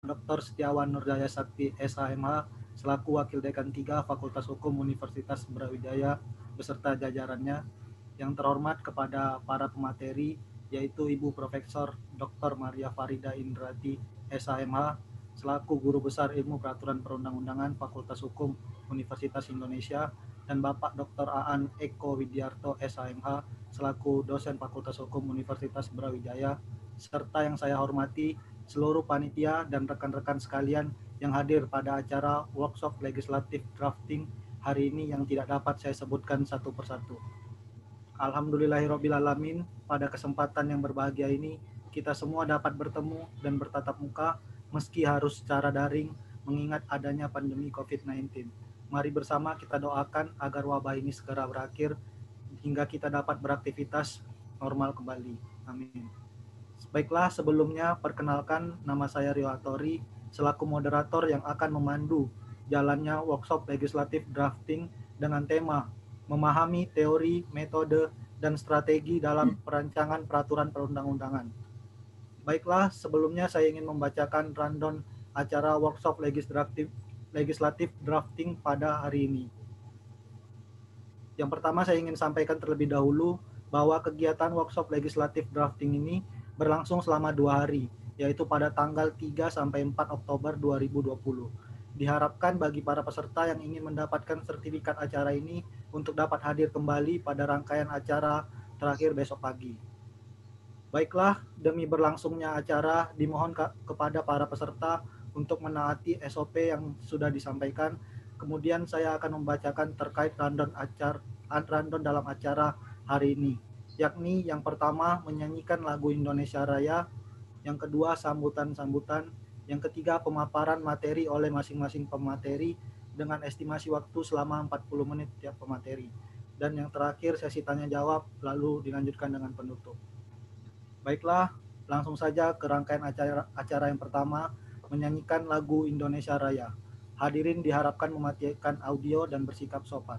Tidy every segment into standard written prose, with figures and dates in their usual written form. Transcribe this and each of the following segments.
Dr. Setiawan Nurjaya Sakti SHMH selaku Wakil Dekan 3 Fakultas Hukum Universitas Brawijaya beserta jajarannya. Yang terhormat kepada para pemateri yaitu Ibu Profesor Dr. Maria Farida Indrati SHMH selaku Guru Besar Ilmu Peraturan Perundang-undangan Fakultas Hukum Universitas Indonesia, dan Bapak Dr. Aan Eko Widiarto SHMH selaku dosen Fakultas Hukum Universitas Brawijaya, serta yang saya hormati seluruh panitia dan rekan-rekan sekalian yang hadir pada acara workshop legislatif drafting hari ini yang tidak dapat saya sebutkan satu persatu. Alhamdulillahirrabbilalamin, pada kesempatan yang berbahagia ini kita semua dapat bertemu dan bertatap muka meski harus secara daring mengingat adanya pandemi COVID-19. Mari bersama kita doakan agar wabah ini segera berakhir hingga kita dapat beraktivitas normal kembali. Amin. Baiklah, sebelumnya perkenalkan, nama saya Rio Hattori selaku moderator yang akan memandu jalannya workshop legislatif drafting dengan tema memahami teori, metode, dan strategi dalam perancangan peraturan perundang-undangan. Baiklah, sebelumnya saya ingin membacakan rundown acara workshop legislatif drafting pada hari ini. Yang pertama saya ingin sampaikan terlebih dahulu bahwa kegiatan workshop legislatif drafting ini berlangsung selama 2 hari, yaitu pada tanggal 3 sampai 4 Oktober 2020. Diharapkan bagi para peserta yang ingin mendapatkan sertifikat acara ini untuk dapat hadir kembali pada rangkaian acara terakhir besok pagi. Baiklah, demi berlangsungnya acara, dimohon kepada para peserta untuk menaati SOP yang sudah disampaikan. Kemudian saya akan membacakan terkait rundown dalam acara hari ini, yakni yang pertama menyanyikan lagu Indonesia Raya, yang kedua sambutan-sambutan, yang ketiga pemaparan materi oleh masing-masing pemateri dengan estimasi waktu selama 40 menit tiap pemateri, dan yang terakhir sesi tanya jawab lalu dilanjutkan dengan penutup. Baiklah, langsung saja ke rangkaian acara yang pertama, menyanyikan lagu Indonesia Raya. Hadirin diharapkan mematikan audio dan bersikap sopan.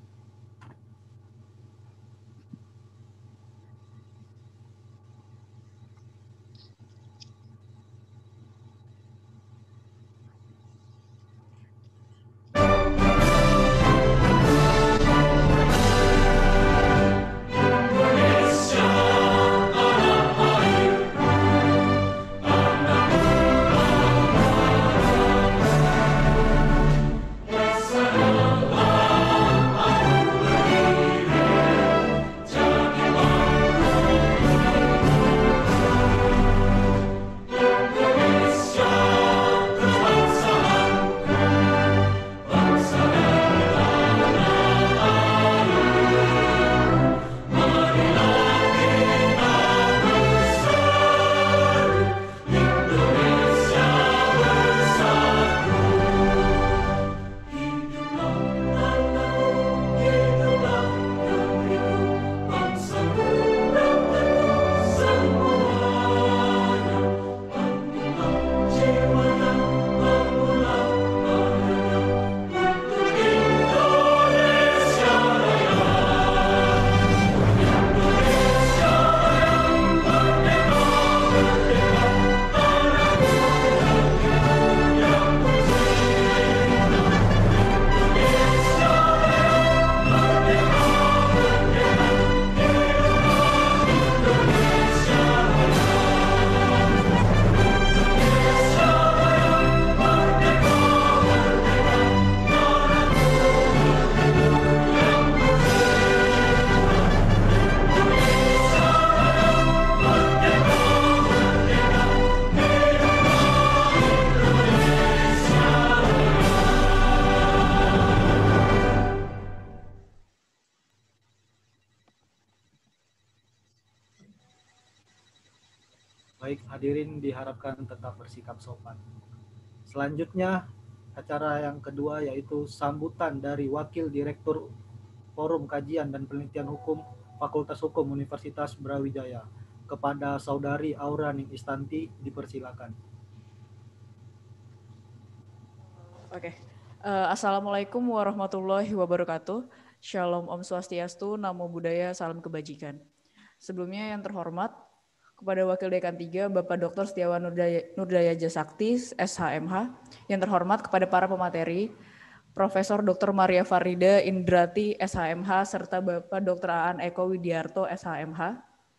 Baik, hadirin diharapkan tetap bersikap sopan. Selanjutnya, acara yang kedua yaitu sambutan dari Wakil Direktur Forum Kajian dan Penelitian Hukum Fakultas Hukum Universitas Brawijaya. Kepada Saudari Aura Ning Istanti, dipersilakan. Oke. Assalamualaikum warahmatullahi wabarakatuh. Shalom Om Swastiastu, Namo Buddhaya, Salam Kebajikan. Sebelumnya yang terhormat, kepada Wakil Dekan 3, Bapak Dr. Setiawan Nurdaya Jasakti, SHMH, yang terhormat kepada para pemateri, Profesor Dr. Maria Farida Indrati, SHMH, serta Bapak Dr. Aan Eko Widiarto, SHMH,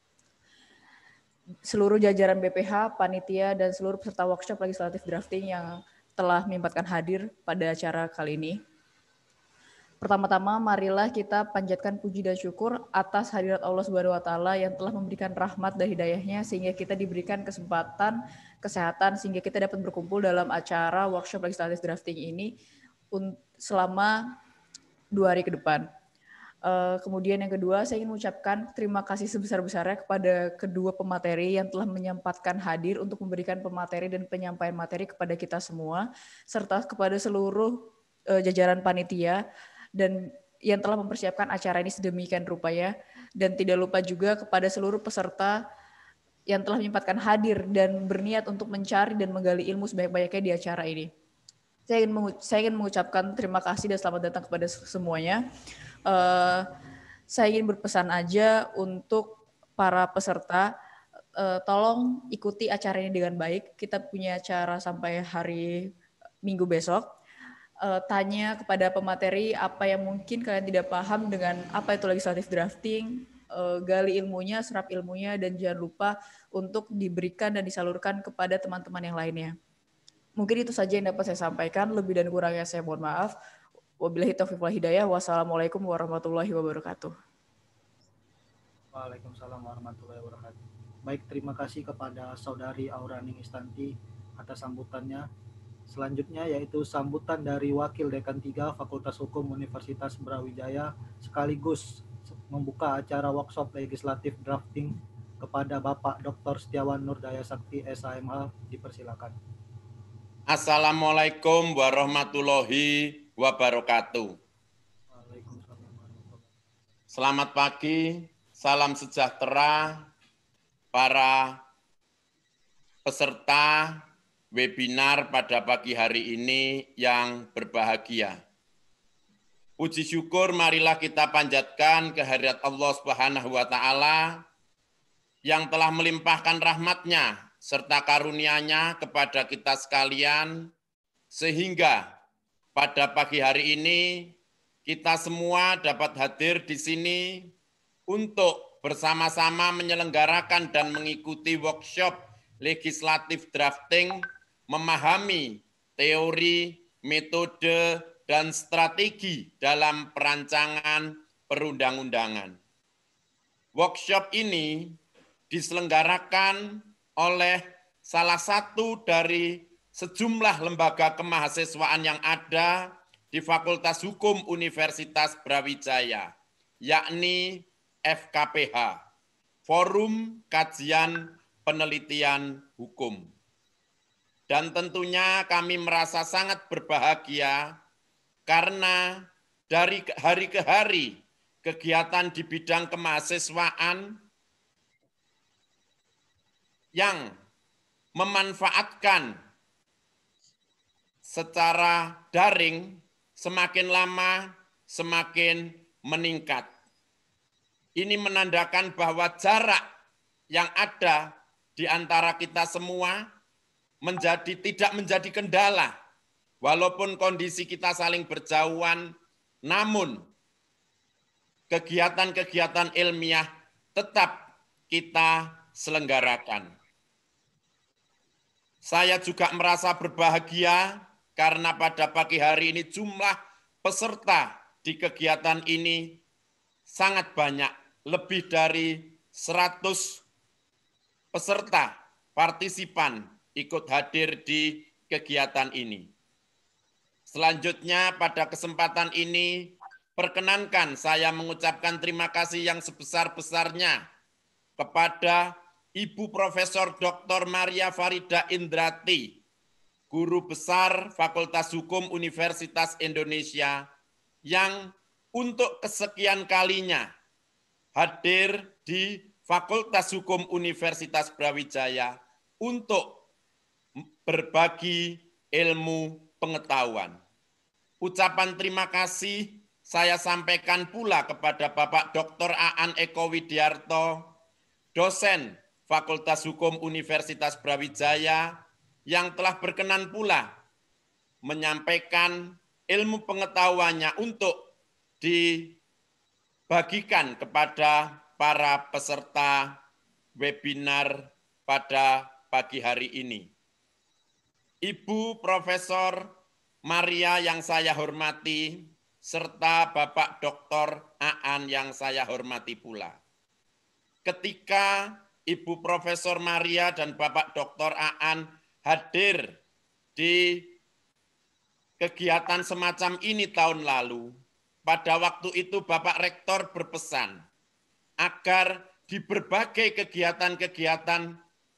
seluruh jajaran BPH, panitia, dan seluruh peserta workshop legislatif drafting yang telah menyempatkan hadir pada acara kali ini. Pertama-tama, marilah kita panjatkan puji dan syukur atas hadirat Allah Subhanahu wa Ta'ala yang telah memberikan rahmat dan hidayahnya sehingga kita diberikan kesempatan, kesehatan, sehingga kita dapat berkumpul dalam acara workshop legislatif drafting ini selama 2 hari ke depan. Kemudian yang kedua, saya ingin mengucapkan terima kasih sebesar-besarnya kepada kedua pemateri yang telah menyempatkan hadir untuk memberikan pemateri dan penyampaian materi kepada kita semua, serta kepada seluruh jajaran panitia dan yang telah mempersiapkan acara ini sedemikian rupanya, dan tidak lupa juga kepada seluruh peserta yang telah menyempatkan hadir dan berniat untuk mencari dan menggali ilmu sebanyak-banyaknya di acara ini. Saya ingin mengucapkan terima kasih dan selamat datang kepada semuanya. Saya ingin berpesan aja untuk para peserta, tolong ikuti acara ini dengan baik. Kita punya acara sampai hari Minggu besok. Tanya kepada pemateri apa yang mungkin kalian tidak paham dengan apa itu legislative drafting, gali ilmunya, serap ilmunya, dan jangan lupa untuk diberikan dan disalurkan kepada teman-teman yang lainnya. Mungkin itu saja yang dapat saya sampaikan, lebih dan kurangnya saya mohon maaf. Wabillahi taufiq wal hidayah. Wassalamualaikum warahmatullahi wabarakatuh. Waalaikumsalam warahmatullahi wabarakatuh. Baik, terima kasih kepada Saudari Auraning Istanti atas sambutannya. Selanjutnya yaitu sambutan dari Wakil Dekan 3 Fakultas Hukum Universitas Brawijaya sekaligus membuka acara workshop legislatif drafting kepada Bapak Dr. Setiawan Nurdaya Sakti, SHMH, dipersilakan. Assalamualaikum warahmatullahi wabarakatuh. Selamat pagi, salam sejahtera para peserta webinar pada pagi hari ini yang berbahagia. Puji syukur marilah kita panjatkan kehadirat Allah Subhanahu wa Ta'ala yang telah melimpahkan rahmat-Nya serta karunia-Nya kepada kita sekalian, sehingga pada pagi hari ini kita semua dapat hadir di sini untuk bersama-sama menyelenggarakan dan mengikuti workshop legislatif drafting, memahami teori, metode, dan strategi dalam perancangan perundang-undangan. Workshop ini diselenggarakan oleh salah satu dari sejumlah lembaga kemahasiswaan yang ada di Fakultas Hukum Universitas Brawijaya, yakni FKPH, Forum Kajian Penelitian Hukum. Dan tentunya kami merasa sangat berbahagia karena dari hari ke hari kegiatan di bidang kemahasiswaan yang memanfaatkan secara daring semakin lama semakin meningkat. Ini menandakan bahwa jarak yang ada di antara kita semua tidak menjadi kendala. Walaupun kondisi kita saling berjauhan, namun kegiatan-kegiatan ilmiah tetap kita selenggarakan. Saya juga merasa berbahagia karena pada pagi hari ini jumlah peserta di kegiatan ini sangat banyak, lebih dari 100 peserta partisipan ikut hadir di kegiatan ini. Selanjutnya pada kesempatan ini perkenankan saya mengucapkan terima kasih yang sebesar-besarnya kepada Ibu Profesor Dr. Maria Farida Indrati, Guru Besar Fakultas Hukum Universitas Indonesia, yang untuk kesekian kalinya hadir di Fakultas Hukum Universitas Brawijaya untuk berbagi ilmu pengetahuan. Ucapan terima kasih saya sampaikan pula kepada Bapak Dr. Aan Eko Widiarto, dosen Fakultas Hukum Universitas Brawijaya yang telah berkenan pula menyampaikan ilmu pengetahuannya untuk dibagikan kepada para peserta webinar pada pagi hari ini. Ibu Profesor Maria yang saya hormati, serta Bapak Dr. Aan yang saya hormati pula. Ketika Ibu Profesor Maria dan Bapak Dr. Aan hadir di kegiatan semacam ini tahun lalu, pada waktu itu Bapak Rektor berpesan agar di berbagai kegiatan-kegiatan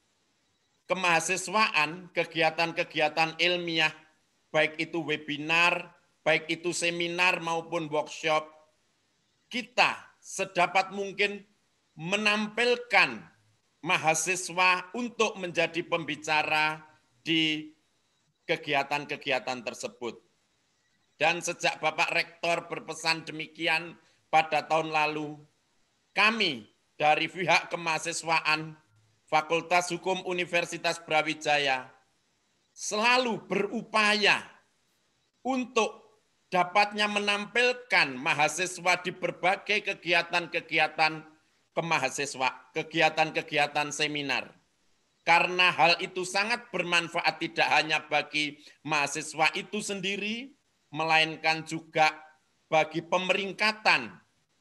kemahasiswaan, kegiatan-kegiatan ilmiah, baik itu webinar, baik itu seminar maupun workshop, kita sedapat mungkin menampilkan mahasiswa untuk menjadi pembicara di kegiatan-kegiatan tersebut. Dan sejak Bapak Rektor berpesan demikian pada tahun lalu, kami dari pihak kemahasiswaan Fakultas Hukum Universitas Brawijaya selalu berupaya untuk dapatnya menampilkan mahasiswa di berbagai kegiatan-kegiatan kemahasiswa, kegiatan-kegiatan seminar. Karena hal itu sangat bermanfaat tidak hanya bagi mahasiswa itu sendiri, melainkan juga bagi pemeringkatan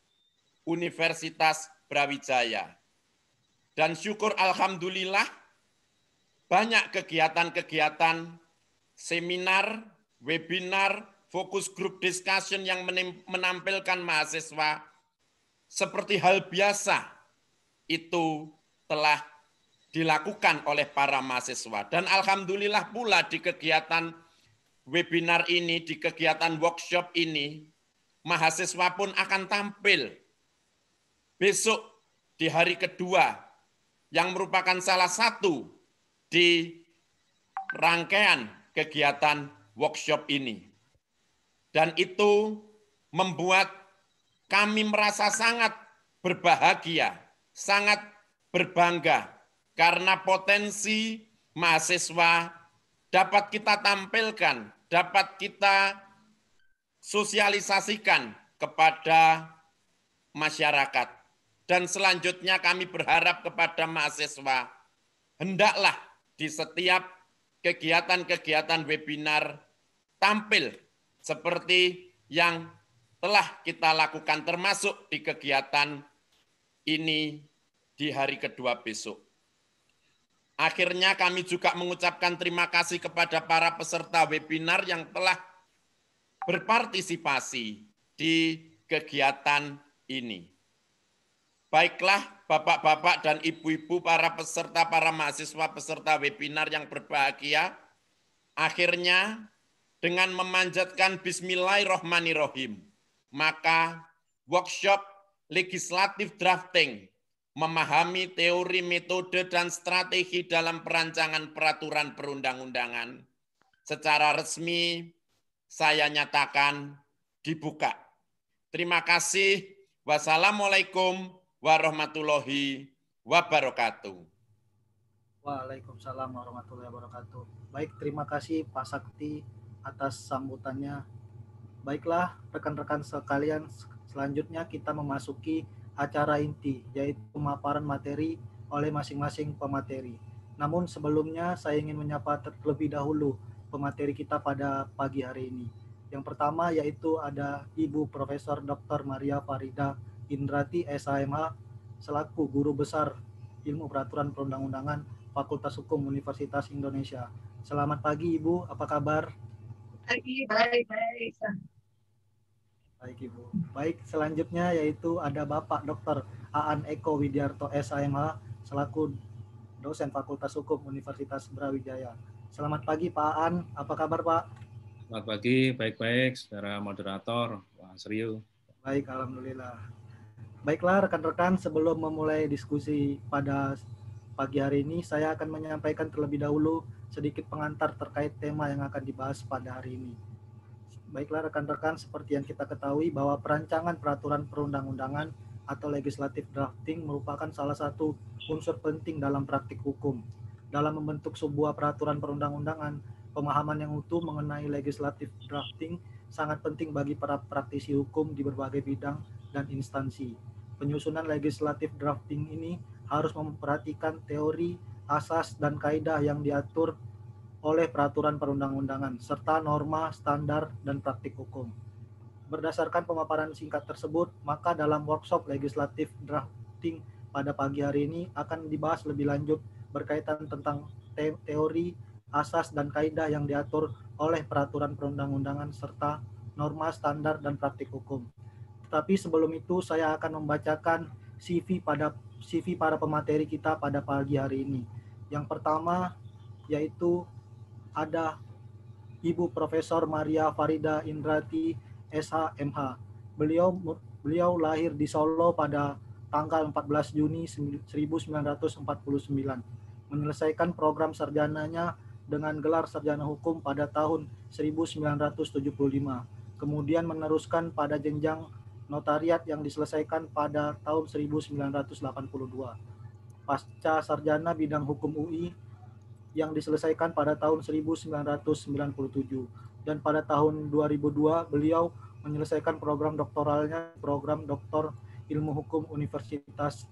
Universitas Brawijaya. Dan syukur alhamdulillah banyak kegiatan-kegiatan seminar, webinar, fokus group discussion yang menampilkan mahasiswa seperti hal biasa itu telah dilakukan oleh para mahasiswa. Dan alhamdulillah pula di kegiatan webinar ini, di kegiatan workshop ini, mahasiswa pun akan tampil besok di hari kedua yang merupakan salah satu di rangkaian kegiatan workshop ini. Dan itu membuat kami merasa sangat berbahagia, sangat berbangga, karena potensi mahasiswa dapat kita tampilkan, dapat kita sosialisasikan kepada masyarakat. Dan selanjutnya kami berharap kepada mahasiswa, hendaklah di setiap kegiatan-kegiatan webinar tampil seperti yang telah kita lakukan termasuk di kegiatan ini di hari kedua besok. Akhirnya kami juga mengucapkan terima kasih kepada para peserta webinar yang telah berpartisipasi di kegiatan ini. Baiklah Bapak-bapak dan Ibu-ibu para peserta, para mahasiswa peserta webinar yang berbahagia, akhirnya dengan memanjatkan Bismillahirrahmanirrahim, maka workshop legislatif drafting, memahami teori, metode, dan strategi dalam perancangan peraturan perundang-undangan, secara resmi saya nyatakan dibuka. Terima kasih. Wassalamualaikum warahmatullahi wabarakatuh. Waalaikumsalam warahmatullahi wabarakatuh. Baik, terima kasih Pak Sakti atas sambutannya. Baiklah rekan-rekan sekalian, selanjutnya kita memasuki acara inti, yaitu pemaparan materi oleh masing-masing pemateri. Namun sebelumnya saya ingin menyapa terlebih dahulu pemateri kita pada pagi hari ini. Yang pertama yaitu ada Ibu Profesor Dr. Maria Farida Indrati SHMH selaku Guru Besar Ilmu Peraturan Perundang-undangan Fakultas Hukum Universitas Indonesia. Selamat pagi Ibu, apa kabar? Pagi, baik. Baik Ibu. Baik, selanjutnya yaitu ada Bapak Dr. Aan Eko Widiarto SHMH selaku dosen Fakultas Hukum Universitas Brawijaya. Selamat pagi Pak Aan, apa kabar Pak? Selamat pagi, baik-baik, saudara moderator, Pak Sriyu. Baik, alhamdulillah. Baiklah rekan-rekan, sebelum memulai diskusi pada pagi hari ini, saya akan menyampaikan terlebih dahulu sedikit pengantar terkait tema yang akan dibahas pada hari ini. Baiklah rekan-rekan, seperti yang kita ketahui bahwa perancangan peraturan perundang-undangan atau legislative drafting merupakan salah satu unsur penting dalam praktik hukum. Dalam membentuk sebuah peraturan perundang-undangan, pemahaman yang utuh mengenai legislative drafting sangat penting bagi para praktisi hukum di berbagai bidang dan instansi. Penyusunan legislative drafting ini harus memperhatikan teori, asas, dan kaidah yang diatur oleh peraturan perundang-undangan, serta norma, standar, dan praktik hukum. Berdasarkan pemaparan singkat tersebut, maka dalam workshop legislative drafting pada pagi hari ini akan dibahas lebih lanjut berkaitan tentang teori, asas, dan kaidah yang diatur oleh peraturan perundang-undangan serta norma, standar, dan praktik hukum. Tetapi sebelum itu saya akan membacakan CV para pemateri kita pada pagi hari ini. Yang pertama yaitu ada Ibu Profesor Maria Farida Indrati SH.MH. Beliau lahir di Solo pada tanggal 14 Juni 1949. Menyelesaikan program sarjananya dengan gelar sarjana hukum pada tahun 1975. Kemudian meneruskan pada jenjang notariat yang diselesaikan pada tahun 1982. Pasca sarjana bidang hukum UI yang diselesaikan pada tahun 1997. Dan pada tahun 2002 beliau menyelesaikan program doktoralnya, program Doktor Ilmu Hukum Universitas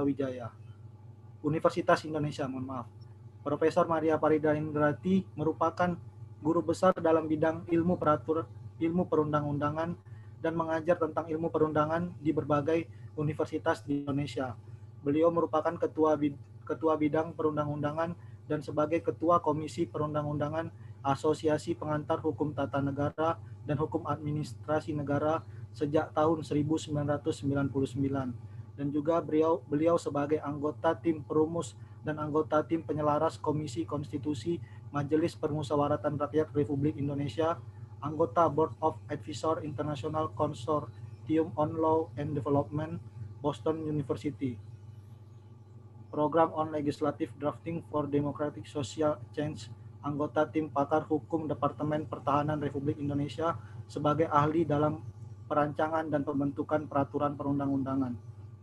Indonesia. Profesor Maria Farida Indrati merupakan guru besar dalam bidang ilmu perundang-undangan dan mengajar tentang ilmu perundangan di berbagai universitas di Indonesia. Beliau merupakan ketua bidang perundang-undangan dan sebagai ketua Komisi Perundang-undangan Asosiasi Pengantar Hukum Tata Negara dan Hukum Administrasi Negara sejak tahun 1999. Dan juga beliau sebagai anggota tim perumus dan anggota tim penyelaras Komisi Konstitusi Majelis Permusyawaratan Rakyat Republik Indonesia, anggota Board of Advisors International Consortium on Law and Development, Boston University. Program on Legislative Drafting for Democratic Social Change, anggota tim pakar hukum Departemen Pertahanan Republik Indonesia sebagai ahli dalam perancangan dan pembentukan peraturan perundang-undangan.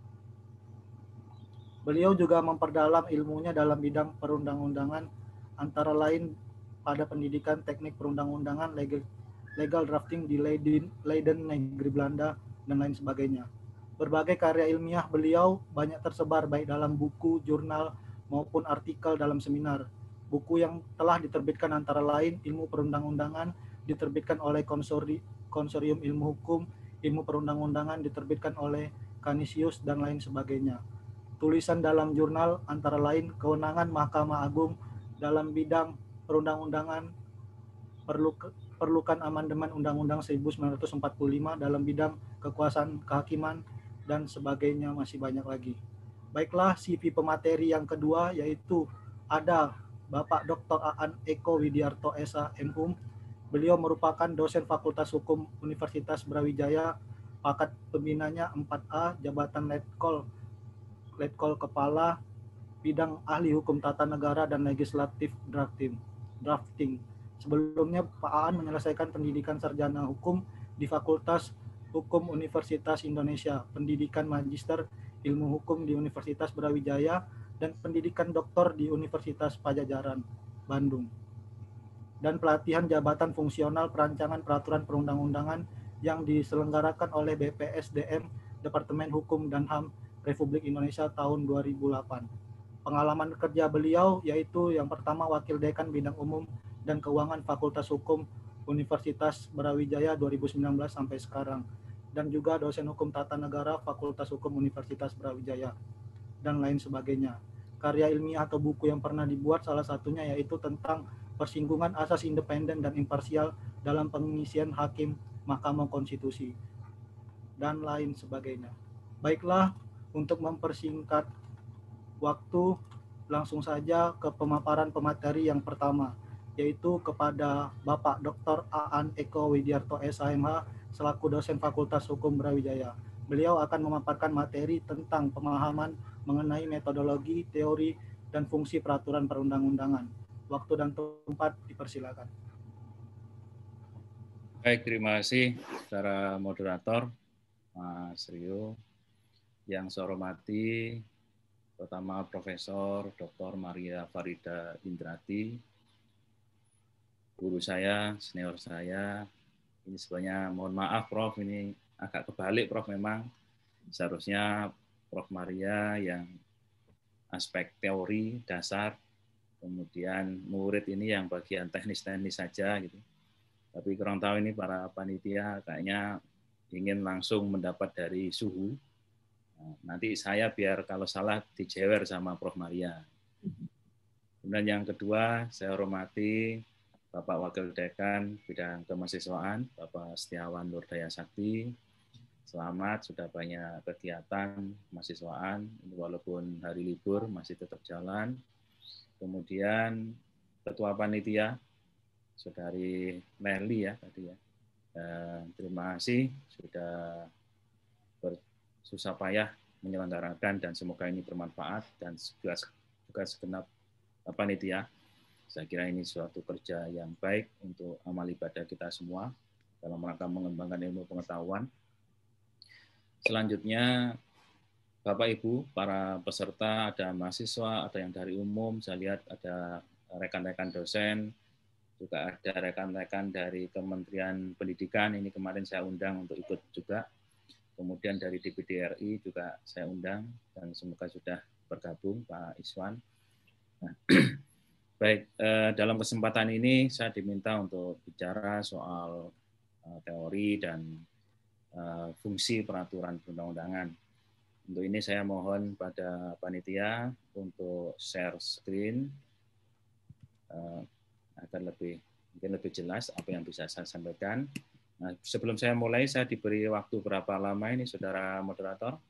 Beliau juga memperdalam ilmunya dalam bidang perundang-undangan, antara lain pada pendidikan teknik perundang-undangan, legal drafting di Leiden, negeri Belanda, dan lain sebagainya. Berbagai karya ilmiah beliau banyak tersebar baik dalam buku, jurnal, maupun artikel dalam seminar. Buku yang telah diterbitkan antara lain Ilmu Perundang-undangan, diterbitkan oleh Konsorium Ilmu Hukum, Ilmu Perundang-undangan diterbitkan oleh Canisius, dan lain sebagainya. Tulisan dalam jurnal antara lain Kewenangan Mahkamah Agung dalam bidang perundang-undangan, perlukan amandemen Undang-Undang 1945 dalam bidang kekuasaan kehakiman, dan sebagainya, masih banyak lagi. Baiklah, CV pemateri yang kedua yaitu ada Bapak Dr. Aan Eko Widiarto SH.MHum. Beliau merupakan dosen Fakultas Hukum Universitas Brawijaya, pangkat pembinanya 4A, jabatan Letkol Kepala, bidang ahli hukum tata negara dan legislative drafting. Sebelumnya Pak Aan menyelesaikan pendidikan sarjana hukum di Fakultas Hukum Universitas Indonesia, pendidikan magister ilmu hukum di Universitas Brawijaya, dan pendidikan doktor di Universitas Pajajaran, Bandung. Dan pelatihan jabatan fungsional perancangan peraturan perundang-undangan yang diselenggarakan oleh BPSDM, Departemen Hukum dan HAM Republik Indonesia tahun 2008. Pengalaman kerja beliau yaitu yang pertama Wakil Dekan Bidang Umum dan Keuangan Fakultas Hukum Universitas Brawijaya 2019 sampai sekarang, dan juga dosen hukum tata negara Fakultas Hukum Universitas Brawijaya, dan lain sebagainya. Karya ilmiah atau buku yang pernah dibuat salah satunya yaitu tentang persinggungan asas independen dan imparsial dalam pengisian hakim Mahkamah Konstitusi, dan lain sebagainya. Baiklah, untuk mempersingkat waktu, langsung saja ke pemaparan pemateri yang pertama, yaitu kepada Bapak Dr. Aan Eko Widiarto SH.MH selaku dosen Fakultas Hukum Brawijaya. Beliau akan memaparkan materi tentang pemahaman mengenai metodologi, teori, dan fungsi peraturan perundang-undangan. Waktu dan tempat dipersilakan. Baik, terima kasih secara moderator, Mas Rio. Yang saya hormati pertama Profesor Dr. Maria Farida Indrati, guru saya, senior saya. Ini sebenarnya mohon maaf Prof, ini agak kebalik Prof, memang seharusnya Prof Maria yang aspek teori dasar, kemudian murid ini yang bagian teknis-teknis saja gitu. Tapi kurang tahu ini para panitia kayaknya ingin langsung mendapat dari suhu. Nah, nanti saya biar kalau salah dijewer sama Prof Maria. Kemudian yang kedua, saya hormati Bapak Wakil Dekan Bidang Kemahasiswaan, Bapak Setiawan Nurdaya Sakti. Selamat, sudah banyak kegiatan mahasiswaan, walaupun hari libur masih tetap jalan. Kemudian Ketua Panitia, Saudari Nelly ya tadi ya. Terima kasih sudah bersusah payah menyelenggarakan dan semoga ini bermanfaat dan juga segenap panitia. Saya kira ini suatu kerja yang baik untuk amal ibadah kita semua dalam rangka mengembangkan ilmu pengetahuan. Selanjutnya, Bapak Ibu, para peserta, ada mahasiswa, ada yang dari umum, saya lihat ada rekan-rekan dosen, juga ada rekan-rekan dari Kementerian Pendidikan, ini kemarin saya undang untuk ikut juga. Kemudian dari DPD RI juga saya undang, dan semoga sudah bergabung Pak Iswan. Nah, baik, dalam kesempatan ini saya diminta untuk bicara soal teori dan fungsi peraturan perundang-undangan. Untuk ini saya mohon pada panitia untuk share screen agar mungkin lebih jelas apa yang bisa saya sampaikan. Nah, sebelum saya mulai, saya diberi waktu berapa lama ini, Saudara Moderator?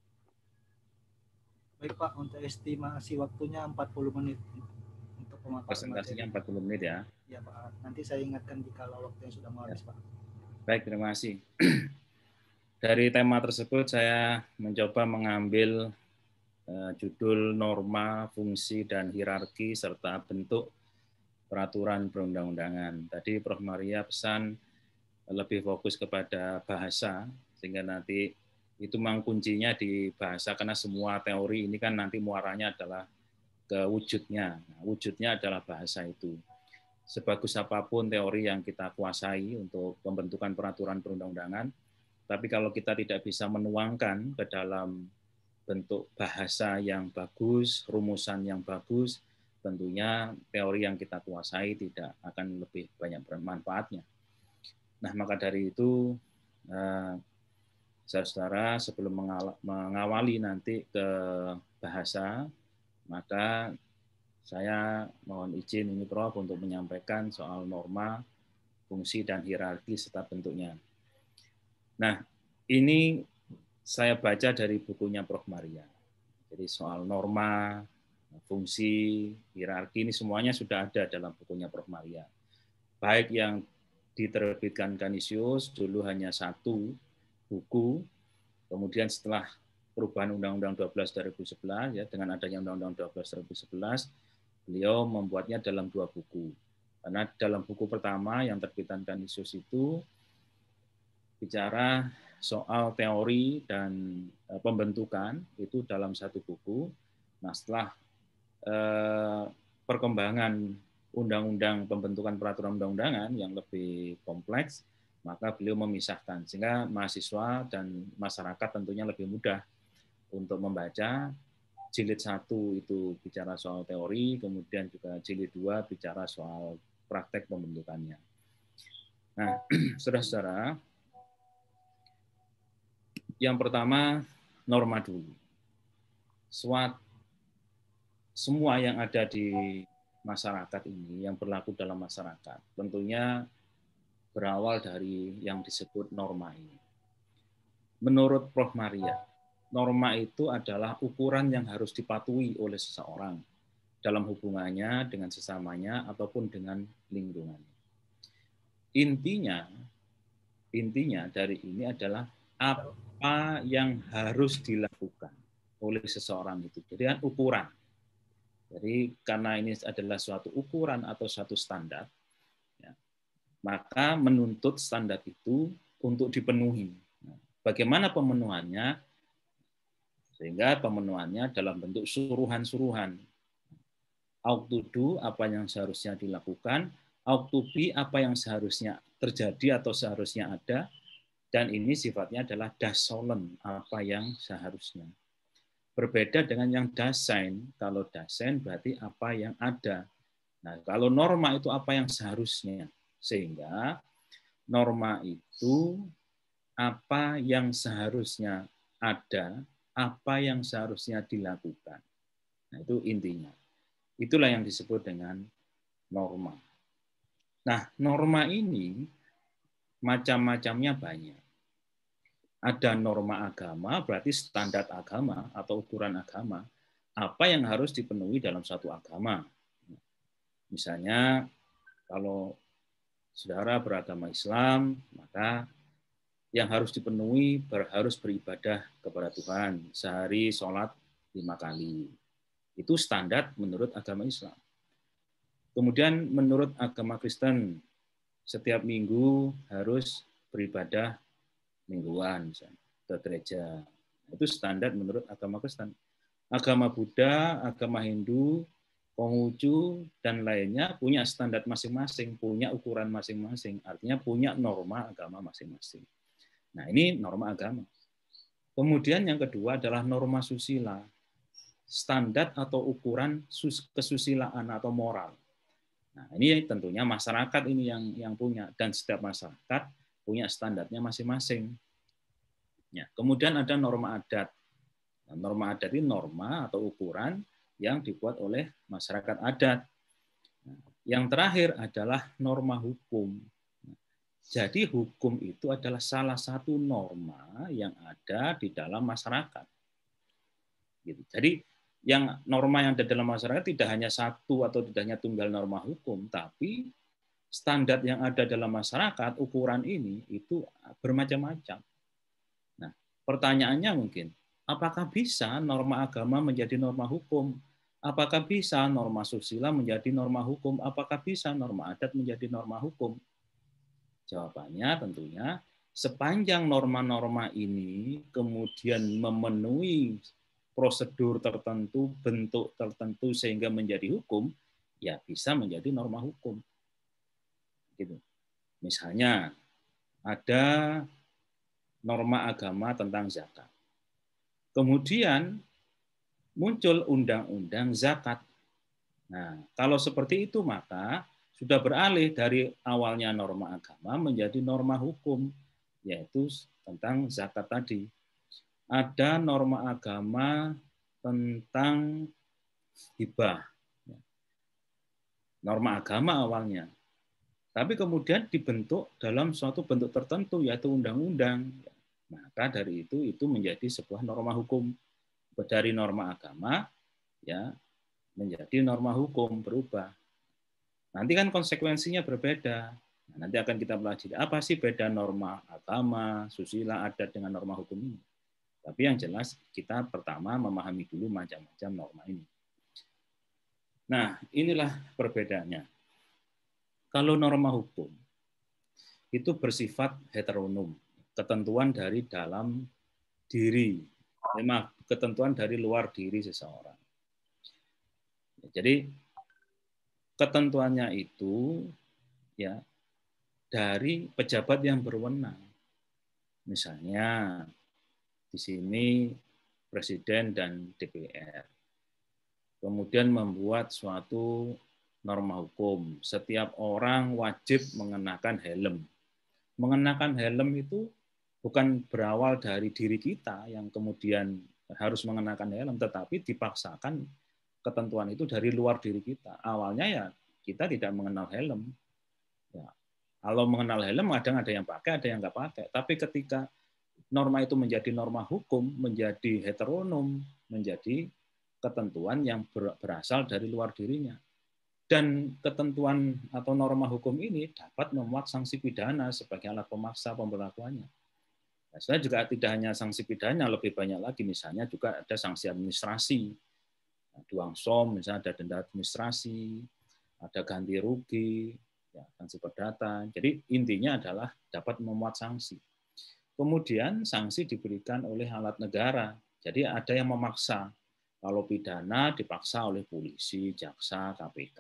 Baik Pak, untuk estimasi waktunya 40 menit. Untuk pemaparan presentasinya 40 menit ya. Ya Pak, nanti saya ingatkan jika waktunya sudah mau habis Pak. Baik, terima kasih. Dari tema tersebut saya mencoba mengambil judul norma, fungsi, dan hierarki serta bentuk peraturan perundang-undangan. Tadi Prof Maria pesan lebih fokus kepada bahasa, sehingga nanti itu memang kuncinya di bahasa, karena semua teori ini kan nanti muaranya adalah ke wujudnya. Nah, wujudnya adalah bahasa itu. Sebagus apapun teori yang kita kuasai untuk pembentukan peraturan perundang-undangan, tapi kalau kita tidak bisa menuangkan ke dalam bentuk bahasa yang bagus, rumusan yang bagus, tentunya teori yang kita kuasai tidak akan lebih banyak bermanfaatnya. Nah, maka dari itu, saudara-saudara, sebelum mengawali nanti ke bahasa, maka saya mohon izin ini Prof untuk menyampaikan soal norma, fungsi, dan hierarki serta bentuknya. Nah, ini saya baca dari bukunya Prof Maria. Jadi soal norma, fungsi, hierarki ini semuanya sudah ada dalam bukunya Prof Maria. Baik yang diterbitkan Kanisius, dulu hanya satu buku, kemudian setelah perubahan Undang-Undang 12 2011, ya, dengan adanya Undang-Undang 12 2011, beliau membuatnya dalam 2 buku. Karena dalam buku pertama yang terbitan Kanisius itu bicara soal teori dan pembentukan itu dalam 1 buku. Nah, setelah perkembangan undang-undang pembentukan peraturan undang-undangan yang lebih kompleks, maka beliau memisahkan sehingga mahasiswa dan masyarakat tentunya lebih mudah untuk membaca. Jilid 1 itu bicara soal teori, kemudian juga jilid 2 bicara soal praktek pembentukannya. Nah, saudara-saudara, yang pertama norma dulu. Semua yang ada di masyarakat ini, yang berlaku dalam masyarakat, tentunya berawal dari yang disebut norma ini. Menurut Prof Maria, norma itu adalah ukuran yang harus dipatuhi oleh seseorang dalam hubungannya dengan sesamanya ataupun dengan lingkungannya. Intinya dari ini adalah apa yang harus dilakukan oleh seseorang itu. Jadi kan ukuran. Jadi karena ini adalah suatu ukuran atau suatu standar, ya, maka menuntut standar itu untuk dipenuhi. Nah, bagaimana pemenuhannya? Sehingga pemenuhannya dalam bentuk suruhan-suruhan. Ought to do, apa yang seharusnya dilakukan, ought to be, apa yang seharusnya terjadi atau seharusnya ada, dan ini sifatnya adalah das sollen, apa yang seharusnya. Berbeda dengan yang dasein. Kalau dasein berarti apa yang ada. Nah, kalau norma itu apa yang seharusnya. Sehingga norma itu apa yang seharusnya ada, apa yang seharusnya dilakukan. Nah, itu intinya. Itulah yang disebut dengan norma. Nah, norma ini macam-macamnya banyak. Ada norma agama, berarti standar agama atau ukuran agama, apa yang harus dipenuhi dalam satu agama. Misalnya, kalau saudara beragama Islam, maka yang harus dipenuhi harus beribadah kepada Tuhan, sehari sholat 5 kali. Itu standar menurut agama Islam. Kemudian menurut agama Kristen, setiap minggu harus beribadah mingguan misalnya, ke gereja. Itu standar menurut agama Kristen. Agama Buddha, agama Hindu, Konghucu, dan lainnya punya standar masing-masing, punya ukuran masing-masing. Artinya punya norma agama masing-masing. Nah, ini norma agama. Kemudian yang kedua adalah norma susila. Standar atau ukuran kesusilaan atau moral. Nah, ini tentunya masyarakat ini yang punya, dan setiap masyarakat punya standarnya masing-masing. Ya, kemudian ada norma adat. Nah, norma adat ini norma atau ukuran yang dibuat oleh masyarakat adat. Nah, yang terakhir adalah norma hukum. Jadi hukum itu adalah salah satu norma yang ada di dalam masyarakat. Gitu. Jadi yang norma yang ada dalam masyarakat tidak hanya satu atau tidak hanya tunggal norma hukum, tapi standar yang ada dalam masyarakat, ukuran ini itu bermacam-macam. Nah, pertanyaannya mungkin, apakah bisa norma agama menjadi norma hukum? Apakah bisa norma susila menjadi norma hukum? Apakah bisa norma adat menjadi norma hukum? Jawabannya tentunya sepanjang norma-norma ini kemudian memenuhi prosedur tertentu, bentuk tertentu sehingga menjadi hukum, ya bisa menjadi norma hukum. Gitu. Misalnya ada norma agama tentang zakat. Kemudian muncul undang-undang zakat. Nah, kalau seperti itu maka sudah beralih dari awalnya norma agama menjadi norma hukum, yaitu tentang zakat tadi. Ada norma agama tentang hibah. Norma agama awalnya. Tapi kemudian dibentuk dalam suatu bentuk tertentu, yaitu undang-undang. Maka dari itu menjadi sebuah norma hukum. Dari norma agama ya menjadi norma hukum, berubah. Nanti kan konsekuensinya berbeda. Nah, nanti akan kita pelajari apa sih beda norma agama, susila, adat dengan norma hukum ini. Tapi yang jelas kita pertama memahami dulu macam-macam norma ini. Nah, inilah perbedaannya. Kalau norma hukum itu bersifat heteronom, ketentuan dari dalam diri, ketentuan dari luar diri seseorang. Jadi ketentuannya itu ya dari pejabat yang berwenang. Misalnya di sini Presiden dan DPR. Kemudian membuat suatu norma hukum. Setiap orang wajib mengenakan helm. Mengenakan helm itu bukan berawal dari diri kita yang kemudian harus mengenakan helm, tetapi dipaksakan ketentuan itu dari luar diri kita. Awalnya ya kita tidak mengenal helm. Ya, kalau mengenal helm kadang ada yang pakai, ada yang nggak pakai. Tapi ketika norma itu menjadi norma hukum, menjadi heteronom, menjadi ketentuan yang berasal dari luar dirinya. Dan ketentuan atau norma hukum ini dapat memuat sanksi pidana sebagai alat pemaksa pemberlakuannya. Nah, sebenarnya juga tidak hanya sanksi pidana, lebih banyak lagi. Misalnya juga ada sanksi administrasi. Nah, duang som, misalnya ada denda administrasi, ada ganti rugi, ya, sanksi perdata. Jadi intinya adalah dapat memuat sanksi. Kemudian sanksi diberikan oleh alat negara. Jadi ada yang memaksa. Kalau pidana dipaksa oleh polisi, jaksa, KPK.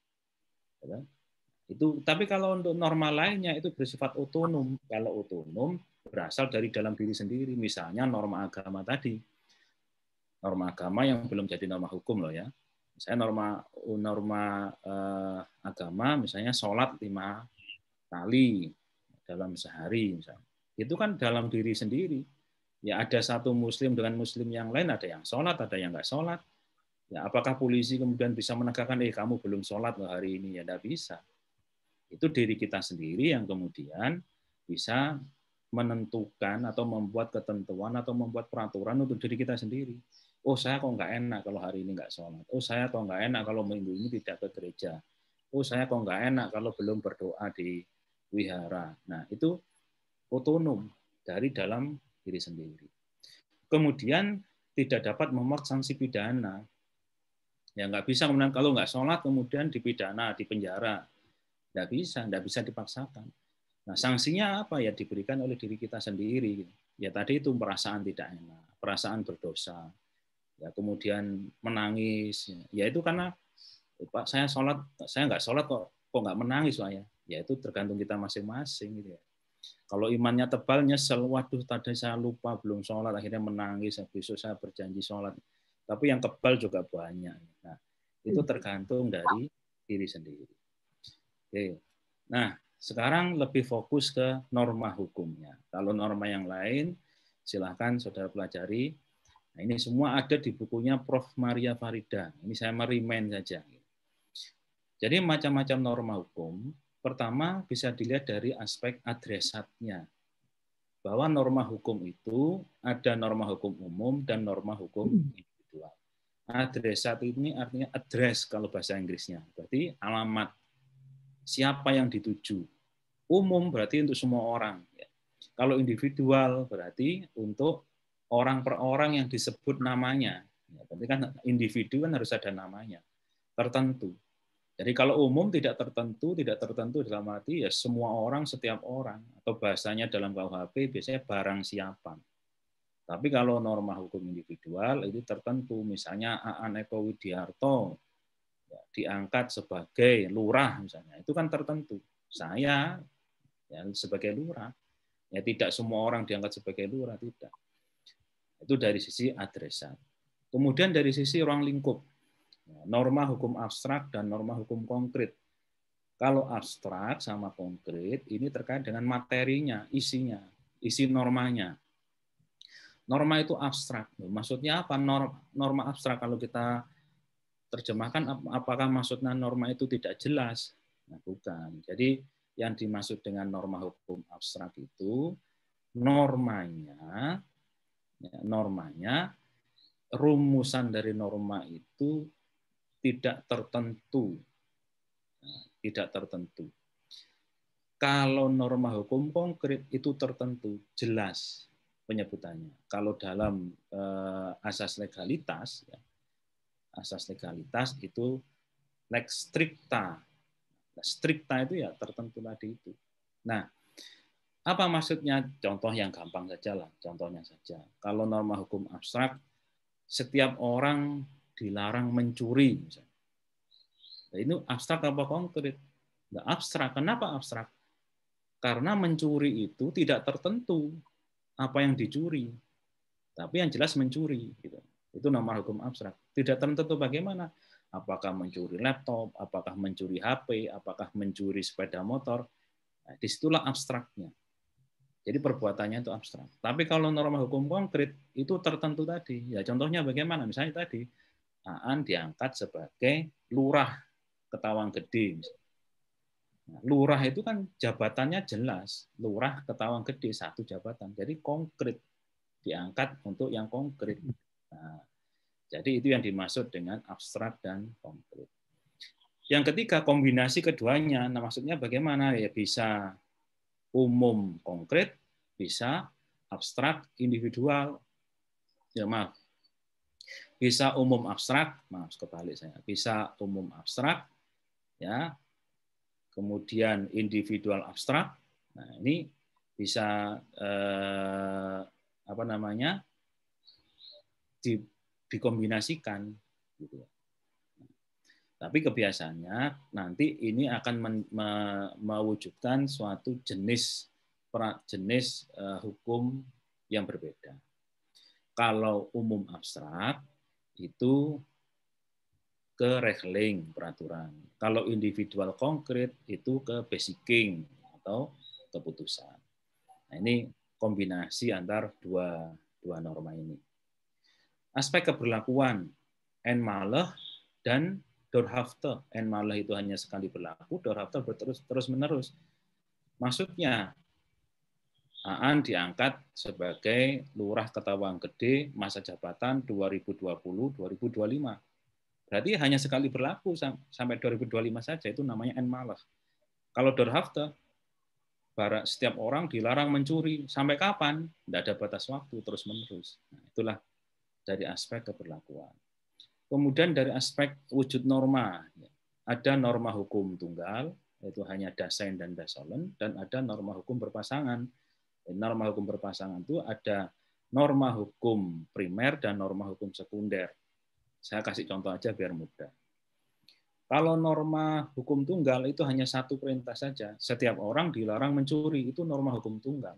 Itu, tapi kalau untuk norma lainnya itu bersifat otonom. Kalau otonom berasal dari dalam diri sendiri. Misalnya norma agama tadi. Norma agama yang belum jadi norma hukum loh ya. Misalnya norma agama, misalnya sholat 5 kali dalam sehari. Misalnya. Itu kan dalam diri sendiri. Ya ada satu muslim dengan muslim yang lain, ada yang sholat, ada yang nggak sholat. Ya, apakah polisi kemudian bisa menegakkan, kamu belum sholat loh hari ini? Ya tidak bisa. Itu diri kita sendiri yang kemudian bisa menentukan atau membuat ketentuan atau membuat peraturan untuk diri kita sendiri. Oh, saya kok nggak enak kalau hari ini nggak sholat. Oh, saya kok nggak enak kalau minggu ini tidak ke gereja. Oh, saya kok nggak enak kalau belum berdoa di wihara. Nah, itu otonom dari dalam diri sendiri. Kemudian tidak dapat memuat sanksi pidana. Ya nggak bisa kemudian kalau nggak sholat kemudian dipidana, dipenjara. Nggak bisa dipaksakan. Nah, sanksinya apa? Ya diberikan oleh diri kita sendiri. Ya tadi itu perasaan tidak enak, perasaan berdosa. Ya kemudian menangis. Ya itu karena Pak saya nggak sholat kok nggak menangis Pak ya. Ya itu tergantung kita masing-masing gitu ya. Kalau imannya tebal nyesel, waduh tadi saya lupa belum sholat akhirnya menangis. Besok saya berjanji sholat. Tapi yang kebal juga banyak. Nah itu tergantung dari diri sendiri. Oke. Nah, sekarang lebih fokus ke norma hukumnya. Kalau norma yang lain, silahkan saudara pelajari. Nah, ini semua ada di bukunya Prof. Maria Farida. Ini saya merimain saja. Jadi macam-macam norma hukum. Pertama, bisa dilihat dari aspek adresatnya. Bahwa norma hukum itu ada norma hukum umum dan norma hukum individual. Adresat ini artinya address kalau bahasa Inggrisnya. Berarti alamat. Siapa yang dituju. Umum berarti untuk semua orang. Kalau individual berarti untuk orang per orang yang disebut namanya. Berarti kan individu kan harus ada namanya. Tertentu. Jadi kalau umum tidak tertentu dalam arti ya semua orang, setiap orang. Atau bahasanya dalam KUHP biasanya barang siapa. Tapi kalau norma hukum individual itu tertentu. Misalnya Aan Eko Widiarto diangkat sebagai lurah misalnya. Itu kan tertentu. Saya ya, sebagai lurah. Ya tidak semua orang diangkat sebagai lurah, tidak. Itu dari sisi adresat. Kemudian dari sisi ruang lingkup. Norma hukum abstrak dan norma hukum konkret. Kalau abstrak sama konkret, ini terkait dengan materinya, isinya, isi normanya. Norma itu abstrak. Maksudnya apa? Norma abstrak kalau kita terjemahkan, apakah maksudnya norma itu tidak jelas? Nah, bukan. Jadi yang dimaksud dengan norma hukum abstrak itu normanya rumusan dari norma itu tidak tertentu. Kalau norma hukum konkret itu tertentu, jelas penyebutannya. Kalau dalam asas legalitas itu lex stricta. Stricta itu ya tertentu tadi itu. Nah, apa maksudnya? Contoh yang gampang saja lah, contohnya saja. Kalau norma hukum abstrak, setiap orang dilarang mencuri. Misalnya. Nah, ini abstrak apa konkret? Nggak abstrak. Kenapa abstrak? Karena mencuri itu tidak tertentu apa yang dicuri. Tapi yang jelas mencuri. Gitu. Itu norma hukum abstrak. Tidak tertentu bagaimana? Apakah mencuri laptop, apakah mencuri HP, apakah mencuri sepeda motor. Nah, disitulah abstraknya. Jadi perbuatannya itu abstrak. Tapi kalau norma hukum konkret itu tertentu tadi. Ya contohnya bagaimana? Misalnya tadi Aan diangkat sebagai lurah Ketawang Gede. Nah, lurah itu kan jabatannya jelas. Lurah Ketawang Gede satu jabatan. Jadi konkret. Diangkat untuk yang konkret. Nah, jadi itu yang dimaksud dengan abstrak dan konkret. Yang ketiga, kombinasi keduanya. Nah, maksudnya bagaimana? Ya bisa umum konkret, bisa abstrak individual. Ya maaf. Bisa umum abstrak, maaf kebalik saya. Bisa umum abstrak, ya. Kemudian individual abstrak. Nah, ini bisa apa namanya? dikombinasikan gitu ya. Tapi kebiasaannya nanti ini akan mewujudkan suatu jenis hukum yang berbeda. Kalau umum abstrak itu ke regeling peraturan. Kalau individual konkret itu ke basicing atau keputusan. Nah, ini kombinasi antar dua norma ini. Aspek keberlakuan Einmalig dan Dauerhafte. Einmalig itu hanya sekali berlaku, Dauerhafte terus-menerus. Maksudnya, Aan diangkat sebagai Lurah Ketawang Gede masa jabatan 2020-2025. Berarti hanya sekali berlaku sampai 2025 saja, itu namanya Einmalig. Kalau Dauerhafte, setiap orang dilarang mencuri. Sampai kapan? Tidak ada batas waktu, terus-menerus. Nah, itulah dari aspek keberlakuan. Kemudian dari aspek wujud norma, ada norma hukum tunggal, yaitu hanya Dasein dan Dasolen, dan ada norma hukum berpasangan. Norma hukum berpasangan itu ada norma hukum primer dan norma hukum sekunder. Saya kasih contoh aja biar mudah. Kalau norma hukum tunggal itu hanya satu perintah saja, setiap orang dilarang mencuri, itu norma hukum tunggal.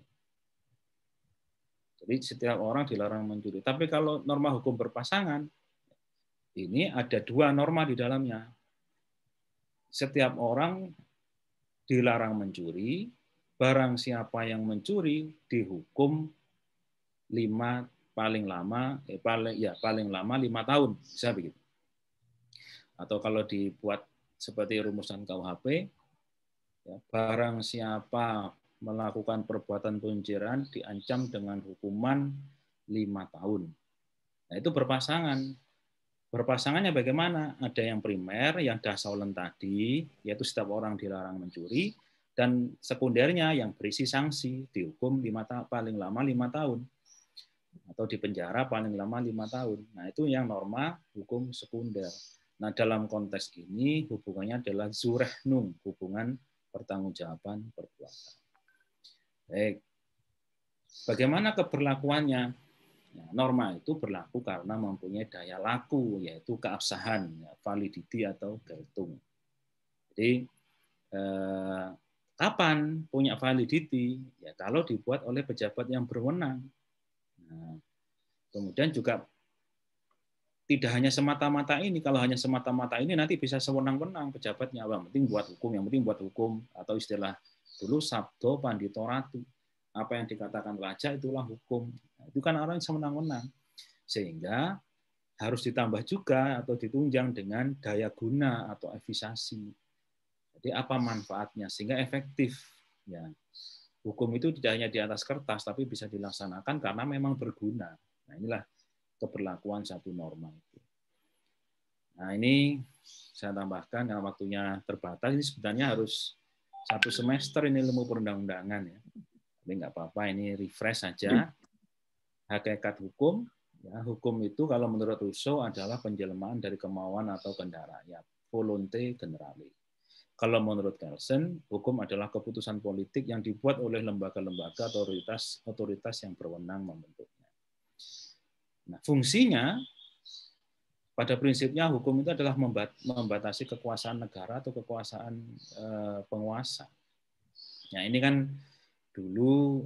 Jadi setiap orang dilarang mencuri. Tapi kalau norma hukum berpasangan, ini ada dua norma di dalamnya. Setiap orang dilarang mencuri, barang siapa yang mencuri dihukum paling lama 5 tahun, bisa begitu. Atau kalau dibuat seperti rumusan KUHP, ya, barang siapa melakukan perbuatan pencurian diancam dengan hukuman 5 tahun. Nah, itu berpasangan. Berpasangannya bagaimana? Ada yang primer, yang Dasolen tadi, yaitu setiap orang dilarang mencuri, dan sekundernya yang berisi sanksi, dihukum paling lama 5 tahun. Atau dipenjara paling lama 5 tahun. Nah, itu yang norma hukum sekunder. Nah, dalam konteks ini hubungannya adalah Zurechnung, hubungan pertanggungjawaban perbuatan. Baik. Bagaimana keberlakuannya? Nah, norma itu berlaku karena mempunyai daya laku, yaitu keabsahan, validity atau Geltung. Jadi, kapan punya validity? Ya, kalau dibuat oleh pejabat yang berwenang. Nah, kemudian juga tidak hanya semata-mata ini. Kalau hanya semata-mata ini nanti bisa sewenang-wenang pejabatnya. Yang penting buat hukum, atau istilah dulu sabdo pandito ratu. Apa yang dikatakan raja itulah hukum. Nah, itu kan orang yang sewenang-wenang. Sehingga harus ditambah juga atau ditunjang dengan daya guna atau efisiensi. Jadi apa manfaatnya sehingga efektif. Ya. Hukum itu tidak hanya di atas kertas, tapi bisa dilaksanakan karena memang berguna. Nah, inilah keberlakuan satu norma itu. Nah, ini saya tambahkan karena waktunya terbatas. Ini sebenarnya harus 1 semester ini ilmu perundang-undangan ya. Tapi nggak apa-apa, ini refresh saja. Hakikat hukum, ya, hukum itu kalau menurut Rousseau adalah penjelmaan dari kemauan atau kehendak rakyat, volonté generale. Kalau menurut Kelsen, hukum adalah keputusan politik yang dibuat oleh lembaga-lembaga otoritas yang berwenang membentuknya. Nah, fungsinya pada prinsipnya hukum itu adalah membatasi kekuasaan negara atau kekuasaan penguasa. Nah, ini kan dulu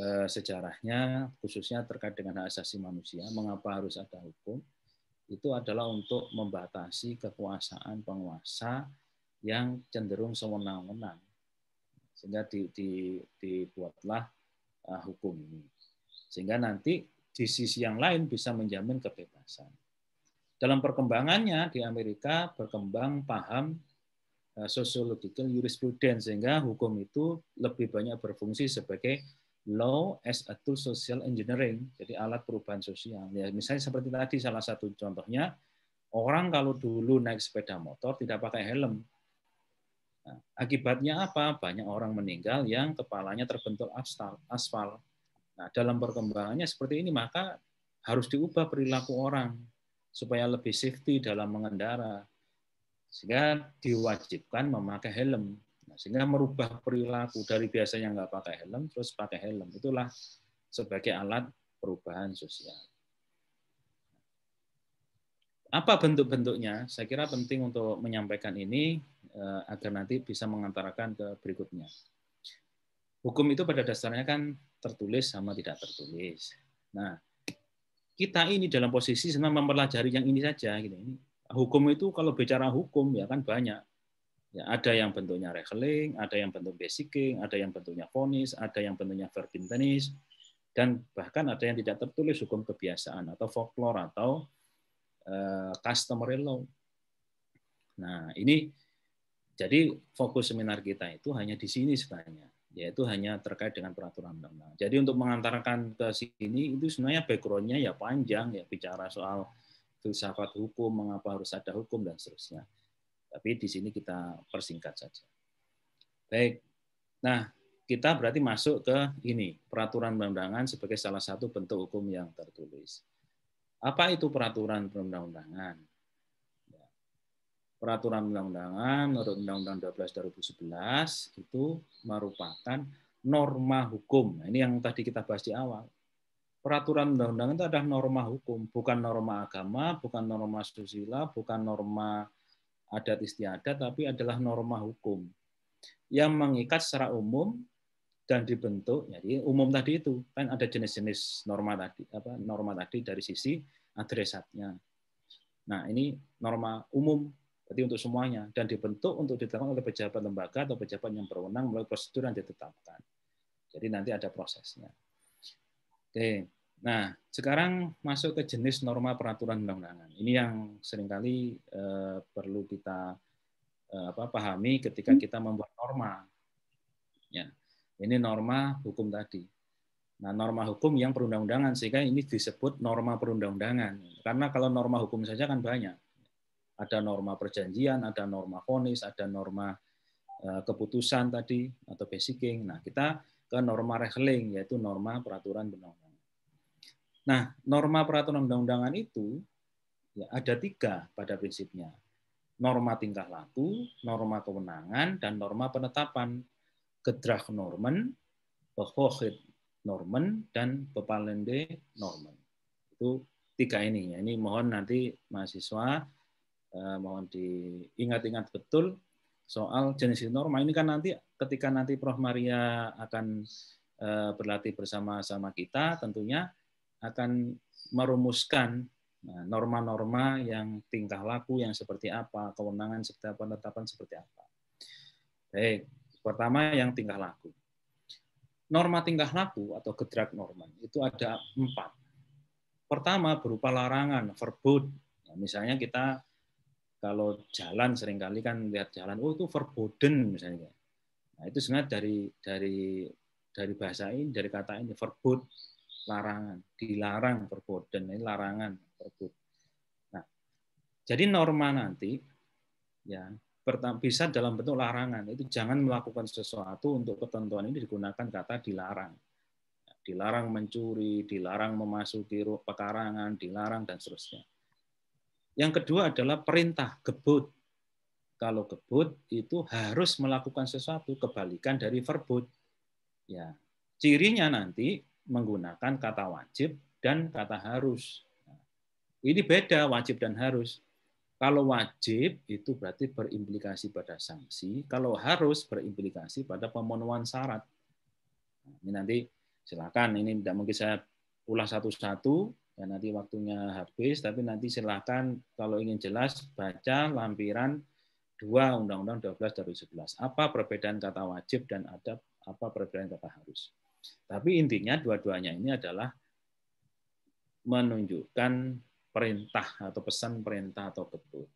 sejarahnya khususnya terkait dengan hak asasi manusia, mengapa harus ada hukum? Itu adalah untuk membatasi kekuasaan penguasa yang cenderung sewenang-wenang. Sehingga dibuatlah hukum ini. Sehingga nanti di sisi yang lain bisa menjamin kebebasan. Dalam perkembangannya di Amerika berkembang paham sociological jurisprudence, sehingga hukum itu lebih banyak berfungsi sebagai law as a tool social engineering, jadi alat perubahan sosial. Ya, misalnya seperti tadi salah satu contohnya, orang kalau dulu naik sepeda motor tidak pakai helm. Nah, akibatnya apa? Banyak orang meninggal yang kepalanya terbentur aspal. Nah, dalam perkembangannya seperti ini, maka harus diubah perilaku orang supaya lebih safety dalam mengendara. Sehingga diwajibkan memakai helm. Nah, sehingga merubah perilaku dari biasanya nggak pakai helm, terus pakai helm. Itulah sebagai alat perubahan sosial. Apa bentuk-bentuknya? Saya kira penting untuk menyampaikan ini agar nanti bisa mengantarkan ke berikutnya. Hukum itu pada dasarnya kan tertulis sama tidak tertulis. Nah, kita ini dalam posisi senang mempelajari yang ini saja. Gitu. Hukum itu kalau bicara hukum ya kan banyak. Ya, ada yang bentuknya regeling, ada yang bentuk basicing, ada yang bentuknya vonis, ada yang bentuknya verbintenis, dan bahkan ada yang tidak tertulis hukum kebiasaan atau folklore atau customary law. Nah, ini jadi fokus seminar kita itu hanya di sini sebenarnya, yaitu hanya terkait dengan peraturan undang-undang. Jadi untuk mengantarkan ke sini itu sebenarnya background-nya ya panjang, ya bicara soal filsafat hukum, mengapa harus ada hukum dan seterusnya. Tapi di sini kita persingkat saja. Baik. Nah, kita berarti masuk ke ini, peraturan perundang-undangan sebagai salah satu bentuk hukum yang tertulis. Apa itu peraturan perundang-undangan? Peraturan perundang-undangan menurut Undang-Undang 12 2011 itu merupakan norma hukum. Nah, ini yang tadi kita bahas di awal. Peraturan perundang-undangan itu adalah norma hukum, bukan norma agama, bukan norma susila, bukan norma adat istiadat, tapi adalah norma hukum yang mengikat secara umum dan dibentuk. Jadi umum tadi itu kan ada jenis-jenis norma tadi, norma tadi dari sisi adresatnya. Nah, ini norma umum berarti untuk semuanya dan dibentuk untuk ditetapkan oleh pejabat lembaga atau pejabat yang berwenang melalui prosedur yang ditetapkan. Jadi nanti ada prosesnya. Oke. Nah, sekarang masuk ke jenis norma peraturan undang-undangan. Ini yang seringkali perlu kita pahami ketika kita membuat norma. Ya, ini norma hukum tadi. Nah, norma hukum yang perundang-undangan sehingga ini disebut norma perundang-undangan. Karena kalau norma hukum saja kan banyak. Ada norma perjanjian, ada norma vonis, ada norma keputusan tadi atau basicing. Nah, kita ke norma regeling yaitu norma peraturan perundang-undangan. Nah, norma peraturan perundang-undangan itu ya ada 3 pada prinsipnya. Norma tingkah laku, norma kewenangan, dan norma penetapan. Gedragsnormen, bevoegdnormen, dan bepalende normen. Itu 3 ini. Ini mohon nanti mahasiswa mohon diingat-ingat betul soal jenis norma. Ini kan nanti ketika nanti Prof. Maria akan berlatih bersama-sama kita, tentunya akan merumuskan norma-norma yang tingkah laku yang seperti apa, kewenangan serta penetapan seperti apa. Baik, pertama yang tingkah laku. Norma tingkah laku atau gedragsnormen itu ada 4. Pertama berupa larangan, verbod. Nah, misalnya kita kalau jalan seringkali kan lihat jalan, oh itu verboden misalnya. Nah, itu sebenarnya dari bahasa ini, dari kata ini verbod, larangan, dilarang, verboden, ini larangan, verbod. Nah, jadi norma nanti ya bisa dalam bentuk larangan. Itu jangan melakukan sesuatu untuk ketentuan ini digunakan kata dilarang. Dilarang mencuri, dilarang memasuki pekarangan, dilarang dan seterusnya. Yang kedua adalah perintah, gebut. Kalau gebut itu harus melakukan sesuatu, kebalikan dari verbod. Ya, cirinya nanti menggunakan kata wajib dan kata harus. Nah, ini beda wajib dan harus. Kalau wajib itu berarti berimplikasi pada sanksi, kalau harus berimplikasi pada pemenuhan syarat. Nah, ini nanti silakan, ini tidak mungkin saya ulas satu-satu. Ya, nanti waktunya habis, tapi nanti silakan kalau ingin jelas baca lampiran 2 Undang-Undang 12 2011. Apa perbedaan kata wajib dan apa perbedaan kata harus. Tapi intinya dua-duanya ini adalah menunjukkan perintah atau pesan perintah atau gebut.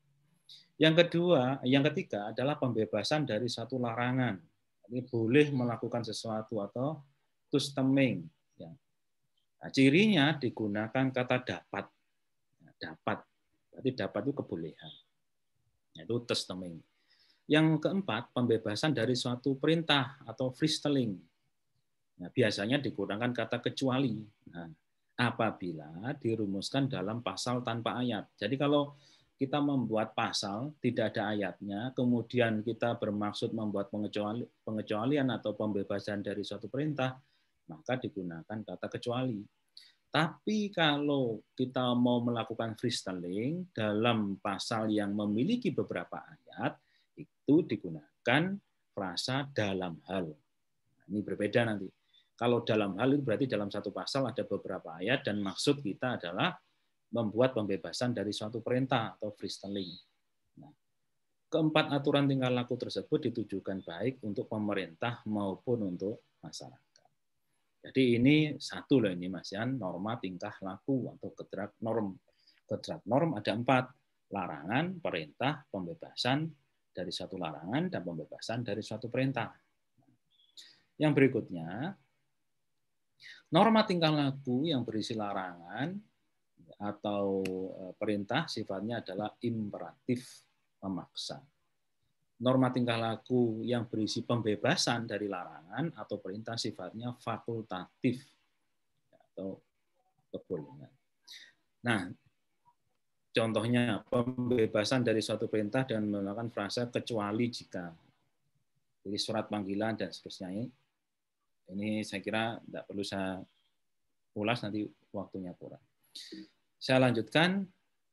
Yang ketiga adalah pembebasan dari satu larangan. Ini boleh melakukan sesuatu atau tusteming. Nah, cirinya digunakan kata dapat. Dapat. Berarti dapat itu kebolehan. Itu tusteming. Yang keempat, pembebasan dari suatu perintah atau freestyling. Nah, biasanya digunakan kata kecuali. Nah, apabila dirumuskan dalam pasal tanpa ayat. Jadi kalau kita membuat pasal tidak ada ayatnya, kemudian kita bermaksud membuat pengecualian atau pembebasan dari suatu perintah, maka digunakan kata kecuali. Tapi kalau kita mau melakukan freestyling dalam pasal yang memiliki beberapa ayat, itu digunakan frasa dalam hal. Nah, ini berbeda nanti. Kalau dalam hal itu berarti dalam satu pasal ada beberapa ayat dan maksud kita adalah membuat pembebasan dari suatu perintah atau freestyling. Nah, keempat aturan tingkah laku tersebut ditujukan baik untuk pemerintah maupun untuk masyarakat. Jadi ini satu loh ini Mas Yan, norma tingkah laku atau kedrat norm. Kedrat norm ada 4, larangan, perintah, pembebasan dari suatu larangan, dan pembebasan dari suatu perintah. Yang berikutnya, norma tingkah laku yang berisi larangan atau perintah sifatnya adalah imperatif, memaksa. Norma tingkah laku yang berisi pembebasan dari larangan atau perintah sifatnya fakultatif atau kebolehan. Nah, contohnya pembebasan dari suatu perintah dan menggunakan frasa kecuali jika. Jadi surat panggilan dan seterusnya ini saya kira tidak perlu saya ulas, nanti waktunya kurang. Saya lanjutkan.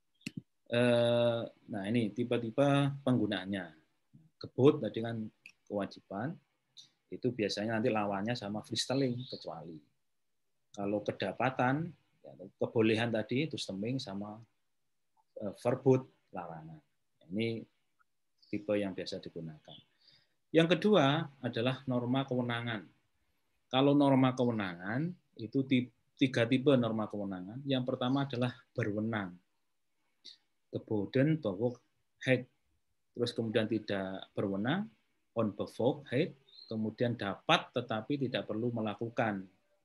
Nah, ini tipe-tipe penggunaannya. Kebut tadi kan kewajiban, itu biasanya nanti lawannya sama freestyling, kecuali. Kalau kedapatan, ya, kebolehan tadi itu stemming sama verbut, larangan. Ini tipe yang biasa digunakan. Yang kedua adalah norma kewenangan. Kalau norma kewenangan itu 3 tipe norma kewenangan. Yang pertama adalah berwenang. Geboden, bevoegdheid. Terus kemudian tidak berwenang, onbevoegdheid, kemudian dapat tetapi tidak perlu melakukan.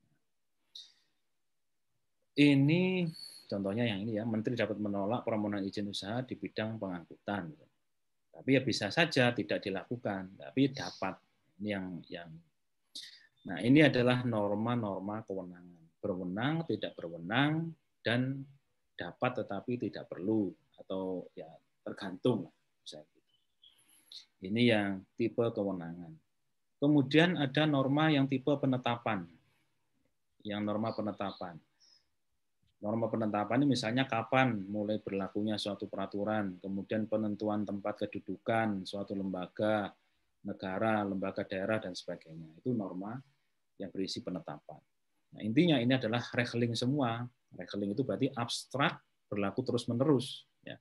Ini contohnya yang ini ya, Menteri dapat menolak permohonan izin usaha di bidang pengangkutan. Tapi ya bisa saja tidak dilakukan, tapi dapat. Ini yang. Nah, ini adalah norma-norma kewenangan. Berwenang, tidak berwenang, dan dapat tetapi tidak perlu, atau ya tergantung lah. Ini yang tipe kewenangan. Kemudian ada norma yang tipe penetapan. Yang norma penetapan. Norma penetapan ini misalnya kapan mulai berlakunya suatu peraturan, kemudian penentuan tempat kedudukan suatu lembaga, negara, lembaga daerah, dan sebagainya. Itu norma yang berisi penetapan. Nah, intinya ini adalah regeling semua. Regeling itu berarti abstrak, berlaku terus-menerus. Ya.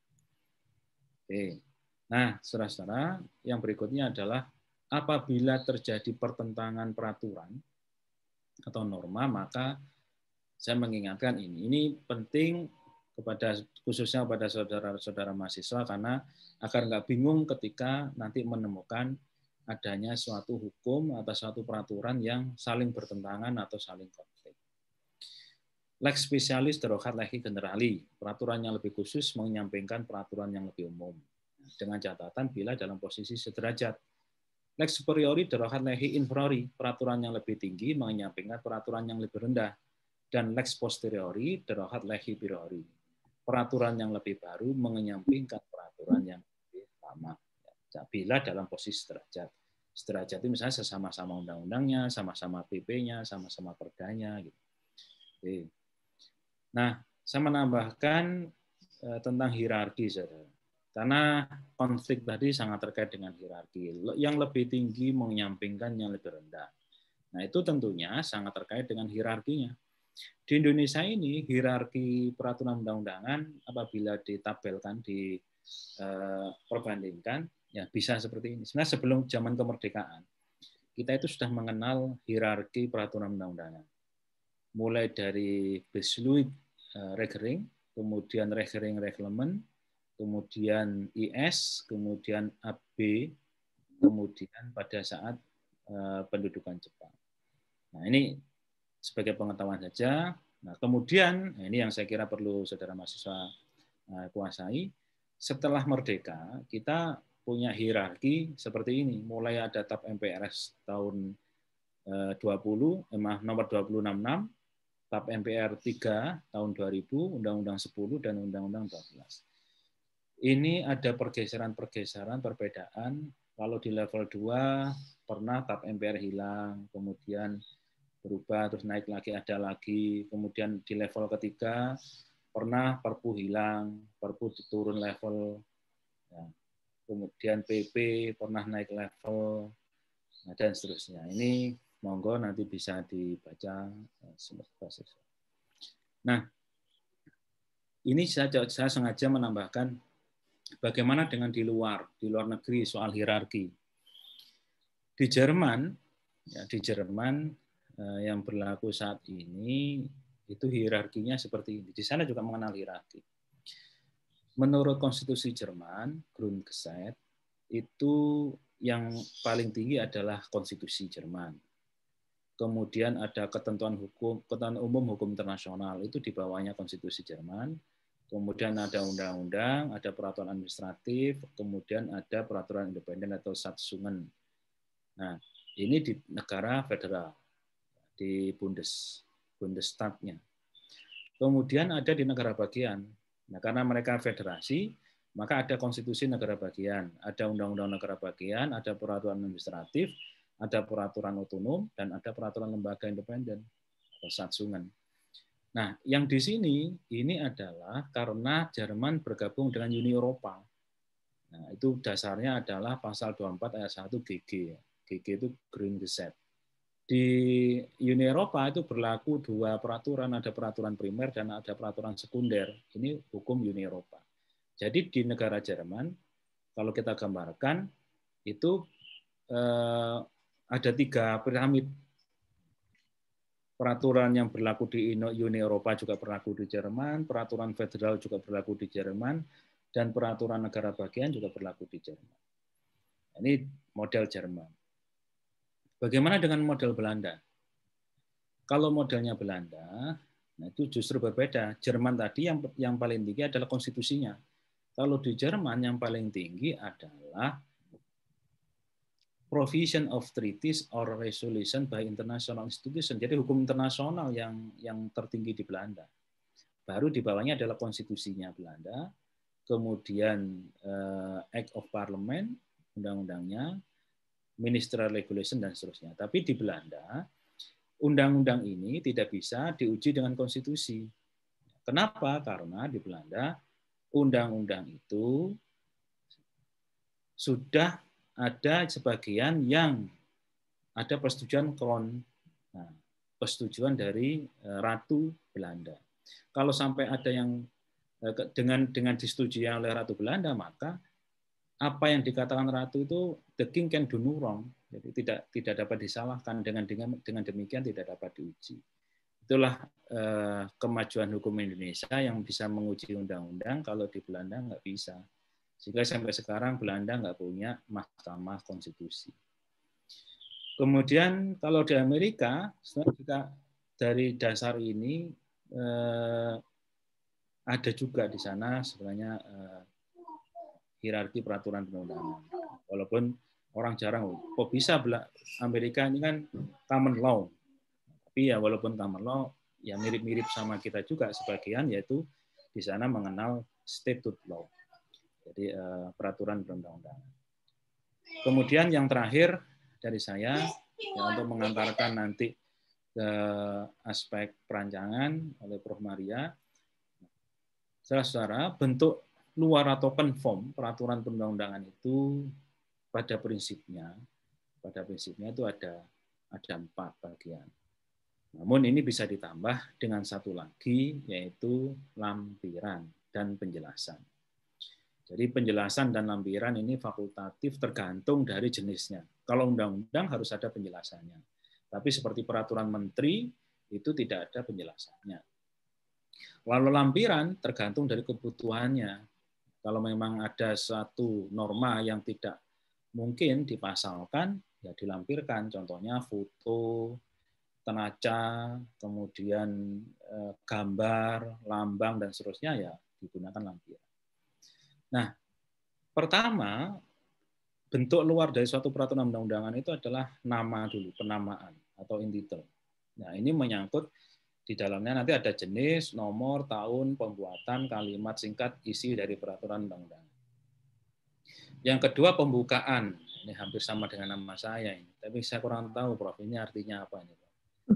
Oke. Nah, saudara-saudara, yang berikutnya adalah apabila terjadi pertentangan peraturan atau norma, maka saya mengingatkan ini. Ini penting khususnya kepada saudara-saudara mahasiswa, karena agar nggak bingung ketika nanti menemukan adanya suatu hukum atau suatu peraturan yang saling bertentangan atau saling konflik. Lex specialis derogat legi generali, peraturan yang lebih khusus menyampingkan peraturan yang lebih umum. Dengan catatan bila dalam posisi sederajat. Lex superiori derogat legi inferiori, peraturan yang lebih tinggi menyampingkan peraturan yang lebih rendah. Dan lex posteriori derogat legi inferiori, peraturan yang lebih baru menyampingkan peraturan yang lebih lama. Bila dalam posisi sederajat. Sederajat itu misalnya sesama-sama undang-undangnya, sama-sama PP-nya, sama-sama perdanya. Gitu. Oke. Nah, saya menambahkan tentang hierarki, saudara. Karena konflik tadi sangat terkait dengan hierarki. Yang lebih tinggi menyampingkan yang lebih rendah. Nah, itu tentunya sangat terkait dengan hierarkinya. Di Indonesia ini, hierarki peraturan undang-undangan apabila ditabelkan, diperbandingkan, ya bisa seperti ini. Sebenarnya sebelum zaman kemerdekaan, kita itu sudah mengenal hierarki peraturan undang-undangan. Mulai dari Beschluit Regeling, kemudian Regeling Reglement, kemudian IS, kemudian AB, kemudian pada saat pendudukan Jepang. Nah, ini sebagai pengetahuan saja. Nah, kemudian ini yang saya kira perlu saudara mahasiswa kuasai. Setelah merdeka, kita punya hierarki seperti ini. Mulai ada TAP MPRS tahun nomor 2066, TAP MPR 3 tahun 2000, Undang-Undang 10 dan Undang-Undang 12. Ini ada pergeseran-pergeseran, perbedaan. Kalau di level 2 pernah TAP MPR hilang, kemudian berubah, terus naik lagi, ada lagi. Kemudian di level ketiga, pernah Perpu hilang, Perpu turun level. Ya. Kemudian PP pernah naik level, nah, dan seterusnya. Ini monggo nanti bisa dibaca. Nah, ini saya sengaja menambahkan bagaimana dengan di luar negeri soal hierarki. Di Jerman, ya, yang berlaku saat ini itu hierarkinya seperti ini. Di sana juga mengenal hierarki. Menurut konstitusi Jerman, Grundgesetz, itu yang paling tinggi adalah konstitusi Jerman. Kemudian ada ketentuan umum hukum internasional, itu di bawahnya konstitusi Jerman. Kemudian ada undang-undang, ada peraturan administratif, kemudian ada peraturan independen atau Satzungen. Nah, ini di negara federal, di Bundestagnya. Kemudian ada di negara bagian. Nah, karena mereka federasi, maka ada konstitusi negara bagian, ada undang-undang negara bagian, ada peraturan administratif, ada peraturan otonom, dan ada peraturan lembaga independen atau Satzungen. Nah, yang di sini ini adalah karena Jerman bergabung dengan Uni Eropa. Nah, itu dasarnya adalah pasal 24 ayat 1 GG. GG itu Grundgesetz. Di Uni Eropa itu berlaku dua peraturan, ada peraturan primer dan ada peraturan sekunder. Ini hukum Uni Eropa. Jadi di negara Jerman, kalau kita gambarkan, itu ada 3 piramid. Peraturan yang berlaku di Uni Eropa juga berlaku di Jerman, peraturan federal juga berlaku di Jerman, dan peraturan negara bagian juga berlaku di Jerman. Ini model Jerman. Bagaimana dengan model Belanda? Kalau modelnya Belanda, nah itu justru berbeda. Jerman tadi yang paling tinggi adalah konstitusinya. Kalau di Jerman yang paling tinggi adalah provision of treaties or resolution by international institution. Jadi hukum internasional yang tertinggi di Belanda. Baru di bawahnya adalah konstitusinya Belanda, kemudian Act of Parliament, undang-undangnya, ministerial regulation, dan seterusnya. Tapi di Belanda, undang-undang ini tidak bisa diuji dengan konstitusi. Kenapa? Karena di Belanda, undang-undang itu sudah ada sebagian yang ada persetujuan Kroon, persetujuan dari Ratu Belanda. Kalau sampai ada yang dengan disetujui oleh Ratu Belanda, maka apa yang dikatakan Ratu itu the king can do no wrong, jadi tidak dapat disalahkan. Dengan demikian tidak dapat diuji. Itulah kemajuan hukum Indonesia yang bisa menguji undang-undang, kalau di Belanda nggak bisa. Sehingga sampai sekarang Belanda nggak punya Mahkamah Konstitusi. Kemudian kalau di Amerika, sebenarnya dari dasar ini ada juga di sana sebenarnya hierarki peraturan perundangan. Walaupun orang jarang, kok bisa Amerika ini kan common law. Tapi ya walaupun common law, ya mirip-mirip sama kita juga sebagian, yaitu di sana mengenal statute law. Jadi peraturan perundang-undangan. Kemudian yang terakhir dari saya, ya, untuk mengantarkan nanti ke aspek perancangan oleh Prof. Maria, saudara-saudara, bentuk luar atau konform peraturan perundang-undangan itu pada prinsipnya itu ada 4 bagian. Namun ini bisa ditambah dengan satu lagi, yaitu lampiran dan penjelasan. Jadi penjelasan dan lampiran ini fakultatif tergantung dari jenisnya. Kalau undang-undang harus ada penjelasannya. Tapi seperti peraturan menteri itu tidak ada penjelasannya. Lalu lampiran tergantung dari kebutuhannya. Kalau memang ada suatu norma yang tidak mungkin dipasalkan, ya dilampirkan. Contohnya foto, tenaca, kemudian gambar, lambang, dan seterusnya, ya digunakan lampiran. Nah, pertama, bentuk luar dari suatu peraturan undang-undangan itu adalah nama dulu, penamaan atau entitle. Nah, ini menyangkut di dalamnya nanti ada jenis, nomor, tahun, pembuatan, kalimat singkat, isi dari peraturan undang-undangan. Yang kedua, pembukaan. Ini hampir sama dengan nama saya ini, tapi saya kurang tahu, Prof, ini artinya apa ini?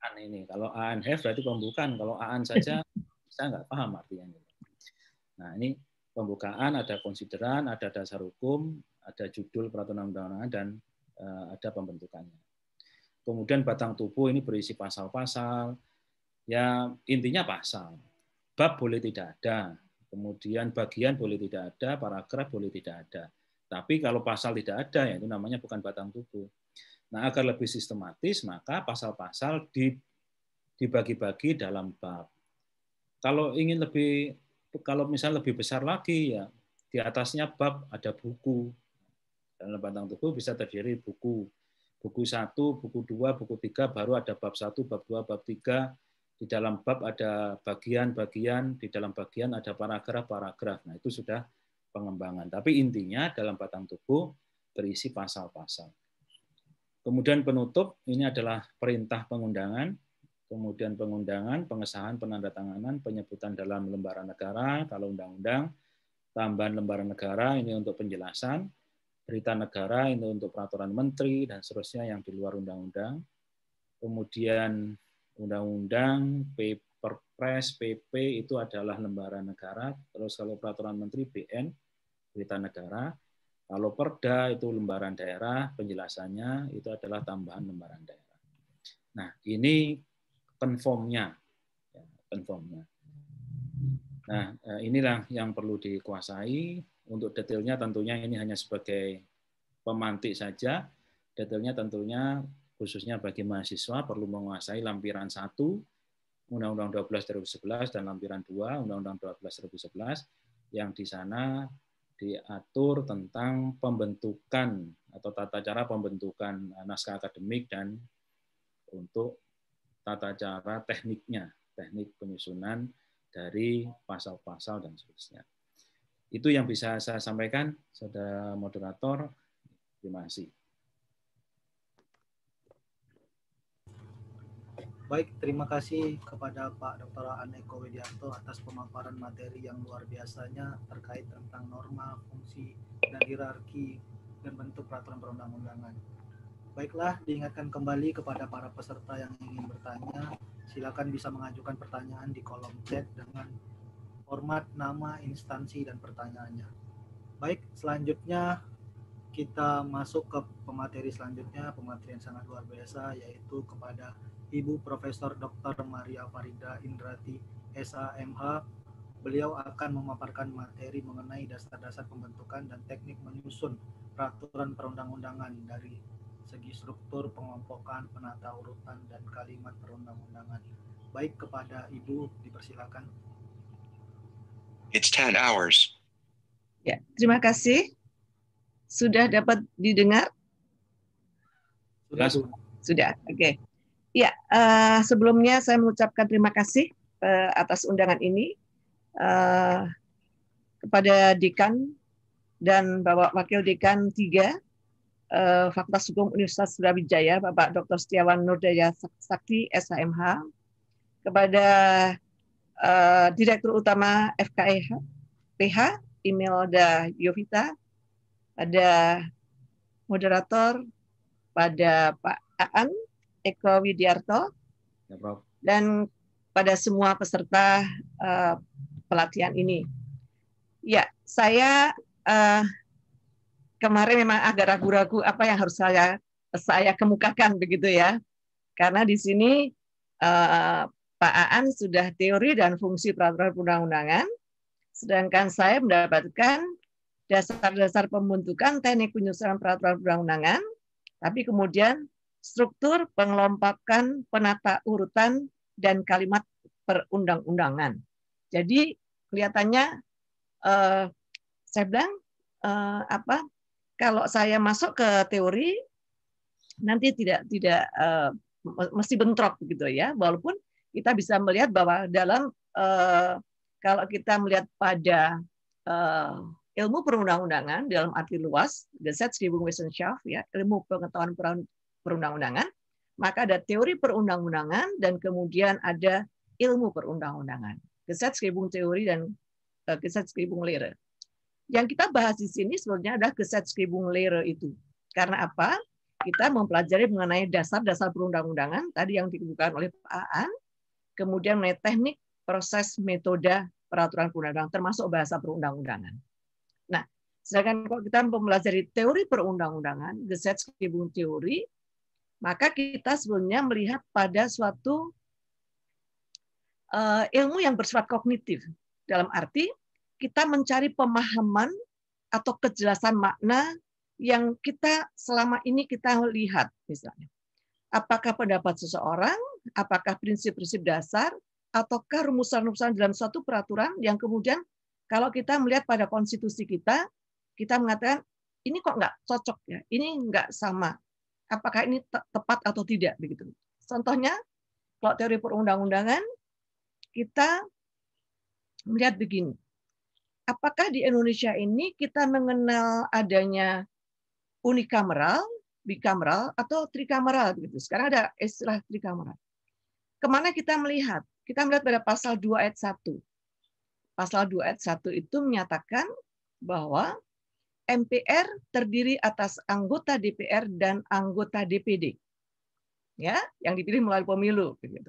An ini. Kalau aan have berarti pembukaan. Kalau aan saja saya nggak paham artinya. Nah, ini pembukaan, ada konsideran, ada dasar hukum, ada judul peraturan undangan dan ada pembentukannya. Kemudian batang tubuh ini berisi pasal-pasal. Ya, intinya pasal. Bab boleh tidak ada. Kemudian bagian boleh tidak ada, paragraf boleh tidak ada. Tapi kalau pasal tidak ada, ya itu namanya bukan batang tubuh. Nah, agar lebih sistematis, maka pasal-pasal dibagi-bagi dalam bab. Kalau ingin kalau misalnya lebih besar lagi, ya di atasnya bab ada buku. Dalam batang tubuh bisa terdiri buku 1, buku 2, buku 3, baru ada bab 1, bab 2, bab 3. Di dalam bab ada bagian-bagian, di dalam bagian ada paragraf-paragraf. Nah, itu sudah pengembangan. Tapi intinya dalam batang tubuh berisi pasal-pasal. Kemudian penutup, ini adalah perintah pengundangan. Kemudian pengundangan, pengesahan, penandatanganan, penyebutan dalam lembaran negara, kalau undang-undang, tambahan lembaran negara, ini untuk penjelasan, berita negara, ini untuk peraturan menteri, dan seterusnya yang di luar undang-undang. Kemudian undang-undang, Perpres, PP, itu adalah lembaran negara. Terus kalau peraturan menteri, BN, berita negara. Kalau Perda, itu lembaran daerah, penjelasannya, itu adalah tambahan lembaran daerah. Nah, ini konformnya. Nah, inilah yang perlu dikuasai. Untuk detailnya tentunya ini hanya sebagai pemantik saja. Detailnya tentunya khususnya bagi mahasiswa perlu menguasai lampiran 1 Undang-Undang 12 2011 dan lampiran 2 Undang-Undang 12 2011 yang di sana diatur tentang pembentukan atau tata cara pembentukan naskah akademik dan untuk tata cara tekniknya, teknik penyusunan dari pasal-pasal dan seterusnya. Itu yang bisa saya sampaikan, saudara moderator. Terima kasih. Baik, terima kasih kepada Pak Dr. Aan Eko Widianto atas pemaparan materi yang luar biasanya terkait tentang norma, fungsi, dan hierarki dan bentuk peraturan perundang-undangan. Baiklah, diingatkan kembali kepada para peserta yang ingin bertanya, silakan bisa mengajukan pertanyaan di kolom chat dengan format nama, instansi, dan pertanyaannya. Baik, selanjutnya kita masuk ke pemateri selanjutnya, pemateri yang sangat luar biasa, yaitu kepada Ibu Profesor Dr. Maria Farida Indrati, SAMH. Beliau akan memaparkan materi mengenai dasar-dasar pembentukan dan teknik menyusun peraturan perundang-undangan dari segi struktur, pengelompokan, penata urutan, dan kalimat perundang-undangan. Baik, kepada Ibu dipersilakan. It's 10 hours. Ya, terima kasih. Sudah dapat didengar? Sudah, oke. Ya, sebelumnya saya mengucapkan terima kasih atas undangan ini kepada Dekan dan Bapak Wakil Dekan 3 Fakultas Hukum Universitas Brawijaya, Bapak Dr. Setiawan Nurdaya Sakti, SHMH, kepada Direktur Utama FKIH, PH, Imelda Yovita, pada moderator, pada Pak Aan Eko Widiarto, dan pada semua peserta pelatihan ini. Ya, saya kemarin memang agak ragu-ragu apa yang harus saya kemukakan begitu ya, karena di sini Pak Aan sudah teori dan fungsi peraturan perundang-undangan, sedangkan saya mendapatkan dasar-dasar pembentukan teknik penyusunan peraturan perundang-undangan, tapi kemudian struktur, pengelompokan, penata urutan, dan kalimat perundang-undangan. Jadi kelihatannya saya bilang kalau saya masuk ke teori nanti tidak mesti bentrok gitu ya. Walaupun kita bisa melihat bahwa dalam kalau kita melihat pada ilmu perundang-undangan dalam arti luas, Gesetzgebungswissenschaft ya, ilmu pengetahuan perundang-undangan, maka ada teori perundang-undangan dan kemudian ada ilmu perundang-undangan, Gesetzgebung-teori dan Gesetzgebung-Lehre. Yang kita bahas di sini sebenarnya adalah Gesetzgebung-Lehre itu. Karena apa? kita mempelajari mengenai dasar-dasar perundang-undangan tadi yang dikemukakan oleh Pak Aan, kemudian mengenai teknik, proses, metode peraturan perundang-undangan, termasuk bahasa perundang-undangan. Nah, sedangkan kalau kita mempelajari teori perundang-undangan, Gesetzgebung-teori, maka kita sebenarnya melihat pada suatu ilmu yang bersifat kognitif. Dalam arti, kita mencari pemahaman atau kejelasan makna yang kita selama ini kita lihat, misalnya. Apakah pendapat seseorang, apakah prinsip-prinsip dasar, ataukah rumusan-rumusan dalam suatu peraturan yang kemudian kalau kita melihat pada konstitusi kita mengatakan, ini kok nggak cocok ya, ini nggak sama. Apakah ini tepat atau tidak, begitu. Contohnya, kalau teori perundang-undangan, kita melihat begini. Apakah di Indonesia ini kita mengenal adanya unikameral, bikameral, atau trikameral begitu. Sekarang ada istilah trikameral. Kemana kita melihat? Kita melihat pada pasal 2 ayat 1. Pasal 2 ayat 1 itu menyatakan bahwa MPR terdiri atas anggota DPR dan anggota DPD. Ya, yang dipilih melalui pemilu begitu.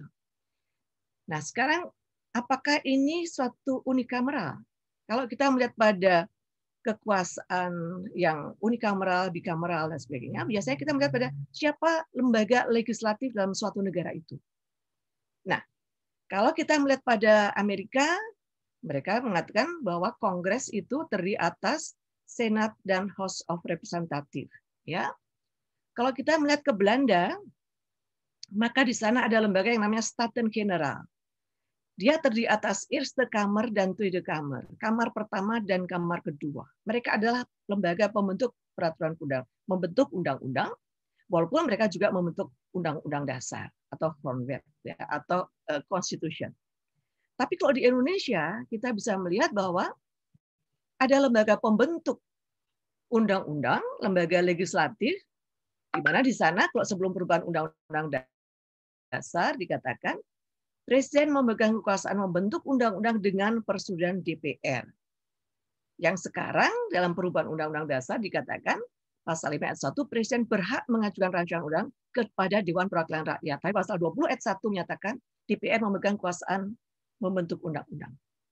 Nah, sekarang apakah ini suatu unikameral? Kalau kita melihat pada kekuasaan yang unikameral, bikameral, dan sebagainya, biasanya kita melihat pada siapa lembaga legislatif dalam suatu negara itu. Nah, kalau kita melihat pada Amerika, mereka mengatakan bahwa Kongres itu terdiri atas Senat dan House of Representatives. Ya, kalau kita melihat ke Belanda, maka di sana ada lembaga yang namanya Staten-Generaal. Dia terdiri atas Eerste Kamer dan Tweede Kamer, kamar pertama dan kamar kedua. Mereka adalah lembaga pembentuk peraturan membentuk undang-undang, walaupun mereka juga membentuk undang-undang dasar atau grondwet ya, atau constitution. Tapi kalau di Indonesia kita bisa melihat bahwa ada lembaga pembentuk undang-undang, lembaga legislatif, di mana di sana kalau sebelum perubahan undang-undang dasar dikatakan Presiden memegang kekuasaan membentuk undang-undang dengan persetujuan DPR. Yang sekarang dalam perubahan undang-undang dasar dikatakan pasal 5 ayat 1 Presiden berhak mengajukan rancangan undang kepada Dewan Perwakilan Rakyat. Tapi pasal 20 ayat 1 menyatakan DPR memegang kekuasaan membentuk undang-undang.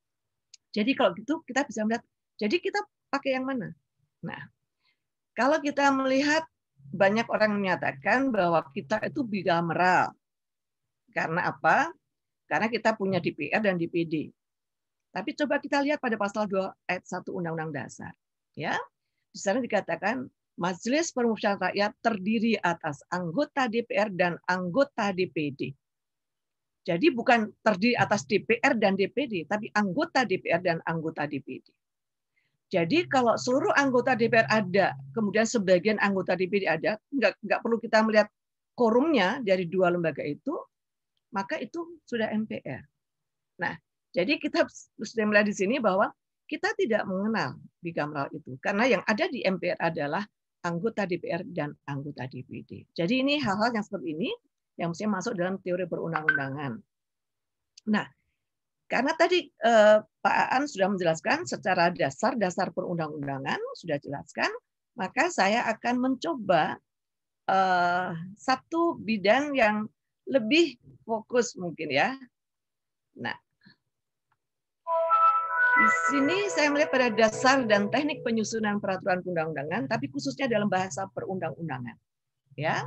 Jadi kalau gitu kita bisa melihat, jadi kita pakai yang mana? Nah, kalau kita melihat banyak orang menyatakan bahwa kita itu bikameral. Karena apa? Karena kita punya DPR dan DPD. Tapi coba kita lihat pada pasal 2 ayat 1 Undang-Undang Dasar. Ya, di sana dikatakan Majelis Permusyawaratan Rakyat terdiri atas anggota DPR dan anggota DPD. Jadi bukan terdiri atas DPR dan DPD, tapi anggota DPR dan anggota DPD. Jadi kalau seluruh anggota DPR ada, kemudian sebagian anggota DPD ada, nggak perlu kita melihat quorumnya dari dua lembaga itu, maka itu sudah MPR. Nah, jadi kita sudah melihat di sini bahwa kita tidak mengenal bikameral itu. Karena yang ada di MPR adalah anggota DPR dan anggota DPD. Jadi ini hal-hal yang seperti ini yang mestinya masuk dalam teori perundang-undangan. Nah, karena tadi Pak Aan sudah menjelaskan secara dasar perundang-undangan, sudah jelaskan, maka saya akan mencoba satu bidang yang lebih fokus mungkin ya. Nah, di sini saya melihat pada dasar dan teknik penyusunan peraturan perundang-undangan, tapi khususnya dalam bahasa perundang-undangan. Ya,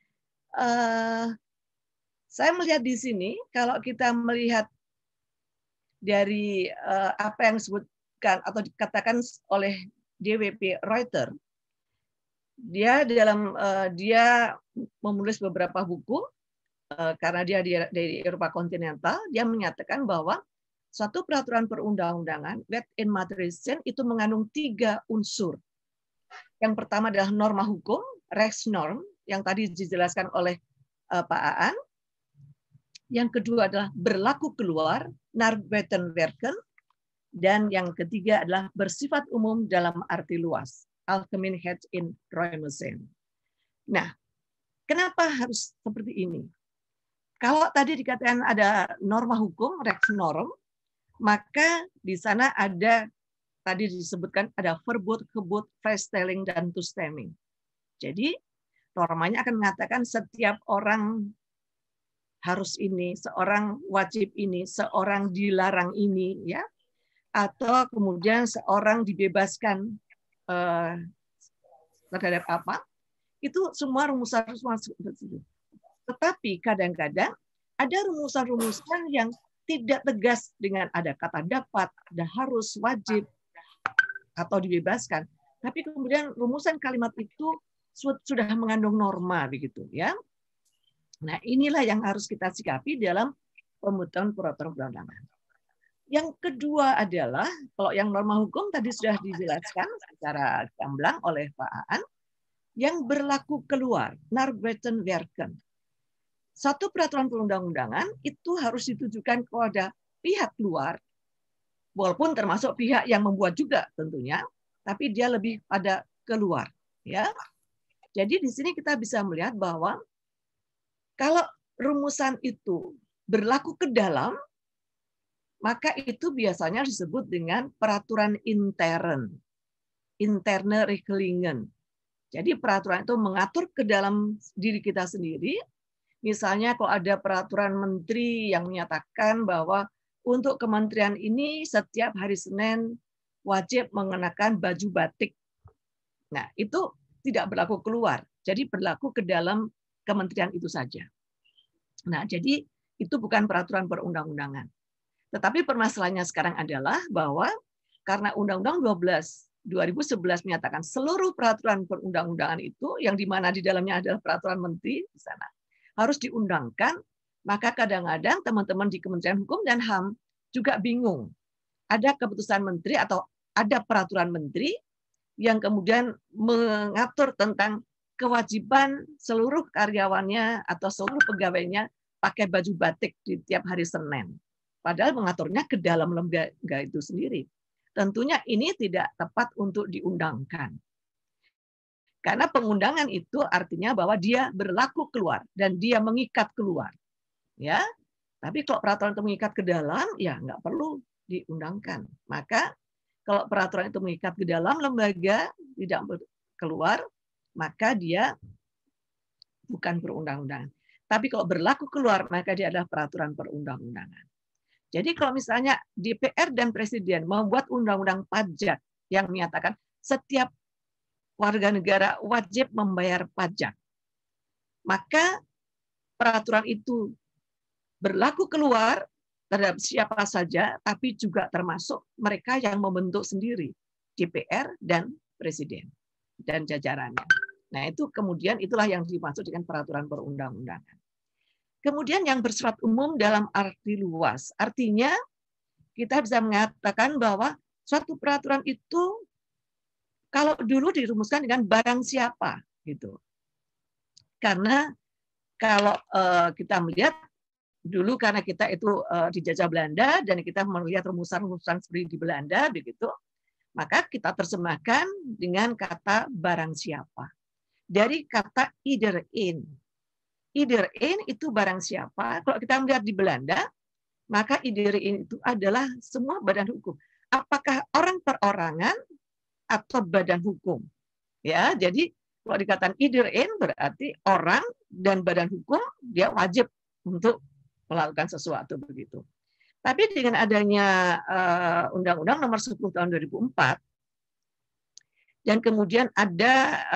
saya melihat di sini kalau kita melihat dari apa yang disebutkan atau dikatakan oleh JWP Reuter, dia menulis beberapa buku. Karena dia dari Eropa kontinental, dia menyatakan bahwa suatu peraturan perundang-undangan, wet in materien, itu mengandung 3 unsur. Yang pertama adalah norma hukum, Rechtsnorm, yang tadi dijelaskan oleh Pak Aan. Yang kedua adalah berlaku keluar, Narbuitenwerken. Dan yang ketiga adalah bersifat umum dalam arti luas, Algemeenheid in ruime zin. Nah, kenapa harus seperti ini? Kalau tadi dikatakan ada norma hukum, Rechtsnorm, maka di sana ada, tadi disebutkan ada verbod, gebod, vrijstelling, dan toestemming. Jadi, normanya akan mengatakan setiap orang harus ini, seorang wajib ini, seorang dilarang ini, ya, atau kemudian seorang dibebaskan terhadap apa? Itu semua rumusan-rumusan seperti itu. Tetapi kadang-kadang ada rumusan-rumusan yang tidak tegas dengan ada kata dapat, ada harus, wajib, atau dibebaskan. Tapi kemudian rumusan kalimat itu sudah mengandung norma begitu, ya. Nah, inilah yang harus kita sikapi dalam pembentukan peraturan perundang-undangan. Yang kedua adalah kalau yang norma hukum tadi sudah dijelaskan secara gamblang oleh Pak Aan, yang berlaku keluar, naar buiten werken. Satu peraturan perundang-undangan itu harus ditujukan kepada pihak luar, walaupun termasuk pihak yang membuat juga tentunya, tapi dia lebih pada keluar, ya. Jadi di sini kita bisa melihat bahwa kalau rumusan itu berlaku ke dalam, maka itu biasanya disebut dengan peraturan intern, interne regelingen. Jadi peraturan itu mengatur ke dalam diri kita sendiri. Misalnya kalau ada peraturan menteri yang menyatakan bahwa untuk kementerian ini setiap hari Senin wajib mengenakan baju batik. Nah, itu tidak berlaku keluar. Jadi berlaku ke dalam kementerian itu saja. Nah, jadi itu bukan peraturan perundang-undangan. Tetapi permasalahannya sekarang adalah bahwa karena Undang-Undang 2011 menyatakan seluruh peraturan perundang-undangan itu yang di mana di dalamnya adalah peraturan menteri di sana harus diundangkan, maka kadang-kadang teman-teman di Kementerian Hukum dan HAM juga bingung. Ada keputusan menteri atau ada peraturan menteri yang kemudian mengatur tentang kewajiban seluruh karyawannya atau seluruh pegawainya pakai baju batik di tiap hari Senin. Padahal mengaturnya ke dalam lembaga itu sendiri. Tentunya ini tidak tepat untuk diundangkan. Karena pengundangan itu artinya bahwa dia berlaku keluar dan dia mengikat keluar. Ya, tapi kalau peraturan itu mengikat ke dalam, ya nggak perlu diundangkan. Maka kalau peraturan itu mengikat ke dalam lembaga, tidak keluar, maka dia bukan perundang-undangan. Tapi kalau berlaku keluar, maka dia adalah peraturan perundang-undangan. Jadi kalau misalnya DPR dan Presiden membuat undang-undang pajak yang menyatakan setiap warga negara wajib membayar pajak, maka peraturan itu berlaku keluar terhadap siapa saja, tapi juga termasuk mereka yang membentuk sendiri, DPR dan Presiden dan jajarannya. Nah, itu kemudian itulah yang dimaksud dengan peraturan perundang-undangan. Kemudian yang bersifat umum dalam arti luas, artinya kita bisa mengatakan bahwa suatu peraturan itu kalau dulu dirumuskan dengan barang siapa, gitu. Karena kalau kita melihat dulu karena kita itu dijajah Belanda dan kita melihat rumusan-rumusan seperti di Belanda, begitu, maka kita terjemahkan dengan kata barang siapa. Dari kata iedereen. Iedereen itu barang siapa. Kalau kita melihat di Belanda, maka iedereen itu adalah semua badan hukum. Apakah orang perorangan atau badan hukum? Ya, jadi kalau dikatakan iedereen berarti orang dan badan hukum dia wajib untuk melakukan sesuatu begitu. Tapi dengan adanya Undang-Undang Nomor 10 Tahun 2004 dan kemudian ada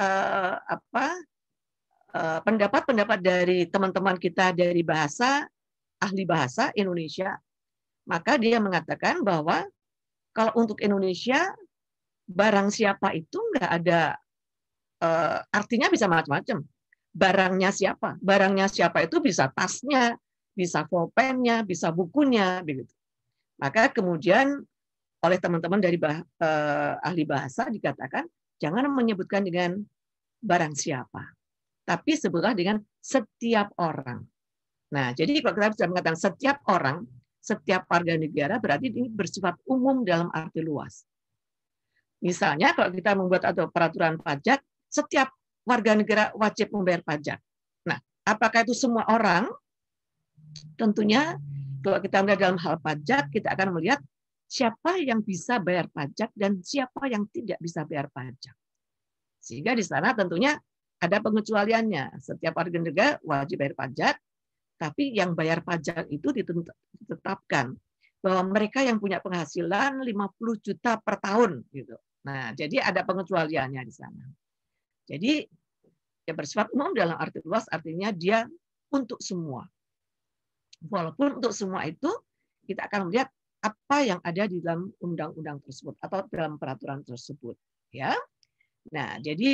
pendapat-pendapat dari teman-teman kita dari ahli bahasa Indonesia, maka dia mengatakan bahwa kalau untuk Indonesia barang siapa itu nggak ada artinya bisa macam-macam. Barangnya siapa? Barangnya siapa itu bisa tasnya, bisa pulpennya, bisa bukunya, begitu. Maka kemudian oleh teman-teman dari ahli bahasa dikatakan jangan menyebutkan dengan barang siapa, tapi sebutlah dengan setiap orang. Nah, jadi kalau kita bisa mengatakan setiap orang, setiap warga negara berarti ini bersifat umum dalam arti luas. Misalnya kalau kita membuat atau peraturan pajak, setiap warga negara wajib membayar pajak. Nah, apakah itu semua orang? Tentunya kalau kita melihat dalam hal pajak, kita akan melihat siapa yang bisa bayar pajak dan siapa yang tidak bisa bayar pajak. Sehingga di sana tentunya ada pengecualiannya. Setiap warga negara wajib bayar pajak, tapi yang bayar pajak itu ditetapkan bahwa mereka yang punya penghasilan 50 juta per tahun gitu. Nah, jadi ada pengecualiannya di sana. Jadi ya bersifat umum dalam arti luas artinya dia untuk semua. Walaupun untuk semua itu kita akan melihat apa yang ada di dalam undang-undang tersebut atau dalam peraturan tersebut, ya. Nah, jadi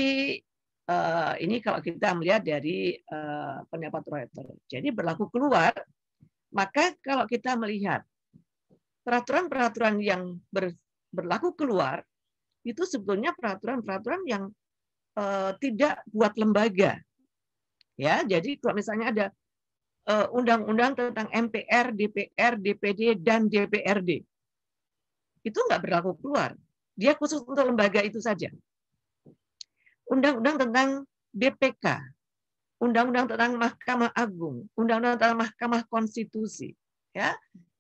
ini kalau kita melihat dari pendapat Reuters. Jadi berlaku keluar, maka kalau kita melihat peraturan-peraturan yang berlaku keluar itu sebetulnya peraturan-peraturan yang tidak buat lembaga, ya. Jadi kalau misalnya ada undang-undang tentang MPR, DPR, DPD, dan DPRD. Itu nggak berlaku keluar. Dia khusus untuk lembaga itu saja. Undang-undang tentang BPK, undang-undang tentang Mahkamah Agung, undang-undang tentang Mahkamah Konstitusi. Ya.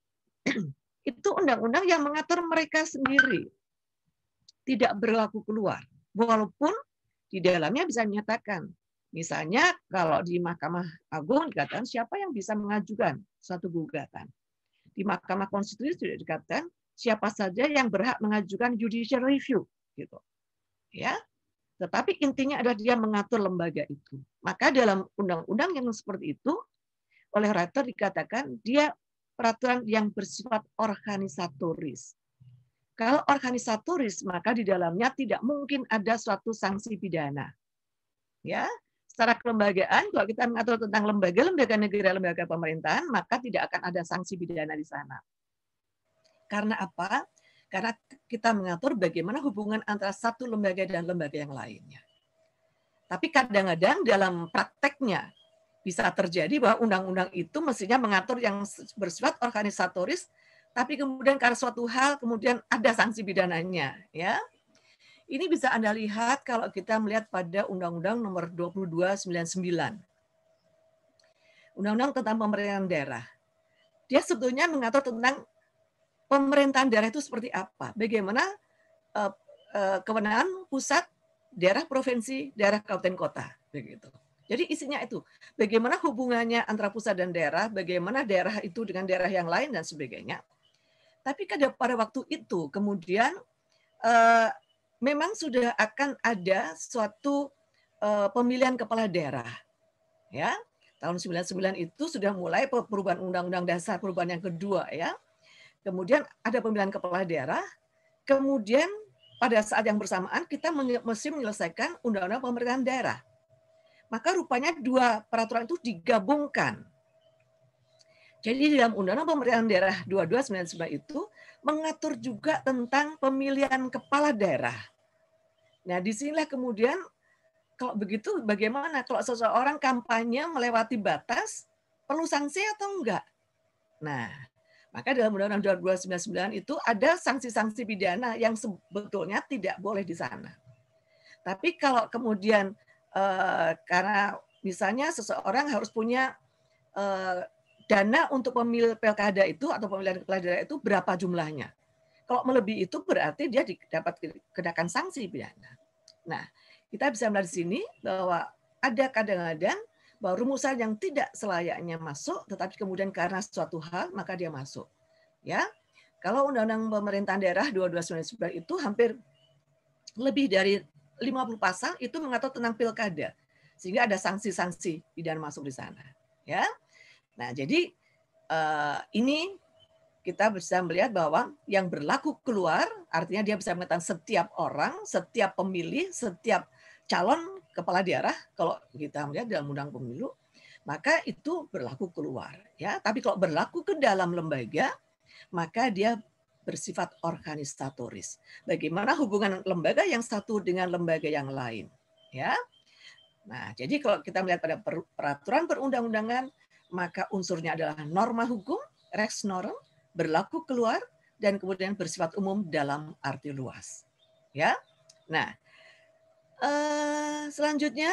Itu undang-undang yang mengatur mereka sendiri. Tidak berlaku keluar. Walaupun di dalamnya bisa menyatakan, misalnya kalau di Mahkamah Agung dikatakan siapa yang bisa mengajukan suatu gugatan. Di Mahkamah Konstitusi sudah dikatakan siapa saja yang berhak mengajukan judicial review, gitu. Ya. Tetapi intinya adalah dia mengatur lembaga itu. Maka dalam undang-undang yang seperti itu oleh Reuters dikatakan dia peraturan yang bersifat organisatoris. Kalau organisatoris maka di dalamnya tidak mungkin ada suatu sanksi pidana. Ya. Secara kelembagaan, kalau kita mengatur tentang lembaga-lembaga negara, lembaga pemerintahan, maka tidak akan ada sanksi pidana di sana. Karena apa? Karena kita mengatur bagaimana hubungan antara satu lembaga dan lembaga yang lainnya. Tapi kadang-kadang dalam prakteknya bisa terjadi bahwa undang-undang itu mestinya mengatur yang bersifat organisatoris, tapi kemudian karena suatu hal kemudian ada sanksi pidananya. Ya. Ini bisa Anda lihat kalau kita melihat pada Undang-Undang Nomor 2299. Undang-Undang tentang pemerintahan daerah. Dia sebetulnya mengatur tentang pemerintahan daerah itu seperti apa. Bagaimana kewenangan pusat, daerah provinsi, daerah kabupaten kota. Begitu. Jadi isinya itu. Bagaimana hubungannya antara pusat dan daerah, bagaimana daerah itu dengan daerah yang lain, dan sebagainya. Tapi pada waktu itu kemudian memang sudah akan ada suatu pemilihan kepala daerah. Ya, tahun 99 itu sudah mulai perubahan Undang-Undang Dasar, perubahan yang kedua, ya. Kemudian ada pemilihan kepala daerah. Kemudian pada saat yang bersamaan kita mesti menyelesaikan Undang-Undang Pemerintahan Daerah. Maka rupanya dua peraturan itu digabungkan. Jadi dalam Undang-Undang Pemerintahan Daerah 2299 itu mengatur juga tentang pemilihan kepala daerah. Nah, disinilah kemudian kalau begitu bagaimana kalau seseorang kampanye melewati batas perlu sanksi atau enggak? Nah, maka dalam Undang-Undang 2299 itu ada sanksi-sanksi pidana yang sebetulnya tidak boleh di sana. Tapi kalau kemudian karena misalnya seseorang harus punya dana untuk pemilih pilkada itu atau pemilihan kepala daerah itu berapa jumlahnya. Kalau melebihi itu berarti dia dapat kenakan sanksi pidana. Nah, kita bisa melihat di sini bahwa ada kadang-kadang bahwa rumusan yang tidak selayaknya masuk, tetapi kemudian karena suatu hal maka dia masuk. Ya, kalau Undang-Undang Pemerintahan Daerah 2299 itu hampir lebih dari 50 pasal itu mengatur tentang pilkada, sehingga ada sanksi-sanksi pidana masuk di sana. Ya, nah jadi ini kita bisa melihat bahwa yang berlaku keluar artinya dia bisa mengatakan setiap orang, setiap pemilih, setiap calon kepala daerah kalau kita melihat dalam undang pemilu maka itu berlaku keluar, ya. Tapi kalau berlaku ke dalam lembaga maka dia bersifat organisatoris. Bagaimana hubungan lembaga yang satu dengan lembaga yang lain, ya. Nah, jadi kalau kita melihat pada peraturan perundang-undangan maka unsurnya adalah norma hukum, res norm, berlaku keluar dan kemudian bersifat umum dalam arti luas, ya. Nah, selanjutnya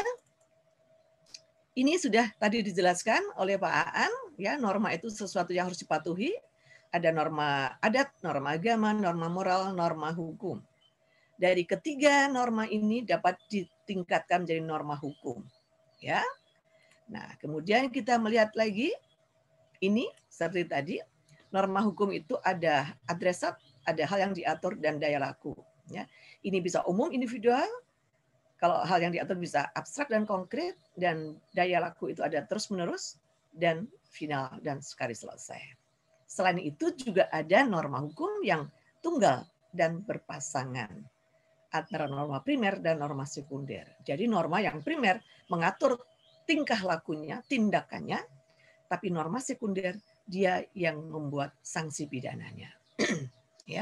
ini sudah tadi dijelaskan oleh Pak Aan, ya, norma itu sesuatu yang harus dipatuhi. Ada norma adat, norma agama, norma moral, norma hukum. dari ketiga norma ini dapat ditingkatkan menjadi norma hukum. Ya. Nah, kemudian kita melihat lagi ini seperti tadi, norma hukum itu ada adresat, ada hal yang diatur dan daya laku. Ya. Ini bisa umum, individual. Kalau hal yang diatur bisa abstrak dan konkret, dan daya laku itu ada terus-menerus dan final dan sekali selesai. Selain itu juga ada norma hukum yang tunggal dan berpasangan antara norma primer dan norma sekunder. Jadi norma yang primer mengatur tingkah lakunya, tindakannya, tapi norma sekunder dia yang membuat sanksi pidananya. Ya.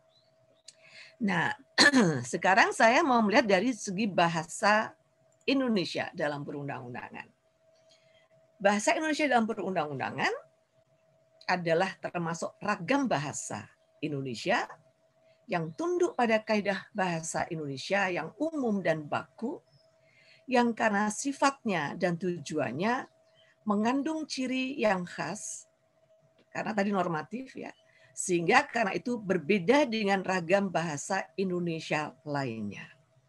Nah, sekarang saya mau melihat dari segi bahasa Indonesia dalam perundang-undangan. Bahasa Indonesia dalam perundang-undangan adalah termasuk ragam bahasa Indonesia yang tunduk pada kaidah bahasa Indonesia yang umum dan baku, yang karena sifatnya dan tujuannya mengandung ciri yang khas, karena tadi normatif ya, sehingga karena itu berbeda dengan ragam bahasa Indonesia lainnya.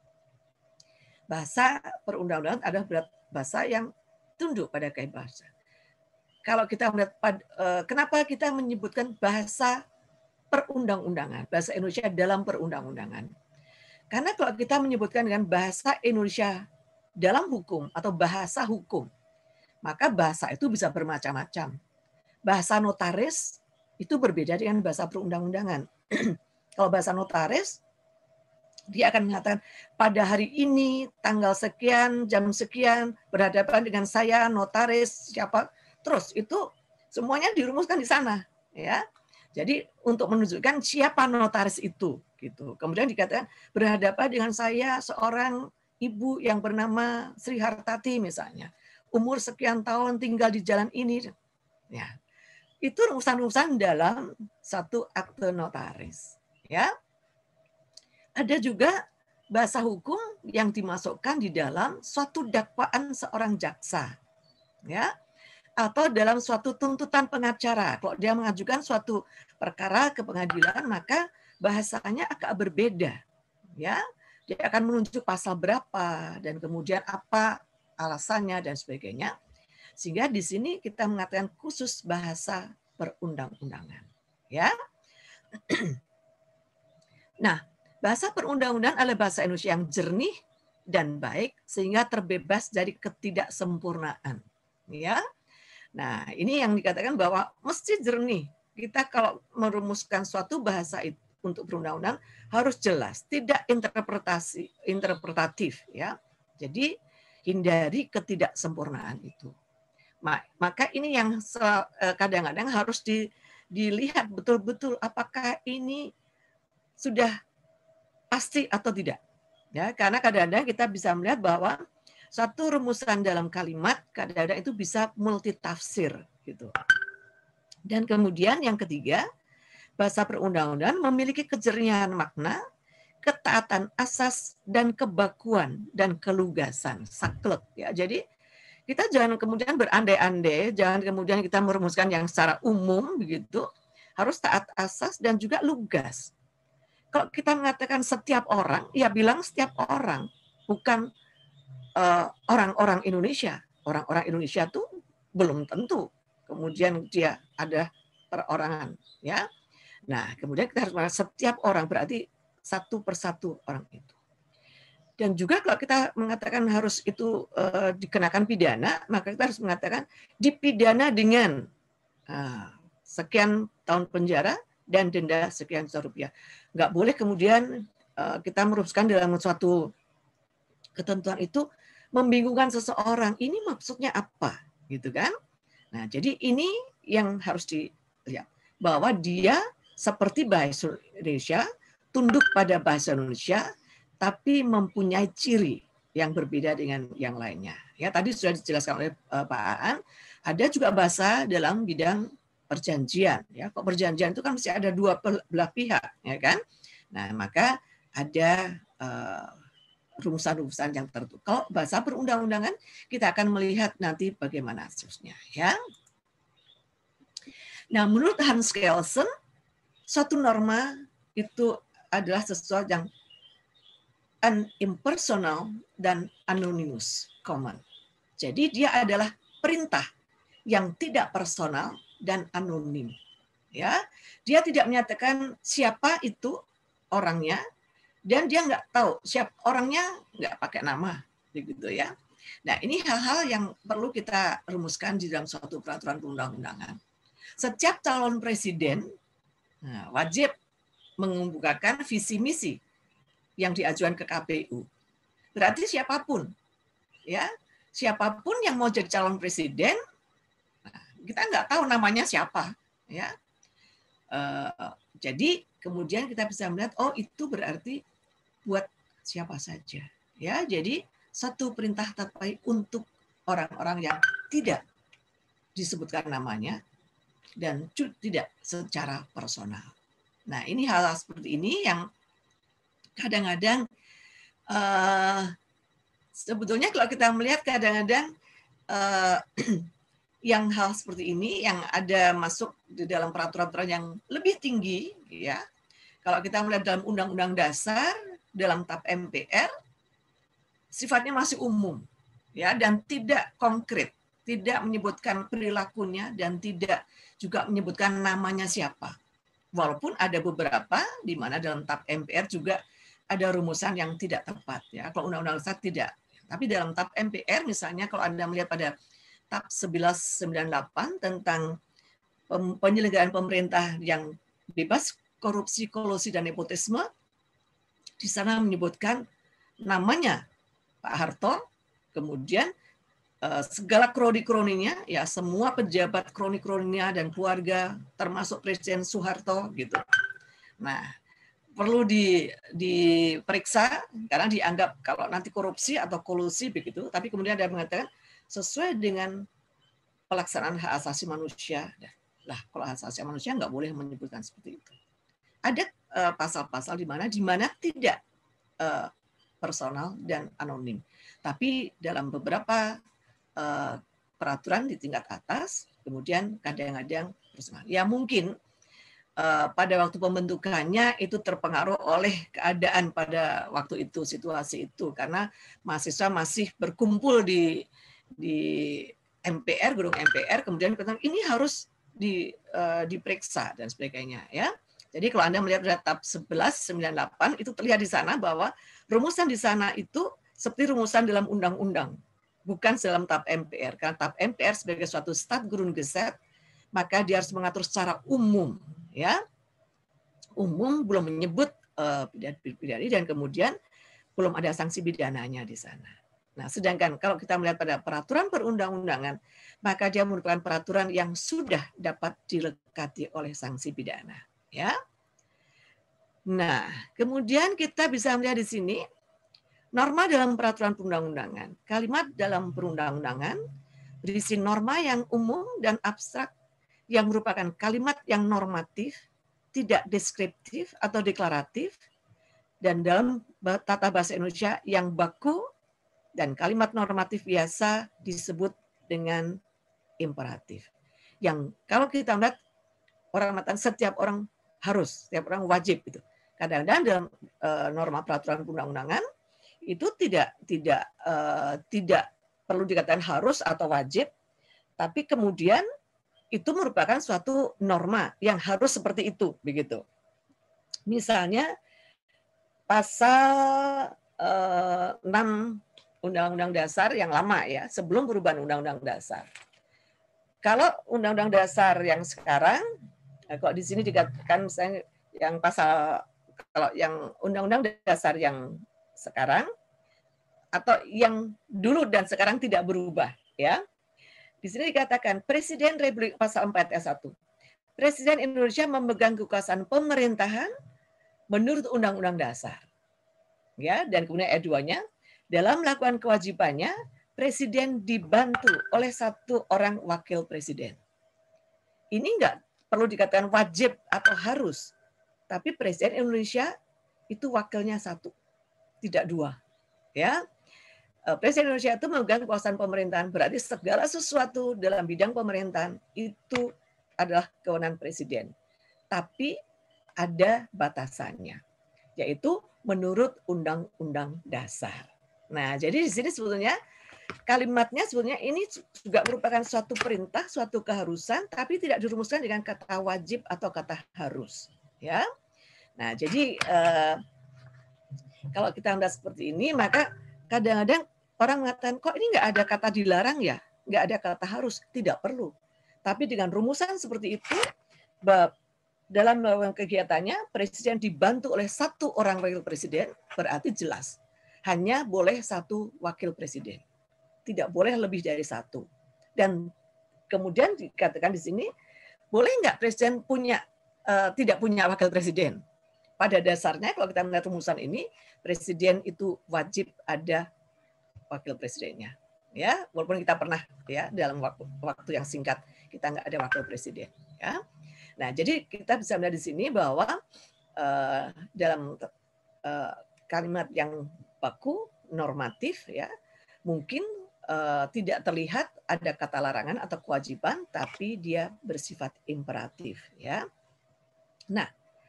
Bahasa perundang-undangan adalah bahasa yang tunduk pada kaidah bahasa. Kalau kita melihat kenapa kita menyebutkan bahasa perundang-undangan, bahasa Indonesia dalam perundang-undangan. Karena kalau kita menyebutkan dengan bahasa Indonesia dalam hukum atau bahasa hukum, maka bahasa itu bisa bermacam-macam. Bahasa notaris itu berbeda dengan bahasa perundang-undangan. Kalau bahasa notaris, dia akan mengatakan pada hari ini, tanggal sekian, jam sekian, berhadapan dengan saya, notaris, siapa. Terus itu semuanya dirumuskan di sana. Ya. Jadi untuk menunjukkan siapa notaris itu. Gitu. Kemudian dikatakan berhadapan dengan saya, seorang ibu yang bernama Sri Hartati misalnya. Umur sekian tahun tinggal di jalan ini. Ya. Itu rumusan-rumusan dalam satu akte notaris. Ya. Ada juga bahasa hukum yang dimasukkan di dalam suatu dakwaan seorang jaksa. Ya. Atau dalam suatu tuntutan pengacara. Kalau dia mengajukan suatu perkara ke pengadilan, maka bahasanya agak berbeda. Ya. Dia akan menunjuk pasal berapa dan kemudian apa alasannya dan sebagainya. Sehingga di sini kita mengatakan khusus bahasa perundang-undangan. Ya. Nah, bahasa perundang-undangan adalah bahasa Indonesia yang jernih dan baik sehingga terbebas dari ketidaksempurnaan. Ya. Nah, ini yang dikatakan bahwa mesti jernih. Kita kalau merumuskan suatu bahasa itu untuk perundang-undang harus jelas, tidak interpretatif ya. Jadi hindari ketidaksempurnaan itu. Maka ini yang kadang-kadang harus dilihat betul-betul apakah ini sudah pasti atau tidak. Ya, karena kadang-kadang kita bisa melihat bahwa satu rumusan dalam kalimat kadang-kadang itu bisa multitafsir gitu. Dan kemudian yang ketiga, bahasa perundang-undangan memiliki kejernihan makna, ketaatan asas dan kebakuan dan kelugasan, saklek ya. Jadi kita jangan kemudian berandai-andai, jangan kemudian kita merumuskan yang secara umum begitu, harus taat asas dan juga lugas. Kalau kita mengatakan setiap orang, ya bilang setiap orang, bukan orang-orang Indonesia. Orang-orang Indonesia tuh belum tentu. Kemudian dia ada perorangan, ya. Nah, kemudian kita harus mengatakan setiap orang berarti satu persatu orang itu. Dan juga kalau kita mengatakan harus itu dikenakan pidana, maka kita harus mengatakan dipidana dengan sekian tahun penjara dan denda sekian juta rupiah. Nggak boleh kemudian kita merumuskan dalam suatu ketentuan itu membingungkan seseorang. Ini maksudnya apa, gitu kan? Nah, jadi ini yang harus dilihat bahwa dia seperti bahasa Indonesia, tunduk pada bahasa Indonesia, tapi mempunyai ciri yang berbeda dengan yang lainnya. Ya, tadi sudah dijelaskan oleh Pak Aan, ada juga bahasa dalam bidang perjanjian. Ya, kok perjanjian itu kan mesti ada dua belah pihak, ya kan? Nah, maka ada rumusan-rumusan yang tertentu. Kalau bahasa perundang-undangan, kita akan melihat nanti bagaimana kasusnya. Ya. Nah, menurut Hans Kelsen, suatu norma itu adalah sesuatu yang impersonal dan anonymous command. Jadi dia adalah perintah yang tidak personal dan anonim. Ya, dia tidak menyatakan siapa itu orangnya, dan dia nggak tahu siapa orangnya, nggak pakai nama, begitu ya. Nah, ini hal-hal yang perlu kita rumuskan di dalam suatu peraturan perundang-undangan. Setiap calon presiden wajib mengemukakan visi misi yang diajukan ke KPU. Berarti siapapun, ya, siapapun yang mau jadi calon presiden, kita nggak tahu namanya siapa, ya. Jadi kemudian kita bisa melihat, oh itu berarti buat siapa saja, ya. Jadi satu perintah terbaik untuk orang-orang yang tidak disebutkan namanya dan tidak secara personal. Nah, ini hal-hal seperti ini yang kadang-kadang sebetulnya kalau kita melihat kadang-kadang yang hal seperti ini yang ada masuk di dalam peraturan-peraturan yang lebih tinggi, ya. Kalau kita melihat dalam Undang-Undang Dasar, dalam TAP MPR, sifatnya masih umum, ya, dan tidak konkret, tidak menyebutkan perilakunya dan tidak juga menyebutkan namanya siapa. Walaupun ada beberapa di mana dalam TAP MPR juga ada rumusan yang tidak tepat, ya. Kalau Undang-Undang Dasar tidak. Tapi dalam TAP MPR misalnya kalau Anda melihat pada TAP 1198 tentang penyelenggaraan pemerintah yang bebas korupsi, kolusi, dan nepotisme, di sana menyebutkan namanya Pak Harto, kemudian segala kroni-kroninya, ya semua pejabat kroni-kroninya dan keluarga, termasuk Presiden Soeharto, gitu. Nah, perlu diperiksa karena dianggap kalau nanti korupsi atau kolusi begitu, tapi kemudian ada yang mengatakan sesuai dengan pelaksanaan hak asasi manusia. Lah, kalau hak asasi manusia nggak boleh menyebutkan seperti itu. Ada pasal-pasal di mana tidak personal dan anonim. Tapi dalam beberapa peraturan di tingkat atas, kemudian kadang-kadang personal. Ya mungkin pada waktu pembentukannya itu terpengaruh oleh keadaan pada waktu itu, situasi itu, karena mahasiswa masih berkumpul di MPR, gedung MPR, kemudian ini harus diperiksa dan sebagainya, ya. Jadi kalau Anda melihat pada TAP 1198 itu terlihat di sana bahwa rumusan di sana itu seperti rumusan dalam undang-undang, bukan dalam TAP MPR. Karena TAP MPR sebagai suatu Staatsgrondgesetz, maka dia harus mengatur secara umum, ya. Umum belum menyebut pidana dan kemudian belum ada sanksi pidananya di sana. Nah, sedangkan kalau kita melihat pada peraturan perundang-undangan, maka dia merupakan peraturan yang sudah dapat dilekati oleh sanksi pidana, ya. Nah, kemudian kita bisa melihat di sini norma dalam peraturan perundang-undangan. Kalimat dalam perundang-undangan berisi norma yang umum dan abstrak yang merupakan kalimat yang normatif, tidak deskriptif atau deklaratif, dan dalam tata bahasa Indonesia yang baku, dan kalimat normatif biasa disebut dengan imperatif. Yang kalau kita melihat orang mengatakan setiap orang harus, setiap orang wajib gitu. Kadang-kadang dalam norma peraturan perundang-undangan itu tidak perlu dikatakan harus atau wajib, tapi kemudian itu merupakan suatu norma yang harus seperti itu, begitu. Misalnya pasal 6 Undang-Undang Dasar yang lama, ya, sebelum perubahan Undang-Undang Dasar. Kalau Undang-Undang Dasar yang sekarang, kok di sini dikatakan misalnya yang pasal, kalau yang Undang-Undang Dasar yang sekarang atau yang dulu dan sekarang tidak berubah, ya. Di sini dikatakan Presiden Republik pasal 4 ayat 1. Presiden Indonesia memegang kekuasaan pemerintahan menurut Undang-Undang Dasar. Ya, dan kemudian ayat 2-nya, dalam melakukan kewajibannya, Presiden dibantu oleh satu orang wakil presiden. Ini enggak perlu dikatakan wajib atau harus, tapi Presiden Indonesia itu wakilnya satu, tidak dua. Ya, Presiden Indonesia itu memegang kekuasaan pemerintahan, berarti segala sesuatu dalam bidang pemerintahan itu adalah kewenangan presiden. Tapi ada batasannya. yaitu menurut Undang-Undang Dasar. Nah, jadi di sini sebetulnya kalimatnya sebetulnya ini juga merupakan suatu perintah, suatu keharusan, tapi tidak dirumuskan dengan kata wajib atau kata harus. Ya, nah jadi kalau kita melihat seperti ini, maka kadang-kadang orang mengatakan, kok ini nggak ada kata dilarang ya, nggak ada kata harus, tidak perlu. Tapi dengan rumusan seperti itu, dalam melakukan kegiatannya, presiden dibantu oleh satu orang wakil presiden, berarti jelas. Hanya boleh satu wakil presiden. Tidak boleh lebih dari satu. Dan kemudian dikatakan di sini, boleh nggak presiden tidak punya wakil presiden? Pada dasarnya kalau kita melihat rumusan ini, presiden itu wajib ada wakil presidennya. Ya, walaupun kita pernah ya dalam waktu yang singkat kita nggak ada wakil presiden. Ya, nah jadi kita bisa melihat di sini bahwa dalam kalimat yang baku normatif ya mungkin tidak terlihat ada kata larangan atau kewajiban, tapi dia bersifat imperatif. Ya, nah.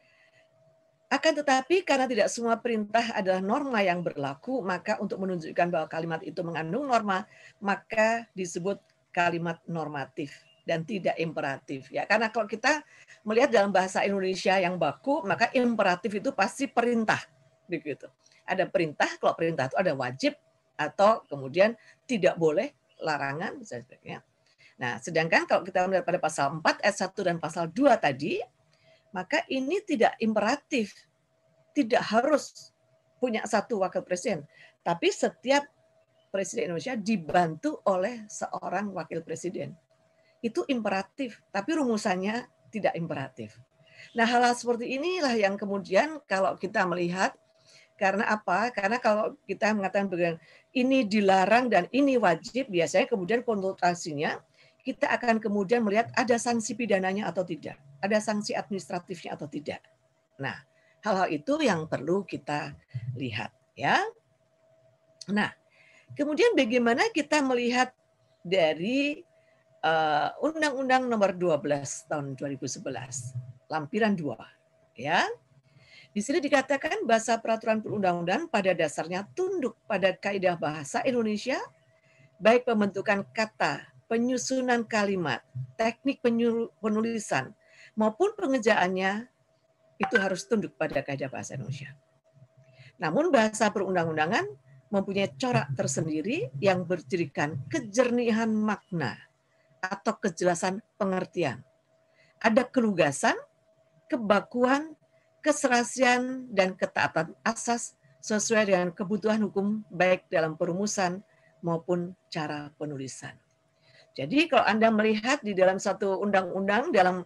Akan tetapi karena tidak semua perintah adalah norma yang berlaku, maka untuk menunjukkan bahwa kalimat itu mengandung norma, maka disebut kalimat normatif dan tidak imperatif. Ya, karena kalau kita melihat dalam bahasa Indonesia yang baku, maka imperatif itu pasti perintah, begitu. Ada perintah, kalau perintah itu ada wajib atau kemudian tidak boleh, larangan, misalnya sebagainya. Nah, sedangkan kalau kita melihat pada pasal 4 ayat 1 dan pasal 2 tadi, maka ini tidak imperatif, tidak harus punya satu wakil presiden. Tapi setiap presiden Indonesia dibantu oleh seorang wakil presiden. Itu imperatif, tapi rumusannya tidak imperatif. Nah, hal-hal seperti inilah yang kemudian kalau kita melihat, karena apa? Karena kalau kita mengatakan ini dilarang dan ini wajib, biasanya kemudian konotasinya kita akan kemudian melihat ada sanksi pidananya atau tidak, ada sanksi administratifnya atau tidak. Nah, hal-hal itu yang perlu kita lihat, ya. Nah, kemudian bagaimana kita melihat dari Undang-Undang Nomor 12 tahun 2011, lampiran 2, ya. Di sini dikatakan bahasa peraturan perundang-undangan pada dasarnya tunduk pada kaidah bahasa Indonesia, baik pembentukan kata, penyusunan kalimat, teknik penulisan, maupun pengerjaannya itu harus tunduk pada kaidah bahasa Indonesia. Namun bahasa perundang-undangan mempunyai corak tersendiri yang bercirikan kejernihan makna atau kejelasan pengertian. Ada kelugasan, kebakuan, keserasian, dan ketaatan asas sesuai dengan kebutuhan hukum baik dalam perumusan maupun cara penulisan. Jadi kalau Anda melihat di dalam satu undang-undang dalam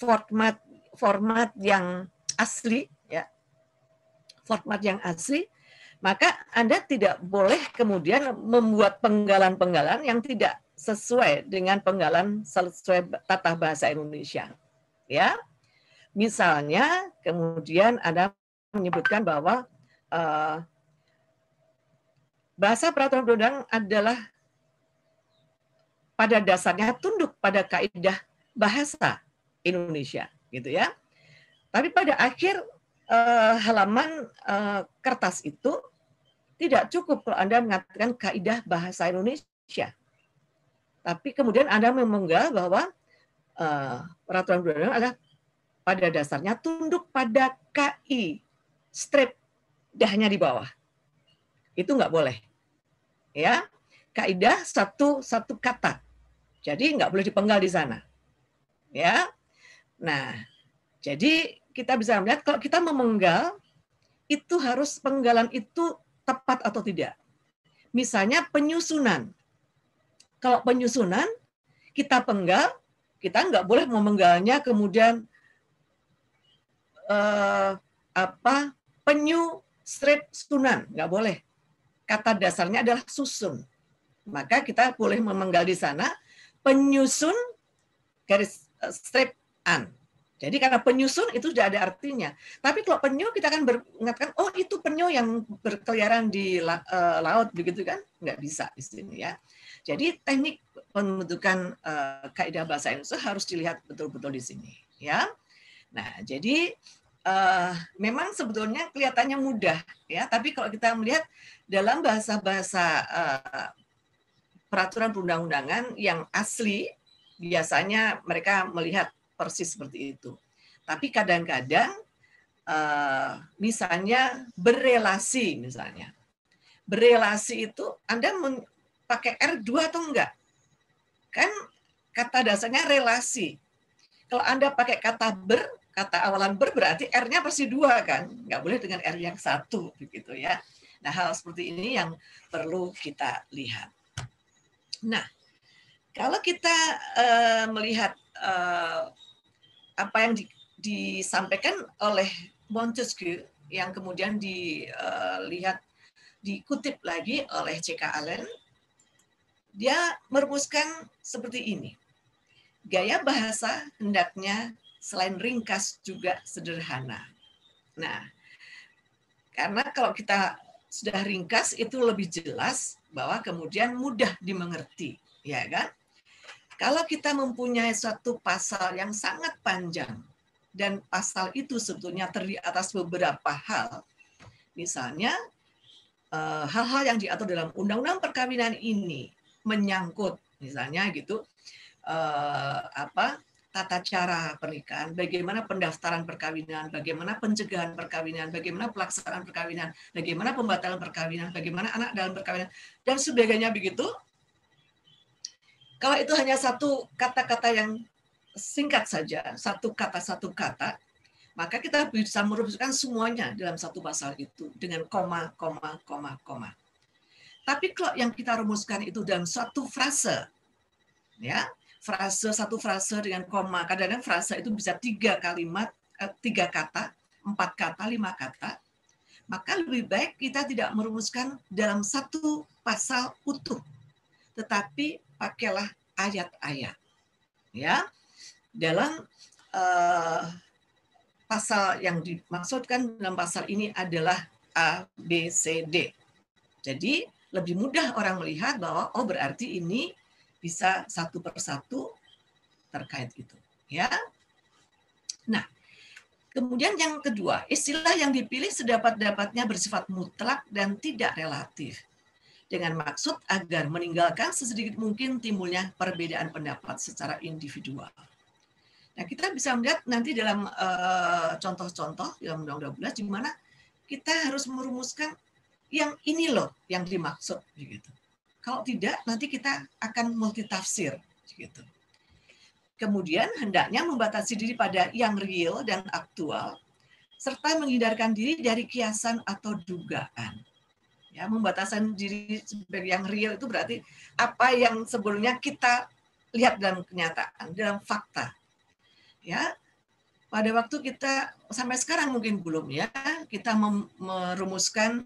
format yang asli, ya, format yang asli, maka Anda tidak boleh kemudian membuat penggalan-penggalan yang tidak sesuai dengan penggalan sesuai tata bahasa Indonesia. Ya, misalnya kemudian Anda menyebutkan bahwa bahasa peraturan perundang adalah pada dasarnya tunduk pada kaidah bahasa Indonesia, gitu ya. Tapi pada akhir halaman kertas itu tidak cukup kalau Anda mengatakan kaidah bahasa Indonesia. Tapi kemudian Anda memenggal bahwa peraturan perundang adalah pada dasarnya tunduk pada KI, strip dahnya di bawah. Itu nggak boleh. Ya, kaidah satu kata. Jadi nggak boleh dipenggal di sana. Ya, nah, jadi kita bisa melihat kalau kita memenggal, itu harus penggalan itu tepat atau tidak. Misalnya penyusunan. Kalau penyusunan, kita penggal, kita nggak boleh memenggalnya kemudian penyusunan, nggak boleh. Kata dasarnya adalah susun. Maka kita boleh memenggal di sana penyusun garis strip an. Jadi karena penyusun itu sudah ada artinya. Tapi kalau penyu kita akan mengatakan, oh itu penyu yang berkeliaran di laut begitu kan? Nggak bisa di sini ya. Jadi teknik pembentukan kaidah bahasa Indonesia harus dilihat betul-betul di sini ya. Nah, jadi memang sebetulnya kelihatannya mudah ya, tapi kalau kita melihat dalam bahasa-bahasa peraturan perundang-undangan yang asli, biasanya mereka melihat persis seperti itu. Tapi kadang-kadang misalnya berelasi, berelasi itu Anda pakai R2 atau enggak? Kan kata dasarnya relasi. Kalau Anda pakai kata awalan berarti R-nya pasti 2 kan, nggak boleh dengan R yang 1 begitu ya. Nah, hal seperti ini yang perlu kita lihat. Nah, kalau kita melihat apa yang disampaikan oleh Montesquieu yang kemudian dikutip lagi oleh C.K. Allen, dia merumuskan seperti ini. Gaya bahasa hendaknya selain ringkas juga sederhana. Nah, karena kalau kita sudah ringkas itu lebih jelas bahwa kemudian mudah dimengerti, ya kan? Kalau kita mempunyai suatu pasal yang sangat panjang dan pasal itu sebetulnya terdiri atas beberapa hal, misalnya hal-hal yang diatur dalam undang-undang perkawinan ini menyangkut misalnya gitu tata cara pernikahan, bagaimana pendaftaran perkawinan, bagaimana pencegahan perkawinan, bagaimana pelaksanaan perkawinan, bagaimana pembatalan perkawinan, bagaimana anak dalam perkawinan, dan sebagainya begitu. Kalau itu hanya satu kata-kata yang singkat saja, satu kata, maka kita bisa merumuskan semuanya dalam satu pasal itu dengan koma. Tapi kalau yang kita rumuskan itu dalam satu frase, ya, satu frase dengan koma, kadang-kadang frase itu bisa 3 kalimat, 3 kata, 4 kata, 5 kata, maka lebih baik kita tidak merumuskan dalam satu pasal utuh, tetapi pakailah ayat-ayat. Ya, dalam pasal yang dimaksudkan dalam pasal ini adalah A, B, C, D. Jadi lebih mudah orang melihat bahwa oh berarti ini bisa satu persatu terkait itu, ya. Nah, kemudian yang kedua, istilah yang dipilih sedapat-dapatnya bersifat mutlak dan tidak relatif, dengan maksud agar meninggalkan sesedikit mungkin timbulnya perbedaan pendapat secara individual. Nah, kita bisa melihat nanti dalam contoh-contoh dalam Undang-Undang 12 di mana kita harus merumuskan yang ini loh yang dimaksud, begitu. Kalau tidak, nanti kita akan multitafsir. Gitu. Kemudian, hendaknya membatasi diri pada yang real dan aktual, serta menghindarkan diri dari kiasan atau dugaan. Ya, membatasi diri sebagai yang real itu berarti apa yang sebelumnya kita lihat dalam kenyataan, dalam fakta. Ya, pada waktu kita, sampai sekarang mungkin belum ya, kita merumuskan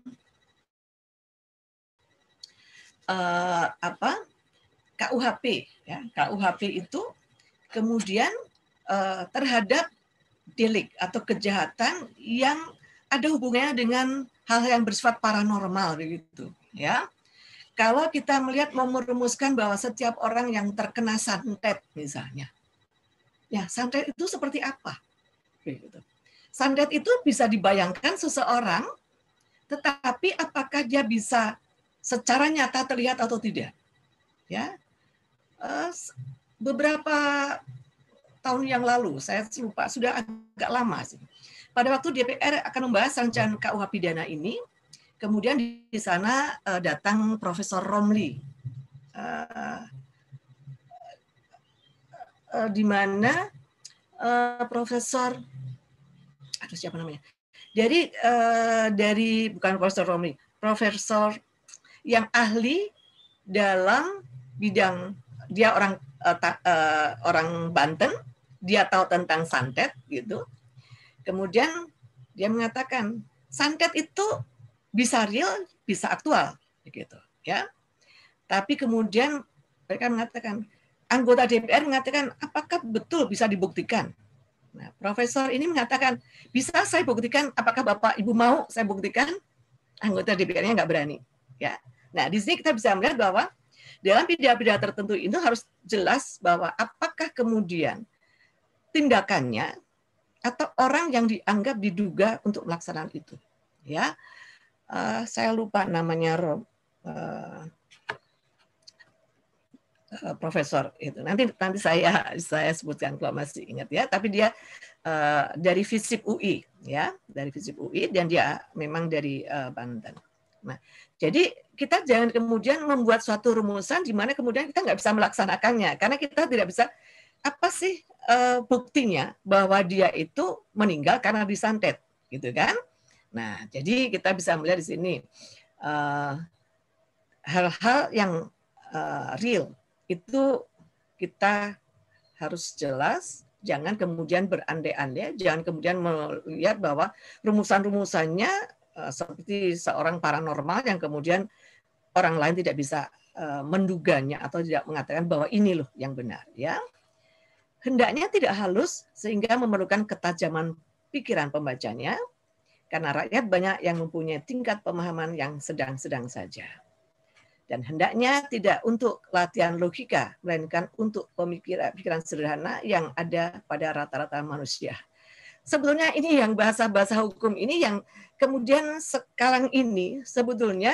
KUHP, ya. KUHP itu kemudian terhadap delik atau kejahatan yang ada hubungannya dengan hal-hal yang bersifat paranormal begitu, ya. Kalau kita melihat merumuskan bahwa setiap orang yang terkena santet misalnya, ya santet itu seperti apa? Begitu. Santet itu bisa dibayangkan seseorang, tetapi apakah dia bisa secara nyata terlihat atau tidak? Ya, beberapa tahun yang lalu, saya lupa, sudah agak lama sih. Pada waktu DPR akan membahas rancangan KUH pidana ini, kemudian di sana datang Profesor Romli, di mana Profesor, aduh siapa namanya? Dari bukan Profesor Romli, Profesor yang ahli dalam bidang, dia orang Banten, dia tahu tentang santet gitu. Kemudian dia mengatakan santet itu bisa real, bisa aktual gitu, ya. Tapi kemudian mereka mengatakan, anggota DPR mengatakan apakah betul bisa dibuktikan. Nah, Profesor ini mengatakan, bisa saya buktikan, apakah Bapak Ibu mau saya buktikan? Anggota DPR-nya nggak berani, ya. Nah, di sini kita bisa melihat bahwa dalam pidana-pidana tertentu itu harus jelas bahwa apakah kemudian tindakannya atau orang yang dianggap diduga untuk melaksanakan itu. Ya, saya lupa namanya profesor itu. Nanti saya sebutkan kalau masih ingat ya. Tapi dia dari FISIP UI ya, dari FISIP UI dan dia memang dari Banten. Nah, jadi kita jangan kemudian membuat suatu rumusan di mana kemudian kita nggak bisa melaksanakannya karena kita tidak bisa apa sih buktinya bahwa dia itu meninggal karena disantet, gitu kan? Nah, jadi kita bisa melihat di sini hal-hal yang real itu kita harus jelas, jangan kemudian berandai-andai, jangan kemudian melihat bahwa rumusan-rumusannya seperti seorang paranormal yang kemudian orang lain tidak bisa menduganya atau tidak mengatakan bahwa ini loh yang benar, ya. Hendaknya tidak halus sehingga memerlukan ketajaman pikiran pembacanya, karena rakyat banyak yang mempunyai tingkat pemahaman yang sedang-sedang saja. Dan hendaknya tidak untuk latihan logika, melainkan untuk pemikiran sederhana yang ada pada rata-rata manusia. Sebetulnya ini yang bahasa-bahasa hukum ini yang kemudian sekarang ini sebetulnya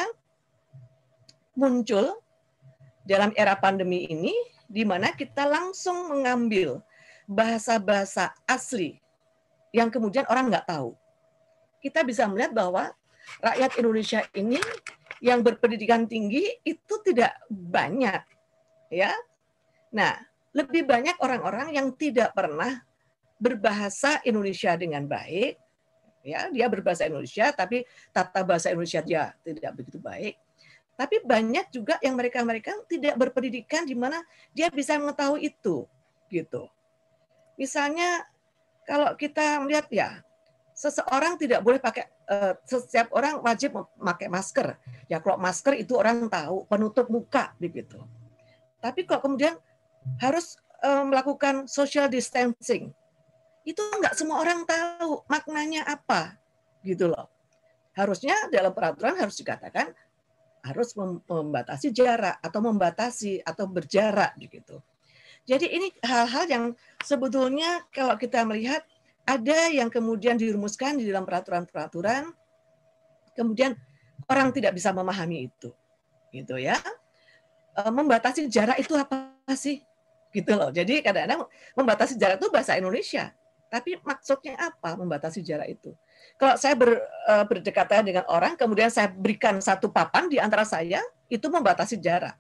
muncul dalam era pandemi ini, di mana kita langsung mengambil bahasa-bahasa asli yang kemudian orang nggak tahu. Kita bisa melihat bahwa rakyat Indonesia ini yang berpendidikan tinggi itu tidak banyak, ya. Nah, lebih banyak orang-orang yang tidak pernah berbahasa Indonesia dengan baik, ya. Dia berbahasa Indonesia, tapi tata bahasa Indonesia dia tidak begitu baik. Tapi banyak juga yang mereka tidak berpendidikan di mana dia bisa mengetahui itu, gitu. Misalnya kalau kita melihat ya, seseorang tidak boleh pakai, setiap orang wajib memakai masker. Ya kalau masker itu orang tahu, penutup muka begitu. Tapi kok kemudian harus melakukan social distancing, itu enggak semua orang tahu maknanya apa, gitu loh. Harusnya dalam peraturan harus dikatakan harus membatasi jarak atau membatasi atau berjarak begitu. Jadi ini hal-hal yang sebetulnya kalau kita melihat ada yang kemudian dirumuskan di dalam peraturan-peraturan, kemudian orang tidak bisa memahami itu, gitu ya. Membatasi jarak itu apa sih, gitu loh. Jadi kadang-kadang membatasi jarak itu bahasa Indonesia, tapi maksudnya apa membatasi jarak itu? Kalau saya berdekatan dengan orang, kemudian saya berikan satu papan di antara saya, itu membatasi jarak.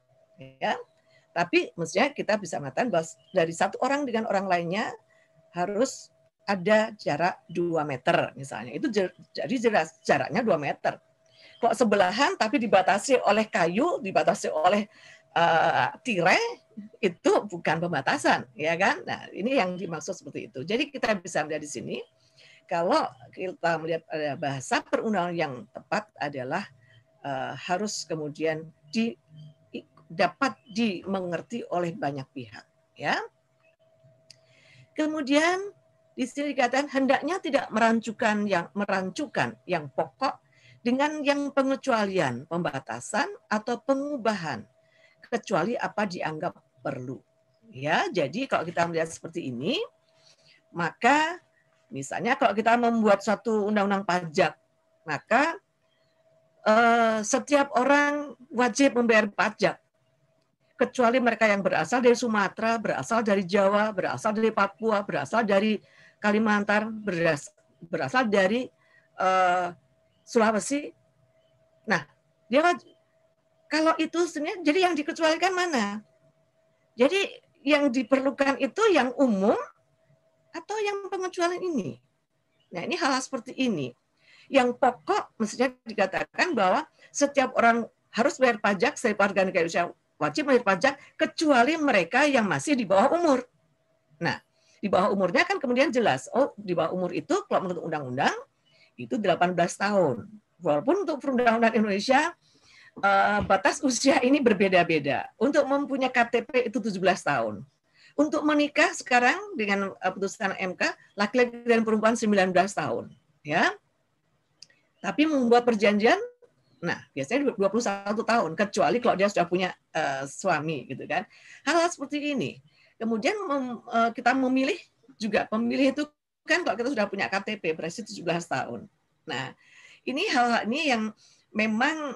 Ya. Tapi mestinya kita bisa mengatakan bahwa dari satu orang dengan orang lainnya harus ada jarak 2 meter misalnya. Itu jadi jelas jaraknya 2 meter. Kok sebelahan tapi dibatasi oleh kayu, dibatasi oleh tirai, itu bukan pembatasan, ya kan? Nah, ini yang dimaksud seperti itu. Jadi kita bisa melihat di sini, kalau kita melihat bahasa perundangan yang tepat adalah harus kemudian dapat dimengerti oleh banyak pihak, ya. Kemudian di sini dikatakan hendaknya tidak merancukan yang pokok dengan yang pengecualian, pembatasan atau pengubahan kecuali apa dianggap perlu. Ya, jadi kalau kita melihat seperti ini, maka misalnya kalau kita membuat suatu undang-undang pajak, maka setiap orang wajib membayar pajak, kecuali mereka yang berasal dari Sumatera, berasal dari Jawa, berasal dari Papua, berasal dari Kalimantan, berasal dari Sulawesi. Nah, dia kalau itu sebenarnya jadi yang dikecualikan mana? Jadi yang diperlukan itu yang umum atau yang pengecualian ini? Nah, ini hal seperti ini. Yang pokok mestinya dikatakan bahwa setiap orang harus bayar pajak, setiap warga negara Indonesia wajib bayar pajak, kecuali mereka yang masih di bawah umur. Nah, di bawah umurnya kan kemudian jelas, oh di bawah umur itu kalau menurut undang-undang itu 18 tahun. Walaupun untuk perundang-undang Indonesia batas usia ini berbeda-beda. Untuk mempunyai KTP itu 17 tahun. Untuk menikah sekarang dengan putusan MK, laki-laki dan perempuan 19 tahun. Ya. Tapi membuat perjanjian, nah biasanya 21 tahun, kecuali kalau dia sudah punya suami, gitu kan. Hal-hal seperti ini. Kemudian kita memilih juga, pemilih itu kan kalau kita sudah punya KTP berarti 17 tahun. Nah, ini hal-hal ini yang memang